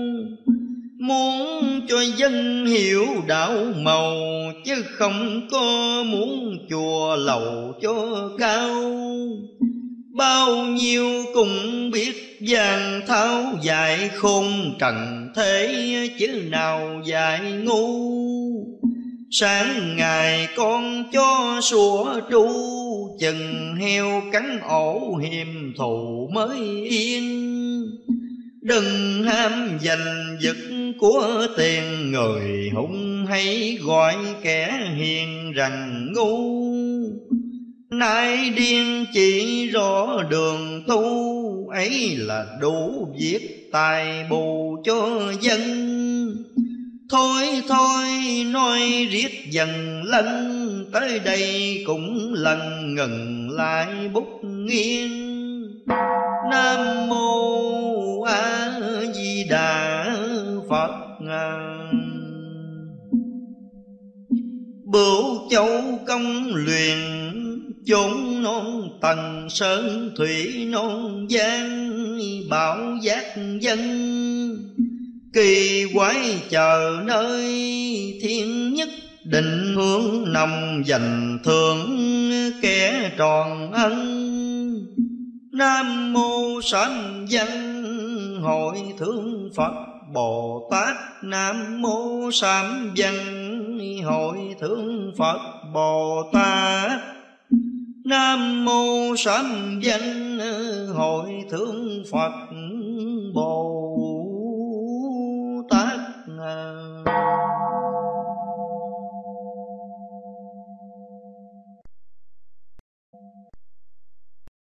Muốn cho dân hiểu đạo màu, chứ không có muốn chùa lầu cho cao. Bao nhiêu cũng biết vàng tháo dạy khôn trần thế, chứ nào dạy ngu. Sáng ngày con cho sủa tru, chừng heo cắn ổ hiềm thù mới yên. Đừng ham giành giật của tiền người, hung hay gọi kẻ hiền rằng ngu. Nay điên chỉ rõ đường tu, ấy là đủ việc tài bù cho dân. Thôi thôi nói riết dần lân, tới đây cũng lần ngừng lại bút nghiêng. Nam mô A Di Đà Phật. Bửu Châu công luyện, chốn non tầng sơn thủy non giang. Bảo giác dân kỳ quái chờ nơi, thiên nhất định hướng nồng dành thưởng kẻ tròn ân. Nam mô sanh văn hội thượng Phật Bồ Tát. Nam mô sám văn hội thượng Phật Bồ Tát. Nam mô sám văn hội thượng Phật Bồ